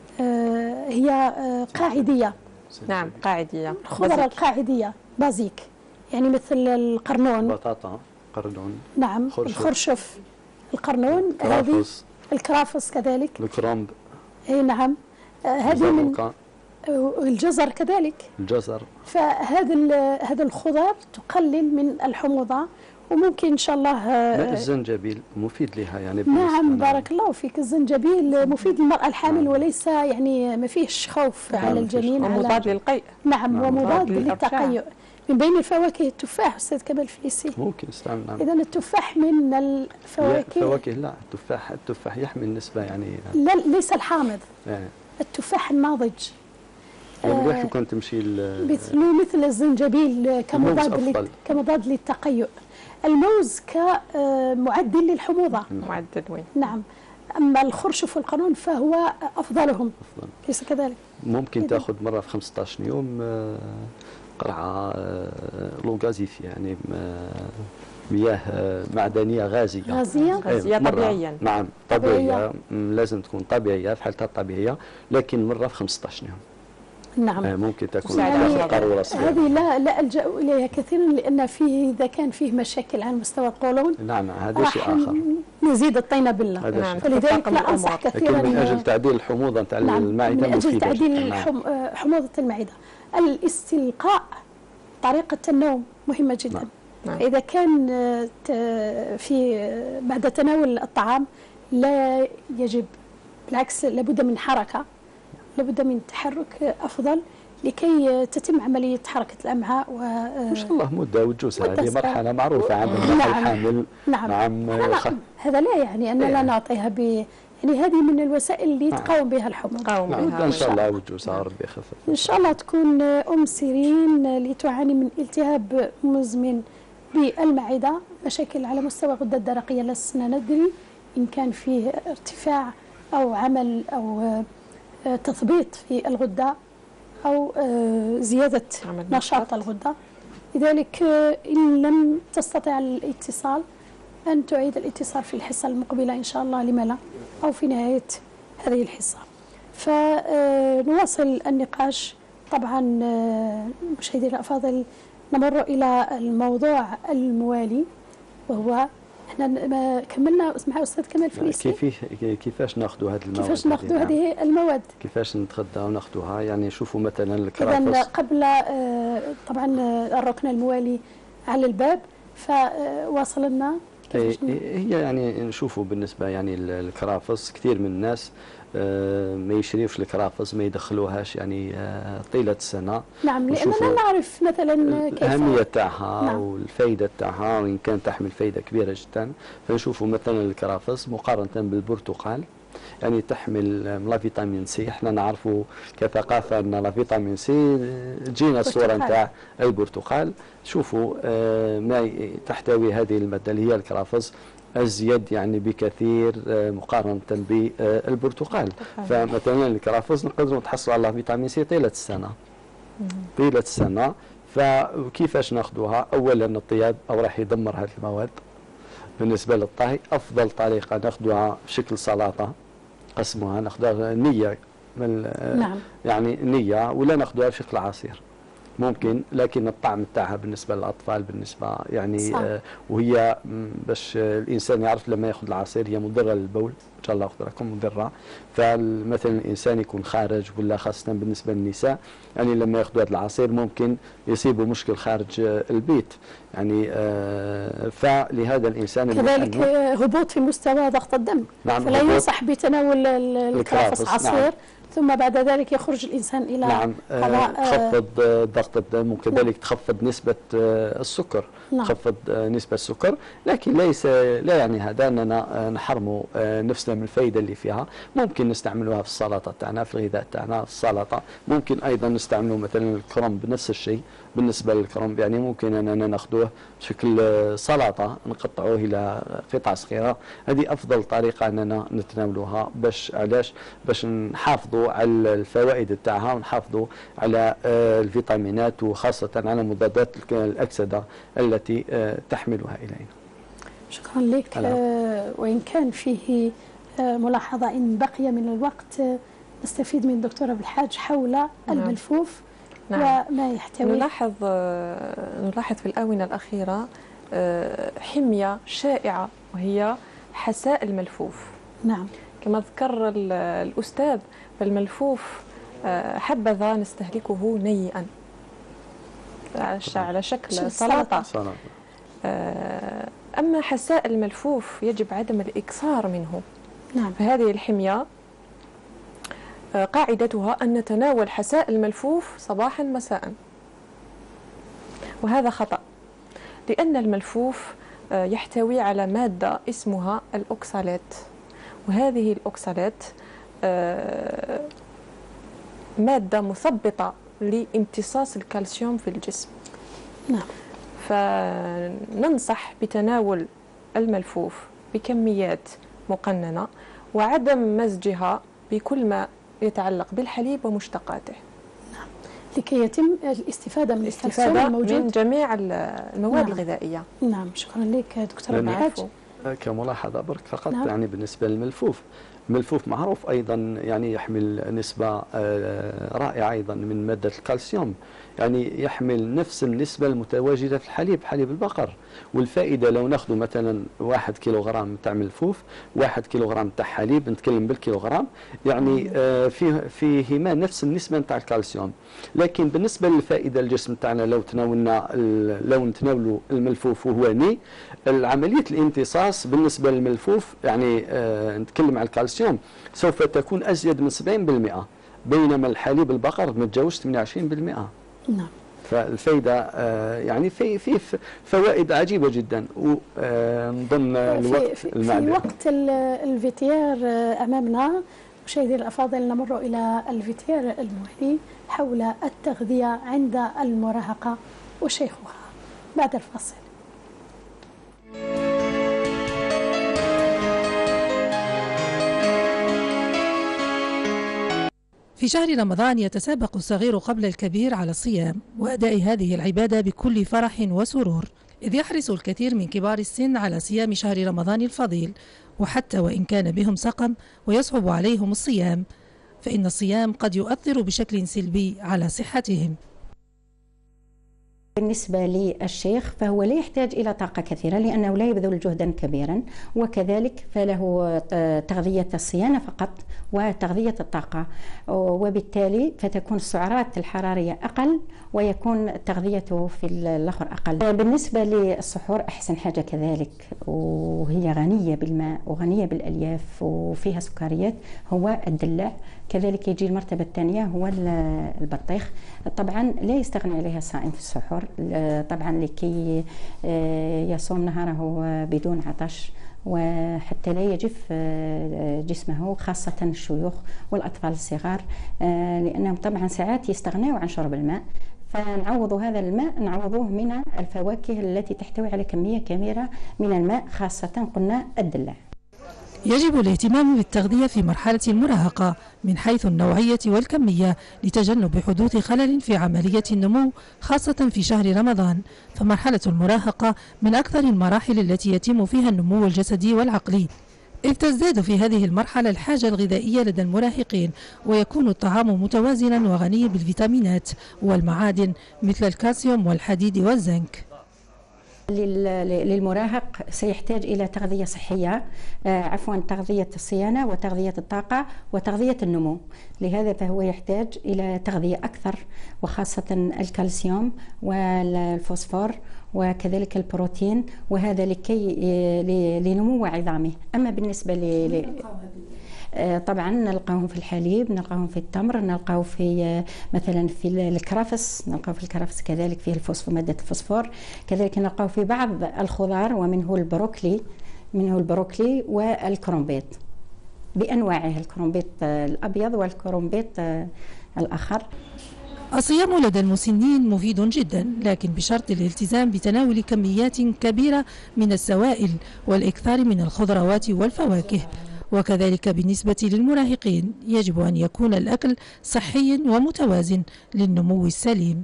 هي قاعدية. نعم، قاعدية، الخضار القاعدية بازيك، يعني مثل القرنون، بطاطا، قرنون، نعم، الخرشف، القرنون، الكرافس كذلك، الكرنب، اي نعم، هذه من الجزر كذلك، الجزر. فهذا الخضار تقلل من الحموضة، وممكن ان شاء الله ماء الزنجبيل مفيد لها يعني. نعم، بارك الله فيك. الزنجبيل مفيد للمرأة الحامل، وليس يعني ما فيهش خوف على الجنين، ومضاد للقيء. نعم، ومضاد للتقيؤ. من بين الفواكه التفاح أستاذ كمال فليسي، ممكن استعمل. إذا التفاح من الفواكه. لا، التفاح يحمل نسبة يعني لا، ليس الحامض. التفاح الناضج. مليح لو كان تمشي مثل الزنجبيل كمضاد للتقيؤ. الموز كمعدل للحموضة. معدل، وين؟ نعم. أما الخرشف والقرنون فهو أفضلهم. ليس كذلك. ممكن تأخذ مرة في 15 يوم قرعة لوغازيف، يعني مياه معدنية غازية طبيعيا. نعم، طبيعية. لازم تكون طبيعية في حالتها الطبيعية، لكن مرة في 15 يوم. نعم، ممكن تكون قارورة صغيرة. هذه لا ألجأ إليها كثيرا، لأن فيه إذا كان فيه مشاكل على مستوى القولون. نعم، هذا شيء آخر. نزيد الطينة بالله. نعم. فلذلك لا أنصح كثيرا. لكن من أجل تعديل الحموضة نتاع المعدة، من أجل تعديل حموضة المعدة. الاستلقاء، طريقة النوم مهمة جدا. نعم. إذا كان بعد تناول الطعام لا يجب، بالعكس لابد من حركة، لابد من تحرك أفضل لكي تتم عملية حركة الأمعاء. إن شاء الله مدة وجوزها، هذه مرحلة معروفة عند المرأة الحامل. نعم. هذا لا يعني أن لا نعطيها يعني هذه من الوسائل اللي تقاوم بها الحموضة. إن شاء الله وجوزها ربي يخفف. إن شاء الله تكون أم سيرين اللي تعاني من التهاب مزمن بالمعدة، مشاكل على مستوى الغدة الدرقية، لسنا ندري إن كان فيه ارتفاع أو عمل أو تثبيط في الغدة أو زيادة نشاط الغدة. لذلك إن لم تستطع الاتصال أن تعيد الاتصال في الحصة المقبلة إن شاء الله، لما لا، أو في نهاية هذه الحصة. فنواصل النقاش. طبعا مشاهدينا الأفاضل، نمر إلى الموضوع الموالي، وهو احنا كملنا مع أستاذ كمال فليسي كيفاش ناخذوا هذه المواد، كيفاش ناخذوا هذه المواد، كيفاش نتغداو وناخذوها. يعني نشوفوا مثلا الكرافس. إذا قبل طبعا الركن الموالي على الباب، فواصلنا هي يعني نشوفوا بالنسبة يعني الكرافس، كثير من الناس ما يشريوش الكرافس، ما يدخلوهاش يعني طيلة السنة. نعم، لأننا نعرف مثلا كيف الأهمية تاعها والفائدة تاعها، وإن كان تحمل فائدة كبيرة جدا. فنشوفوا مثلا الكرافس مقارنة بالبرتقال، يعني تحمل لا فيتامين سي. احنا نعرفوا كثقافة أن لا فيتامين سي، تجينا الصورة نتاع البرتقال. شوفوا ما تحتوي هذه المادة اللي هي الكرافس أزيد يعني بكثير مقارنة بالبرتقال. فمثلا الكرافس نقدروا نتحصلوا على فيتامين سي طيلة السنة. طيلة السنة. فكيفاش ناخذوها؟ أولا الطياب أو راح يدمر هذه المواد. بالنسبة للطهي أفضل طريقة ناخذوها بشكل سلطة، قسموها، ناخذوها نية من نعم. يعني نية، ولا ناخذوها بشكل عصير. ممكن، لكن الطعم تاعها بالنسبه للاطفال بالنسبه يعني وهي باش الانسان يعرف لما ياخذ العصير هي مضره للبول ان شاء الله اخذ لكم مضره. فمثلا الانسان يكون خارج ولا خاصه بالنسبه للنساء يعني لما ياخذوا هذا العصير ممكن يصيبوا مشكل خارج البيت يعني فلهذا الانسان كذلك هبوط في مستوى ضغط الدم. نعم فلا ينصح بتناول الكرافس عصير. نعم. ثم بعد ذلك يخرج الإنسان إلى نعم تخفض ضغط الدم وكذلك تخفض نسبة السكر. تخفض نسبة السكر، لكن لا يعني هذا أننا نحرموا نفسنا من الفائدة اللي فيها. ممكن نستعملوها في السلطة تاعنا، في الغذاء تاعنا، في السلطة. ممكن أيضا نستعملوا مثلا الكرنب بنفس الشيء. بالنسبة للكرنب يعني ممكن أننا ناخذوه بشكل سلطة، نقطعوه إلى قطع صغيرة. هذه أفضل طريقة أننا نتناولوها. علاش؟ باش نحافظوا على الفوائد تاعها ونحافظوا على الفيتامينات وخاصة على مضادات الأكسدة التي تحملها إلينا. شكرا لك. وإن كان فيه ملاحظة إن بقي من الوقت نستفيد من الدكتورة بالحاج حول الملفوف. نعم. وما يحتوي. نلاحظ في الآونة الأخيرة حمية شائعة وهي حساء الملفوف. نعم. كما ذكر الأستاذ فالملفوف حبذا نستهلكه نيئا على شكل سلطة. أما حساء الملفوف يجب عدم الإكثار منه. نعم. فهذه الحمية قاعدتها أن نتناول حساء الملفوف صباحا مساء، وهذا خطأ، لأن الملفوف يحتوي على مادة اسمها الأوكسالات، وهذه الأوكسالات مادة مثبطة لامتصاص الكالسيوم في الجسم. نعم. فننصح بتناول الملفوف بكميات مقننة وعدم مزجها بكل ما يتعلق بالحليب ومشتقاته. نعم. لكي يتم الاستفادة من الكالسيوم الموجود من جميع المواد الغذائية. نعم. شكرا لك دكتورة بالحاج. كملاحظة برك فقط. نعم. يعني بالنسبة للملفوف، الملفوف معروف أيضا يعني يحمل نسبة رائعة أيضا من مادة الكالسيوم، يعني يحمل نفس النسبة المتواجدة في الحليب، حليب البقر. والفائدة لو ناخذ مثلا 1 كيلوغرام تاع ملفوف، 1 كيلوغرام تاع حليب، نتكلم بالكيلوغرام، يعني فيهما نفس النسبة تاع الكالسيوم. لكن بالنسبة للفائدة الجسم تاعنا لو نتناولوا الملفوف وهو ني، عملية الامتصاص بالنسبة للملفوف يعني نتكلم على الكالسيوم سوف تكون أزيد من 70%، بينما الحليب البقر ما تجاوزش 28%. نعم. فالفائدة يعني في فوائد عجيبة جدا. ونظن الوقت في وقت الفيتيار أمامنا مشاهدينا الأفاضل، نمر إلى الفيتيار المهني حول التغذية عند المراهقة وشيخوخة بعد الفاصل. في شهر رمضان يتسابق الصغير قبل الكبير على الصيام وأداء هذه العبادة بكل فرح وسرور، إذ يحرص الكثير من كبار السن على صيام شهر رمضان الفضيل، وحتى وإن كان بهم سقم ويصعب عليهم الصيام، فإن الصيام قد يؤثر بشكل سلبي على صحتهم. بالنسبة للشيخ فهو لا يحتاج إلى طاقة كثيرة لأنه لا يبذل جهدا كبيرا، وكذلك فله تغذية الصيانة فقط وتغذية الطاقة، وبالتالي فتكون السعرات الحرارية أقل ويكون تغذيته في الآخر أقل. بالنسبة للسحور أحسن حاجة كذلك، وهي غنية بالماء وغنية بالألياف وفيها سكريات، هو الدلاع. كذلك يجي المرتبة الثانية هو البطيخ. طبعا لا يستغني عليها الصائم في السحور، طبعا لكي يصوم نهاره بدون عطش وحتى لا يجف جسمه، خاصة الشيوخ والأطفال الصغار، لأنهم طبعا ساعات يستغنوا عن شرب الماء، فنعوض هذا الماء نعوضوه من الفواكه التي تحتوي على كمية كبيرة من الماء، خاصة قلنا الدلاع. يجب الاهتمام بالتغذية في مرحلة المراهقة من حيث النوعية والكمية لتجنب حدوث خلل في عملية النمو، خاصة في شهر رمضان، فمرحلة المراهقة من أكثر المراحل التي يتم فيها النمو الجسدي والعقلي، إذ تزداد في هذه المرحلة الحاجة الغذائية لدى المراهقين، ويكون الطعام متوازنا وغني بالفيتامينات والمعادن مثل الكالسيوم والحديد والزنك. للمراهق سيحتاج إلى تغذية صحية، تغذية الصيانة وتغذية الطاقة وتغذية النمو. لهذا فهو يحتاج إلى تغذية أكثر، وخاصة الكالسيوم والفوسفور وكذلك البروتين، وهذا لنمو عظامه. أما بالنسبة طبعا نلقاهم في الحليب، نلقاهم في التمر، نلقاه في مثلا في الكرفس، نلقاه في الكرفس كذلك فيه مادة الفوسفور، كذلك نلقاه في بعض الخضار ومنه البروكلي والكرومبيت بأنواعه، الكرومبيت الأبيض والكرومبيت الآخر. الصيام لدى المسنين مفيد جدا، لكن بشرط الالتزام بتناول كميات كبيرة من السوائل والإكثار من الخضروات والفواكه. وكذلك بالنسبة للمراهقين يجب أن يكون الأكل صحي ومتوازن للنمو السليم.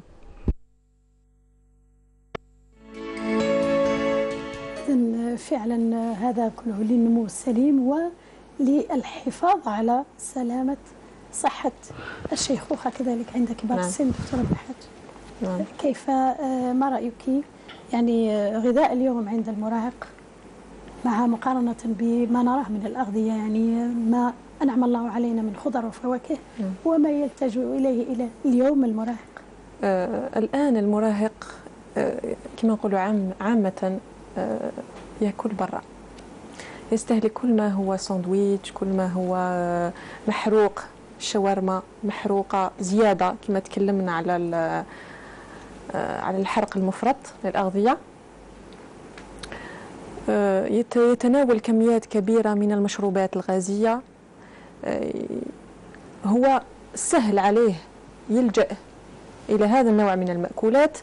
إذن فعلا هذا كله للنمو السليم وللحفاظ على سلامة صحة الشيخوخة كذلك عند كبار السن. دكتورة عبد الحاج، كيف ما رأيك يعني غذاء اليوم عند المراهق مع مقارنة بما نراه من الأغذية، يعني ما أنعم الله علينا من خضر وفواكه وما يلتجئ إليه اليوم المراهق؟ الآن المراهق كما نقولوا عامة يأكل برا، يستهلك كل ما هو ساندويتش، كل ما هو محروق، شاورما محروقة زيادة كما تكلمنا على الحرق المفرط للأغذية. يتناول كميات كبيرة من المشروبات الغازية. هو سهل عليه يلجأ إلى هذا النوع من المأكولات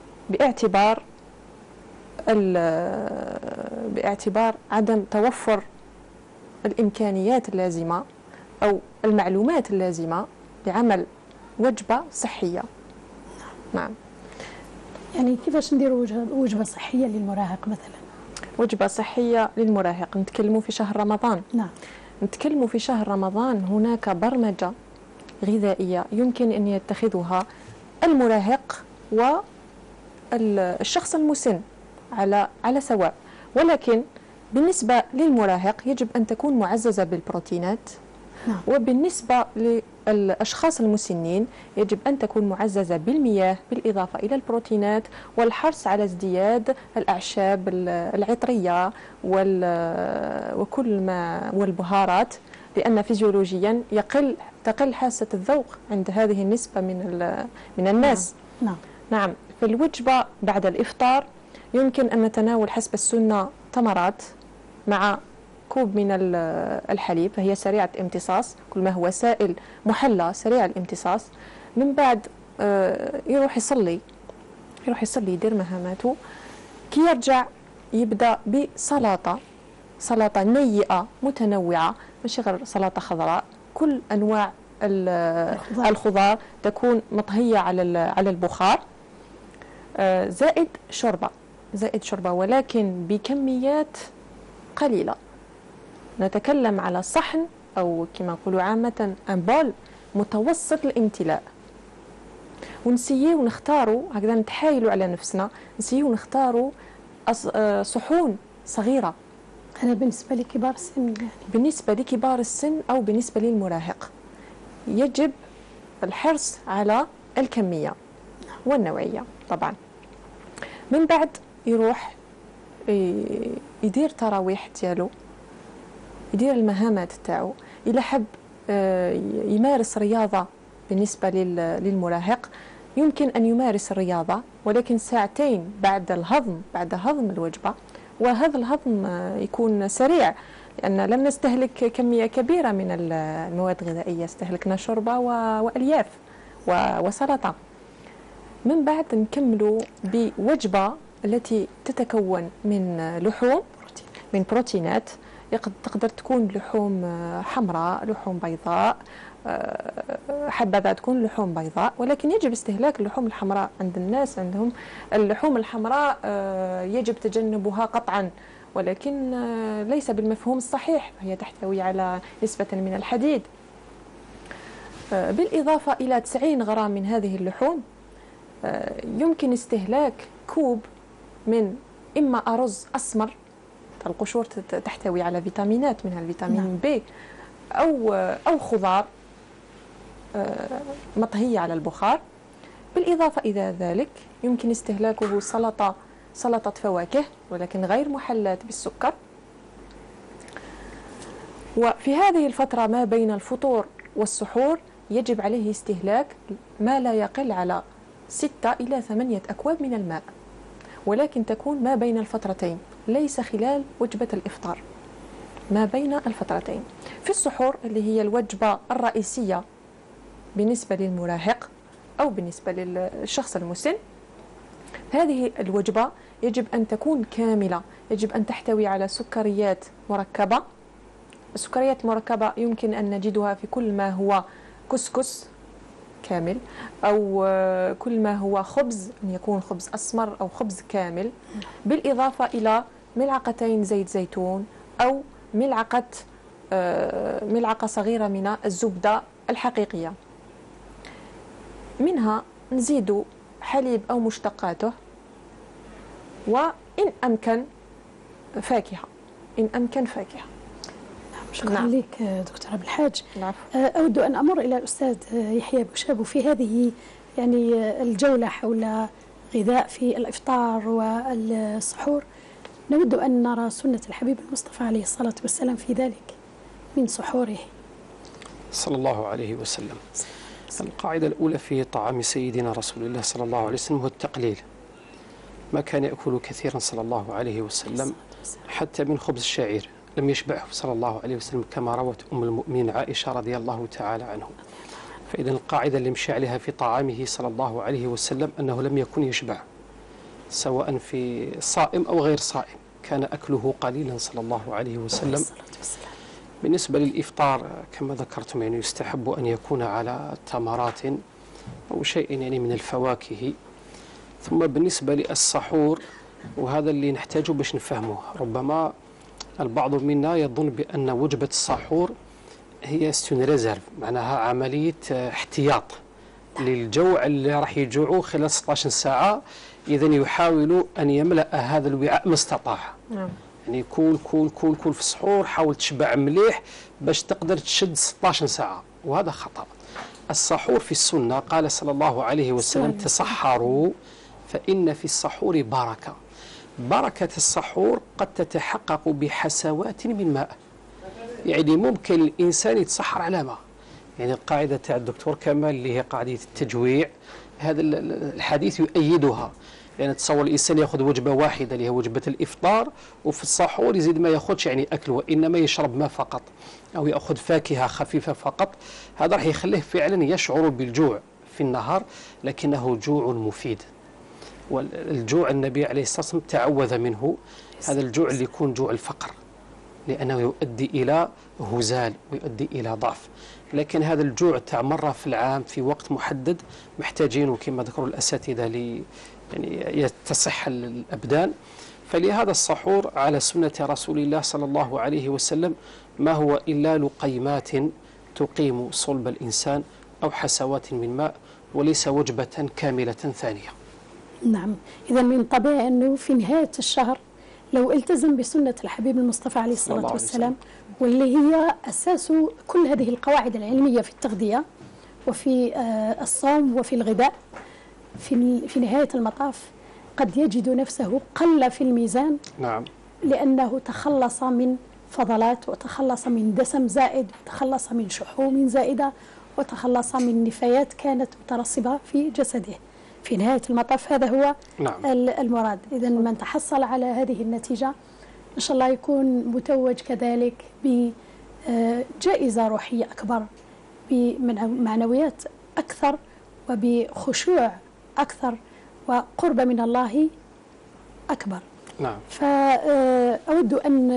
باعتبار عدم توفر الإمكانيات اللازمة أو المعلومات اللازمة لعمل وجبة صحية. نعم. يعني كيفاش نديروا وجبة صحية للمراهق مثلا؟ وجبة صحية للمراهق نتكلموا في شهر رمضان. نعم. نتكلموا في شهر رمضان، هناك برمجة غذائية يمكن أن يتخذها المراهق والشخص المسن على سواء، ولكن بالنسبة للمراهق يجب أن تكون معززة بالبروتينات. نعم. وبالنسبة للأشخاص المسنين يجب أن تكون معززة بالمياه بالإضافة إلى البروتينات، والحرص على ازدياد الأعشاب العطرية وكل ما والبهارات، لأن فيزيولوجيا تقل حاسة الذوق عند هذه النسبة من الناس. نعم. نعم. في الوجبة بعد الإفطار يمكن أن نتناول حسب السنة تمرات مع كوب من الحليب، فهي سريعة امتصاص، كل ما هو سائل محلى سريع الامتصاص. من بعد يروح يصلي يدير مهاماته، كي يرجع يبدأ بسلطة نيئة متنوعة، ماشي غير سلطة خضراء، كل أنواع الخضار تكون مطهية على البخار، زائد شوربة ولكن بكميات قليلة. نتكلم على صحن أو كما نقولوا عامة بول متوسط الامتلاء، ونسيو ونختاروا هكذا، نتحايلوا على نفسنا، نسيو ونختاروا صحون صغيرة. هذا بالنسبة لكبار السن يعني. بالنسبة لكبار السن أو بالنسبة للمراهق يجب الحرص على الكمية والنوعية طبعا. من بعد يروح يدير تراويح ديالو، يدير المهامات تاعو. إلى حب يمارس رياضة بالنسبة للمراهق يمكن أن يمارس الرياضة، ولكن ساعتين بعد هضم الوجبة، وهذا الهضم يكون سريع لأن لم نستهلك كمية كبيرة من المواد الغذائية، استهلكنا شوربة وألياف وسلطة. من بعد نكملوا بوجبة التي تتكون من لحوم، من بروتينات، تقدر تكون لحوم حمراء، لحوم بيضاء، حبذا تكون لحوم بيضاء، ولكن يجب استهلاك اللحوم الحمراء. عند الناس عندهم اللحوم الحمراء يجب تجنبها قطعا، ولكن ليس بالمفهوم الصحيح، هي تحتوي على نسبة من الحديد. بالإضافة إلى 90 غرام من هذه اللحوم يمكن استهلاك كوب من إما أرز أسمر، القشور تحتوي على فيتامينات منها الفيتامين B، أو خضار مطهية على البخار. بالإضافة إلى ذلك يمكن استهلاكه سلطة فواكه ولكن غير محلاة بالسكر. وفي هذه الفترة ما بين الفطور والسحور يجب عليه استهلاك ما لا يقل على 6 إلى 8 أكواب من الماء، ولكن تكون ما بين الفترتين، ليس خلال وجبة الإفطار، ما بين الفترتين. في السحور اللي هي الوجبة الرئيسية بالنسبة للمراهق أو بالنسبة للشخص المسن، هذه الوجبة يجب أن تكون كاملة، يجب أن تحتوي على سكريات مركبة. السكريات المركبة يمكن أن نجدها في كل ما هو كسكس كامل، أو كل ما هو خبز، أن يكون خبز أسمر أو خبز كامل، بالإضافة إلى ملعقتين زيت زيتون أو ملعقة صغيرة من الزبدة الحقيقية. منها نزيد حليب أو مشتقاته، وإن أمكن فاكهة، إن أمكن فاكهة. شكرا لك دكتورة بالحاج. أود أن أمر إلى الأستاذ يحيى بوشابو في هذه يعني الجولة حول غذاء في الإفطار والسحور. نود أن نرى سنة الحبيب المصطفى عليه الصلاة والسلام في ذلك من سحوره صلى الله عليه وسلم. القاعدة الأولى في طعام سيدنا رسول الله صلى الله عليه وسلم هو التقليل. ما كان يأكل كثيرا صلى الله عليه وسلم حتى من خبز الشعير لم يشبعه صلى الله عليه وسلم، كما روت أم المؤمنين عائشة رضي الله تعالى عنه. فإذا القاعدة اللي مشي عليها في طعامه صلى الله عليه وسلم أنه لم يكن يشبع، سواء في صائم أو غير صائم، كان أكله قليلا صلى الله عليه وسلم. بالنسبة للإفطار كما ذكرتم يعني يستحب أن يكون على تمرات أو شيء يعني من الفواكه. ثم بالنسبة للسحور، وهذا اللي نحتاجه باش نفهمه، ربما البعض منا يظن بأن وجبة السحور هي ستون ريزيرف، معناها عملية احتياط للجوع اللي راح يجوعوا خلال 16 ساعة، إذا يحاول أن يملأ هذا الوعاء ما استطاع. يعني كول كول كول كول في السحور، حاول تشبع مليح باش تقدر تشد 16 ساعة، وهذا خطأ. السحور في السنة قال صلى الله عليه وسلم: تسحروا فإن في السحور بركة. بركة السحور قد تتحقق بحسوات من ماء، يعني ممكن الإنسان يتسحر على ماء. يعني القاعدة تاع الدكتور كمال اللي هي قاعدة التجويع، هذا الحديث يؤيدها. يعني تصور الإنسان يأخذ وجبة واحدة اللي هي وجبة الإفطار، وفي السحور يزيد ما يأخذش يعني أكل، وإنما يشرب ماء فقط أو يأخذ فاكهة خفيفة فقط. هذا راح يخليه فعلا يشعر بالجوع في النهار، لكنه جوع مفيد. والجوع النبي عليه الصلاة والسلام تعوذ منه، هذا الجوع اللي يكون جوع الفقر، لأنه يؤدي إلى هزال ويؤدي إلى ضعف. لكن هذا الجوع تاع مرة في العام في وقت محدد محتاجينه كما ذكروا الأساتذة يعني يتصح الأبدان. فلهذا السحور على سنة رسول الله صلى الله عليه وسلم ما هو إلا لقيمات تقيم صلب الإنسان أو حسوات من ماء، وليس وجبة كاملة ثانية. نعم، إذا من طبيعي أنه في نهاية الشهر لو التزم بسنة الحبيب المصطفى عليه الصلاة والسلام، واللي هي أساس كل هذه القواعد العلمية في التغذية وفي الصوم وفي الغذاء، في نهاية المطاف قد يجد نفسه قل في الميزان. نعم، لأنه تخلص من فضلات، وتخلص من دسم زائد، وتخلص من شحوم زائدة، وتخلص من نفايات كانت مترسبة في جسده. في نهاية المطاف هذا هو المراد. إذا من تحصل على هذه النتيجة إن شاء الله يكون متوج كذلك بجائزة روحية أكبر، بمعنويات أكثر، وبخشوع أكثر، وقرب من الله أكبر. نعم. فأود أن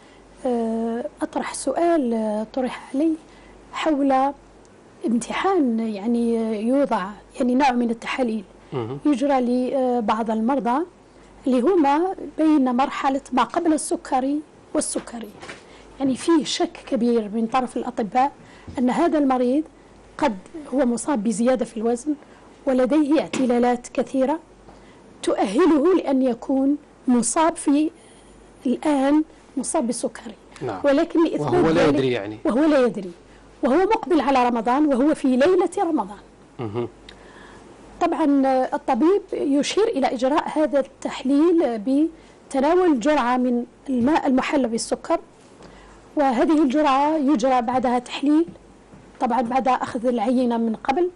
أطرح سؤال طرح علي حول امتحان يعني يوضع، يعني نوع من التحاليل يجرى لبعض المرضى اللي هما بين مرحلة ما قبل السكري والسكري. يعني فيه شك كبير من طرف الأطباء أن هذا المريض قد هو مصاب بزيادة في الوزن ولديه اعتلالات كثيرة تؤهله لأن يكون مصاب الآن مصاب بالسكري. نعم. ولكن وهو لا يدري يعني. وهو لا يدري، وهو مقبل على رمضان وهو في ليلة رمضان. طبعا الطبيب يشير إلى إجراء هذا التحليل بتناول جرعة من الماء المحلى بالسكر، وهذه الجرعة يجرى بعدها تحليل، طبعا بعد أخذ العينة من قبل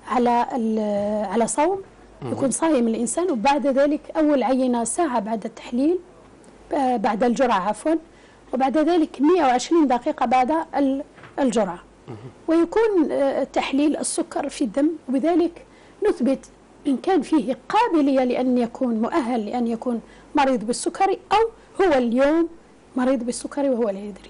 على صوم، يكون صايم الإنسان، وبعد ذلك أول عينة ساعة بعد التحليل، بعد الجرعة عفوا، وبعد ذلك 120 دقيقة بعد الجرعة، ويكون تحليل السكر في الدم، وبذلك نثبت إن كان فيه قابلية لأن يكون مؤهل لأن يكون مريض بالسكري أو هو اليوم مريض بالسكري وهو لا يدري.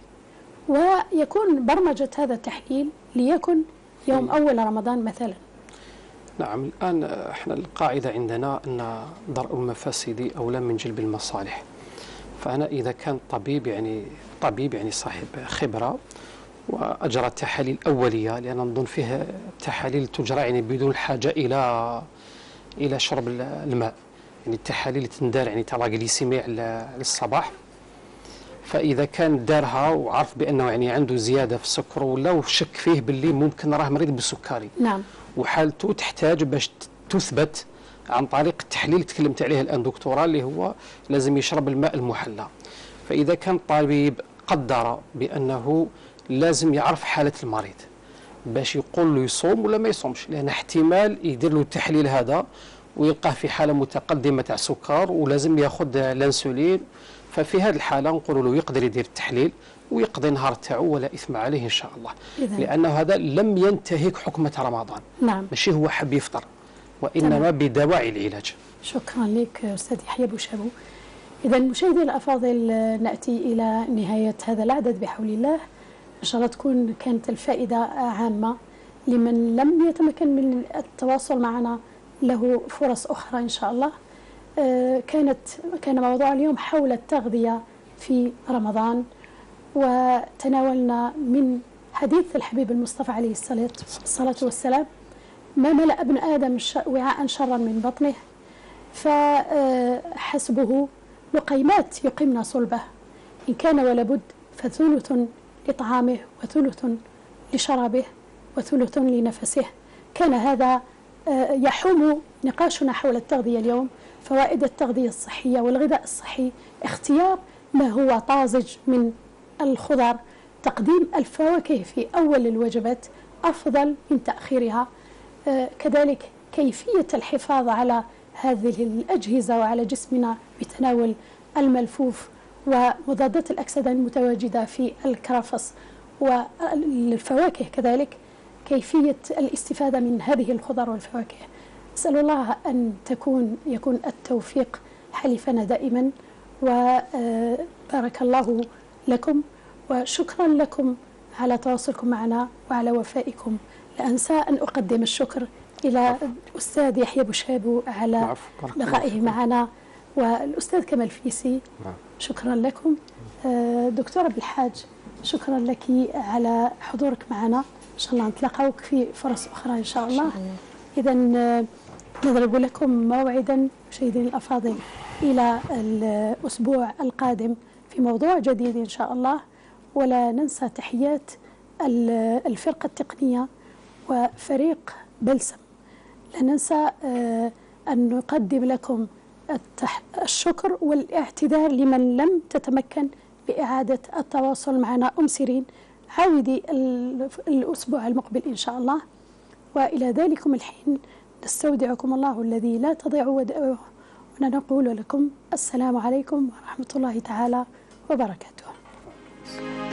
ويكون برمجة هذا التحليل ليكن يوم أول رمضان مثلا. نعم. الآن احنا القاعدة عندنا أن درء المفاسد أولى من جلب المصالح. فأنا إذا كان طبيب يعني صاحب خبرة وأجرى التحاليل الأولية، لأن نظن فيه تحاليل تجرى يعني بدون الحاجة إلى شرب الماء، يعني التحاليل تندار يعني ترى جليسيمية على الصباح، فإذا كان دارها وعرف بأنه يعني عنده زيادة في السكر ولا شك فيه باللي ممكن راه مريض بالسكري، نعم، وحالته تحتاج باش تثبت عن طريق التحليل اللي تكلمت عليه الآن دكتورة، اللي هو لازم يشرب الماء المحلى. فإذا كان طبيب قدر بأنه لازم يعرف حالة المريض باش يقول له يصوم ولا ما يصومش، لأن احتمال يدير له التحليل هذا ويلقاه في حالة متقدمة تاع سكر ولازم ياخذ الانسولين، ففي هذه الحالة نقول له يقدر يدير التحليل ويقضي النهار تاعو ولا إثم عليه إن شاء الله، لأنه هذا لم ينتهك حكمة رمضان. نعم. ماشي هو حب يفطر، وإنما بدواعي العلاج. شكرا لك أستاذ يحيى بوشابو. إذا مشاهدينا الأفاضل، نأتي إلى نهاية هذا العدد بحول الله. إن شاء الله تكون كانت الفائدة عامة لمن لم يتمكن من التواصل معنا، له فرص أخرى إن شاء الله. كان موضوع اليوم حول التغذية في رمضان، وتناولنا من حديث الحبيب المصطفى عليه الصلاة والسلام: ما ملأ ابن آدم وعاء شرا من بطنه فحسبه لقيمات يقمن صلبه، إن كان ولا بد فثلث لطعامه وثلث لشرابه وثلث لنفسه. كان هذا يحوم نقاشنا حول التغذية اليوم، فوائد التغذية الصحية والغذاء الصحي، اختيار ما هو طازج من الخضر، تقديم الفواكه في أول الوجبات أفضل من تأخيرها، كذلك كيفية الحفاظ على هذه الأجهزة وعلى جسمنا بتناول الملفوف ومضادات الأكسدة المتواجدة في الكرفس والفواكه، كذلك كيفية الاستفادة من هذه الخضر والفواكه. أسأل الله أن يكون التوفيق حليفنا دائما، وبارك الله لكم، وشكرا لكم على تواصلكم معنا وعلى وفائكم. لا أنسى أن أقدم الشكر إلى الأستاذ يحيى بوشابو على بقائه معنا، والأستاذ كمال فيسي، شكرا لكم. دكتورة بالحاج، شكرا لك على حضورك معنا، إن شاء الله نتلاقاوك في فرص أخرى إن شاء الله. إذا نضرب لكم موعدا مشاهدينا الأفاضل إلى الأسبوع القادم في موضوع جديد إن شاء الله، ولا ننسى تحيات الفرقة التقنية وفريق بلسم. لا ننسى أن نقدم لكم الشكر والاعتذار لمن لم تتمكن بإعادة التواصل معنا. سيرين عودي الأسبوع المقبل إن شاء الله، وإلى ذلكم الحين نستودعكم الله الذي لا تضيع ودائعه، ونقول لكم السلام عليكم ورحمة الله تعالى وبركاته.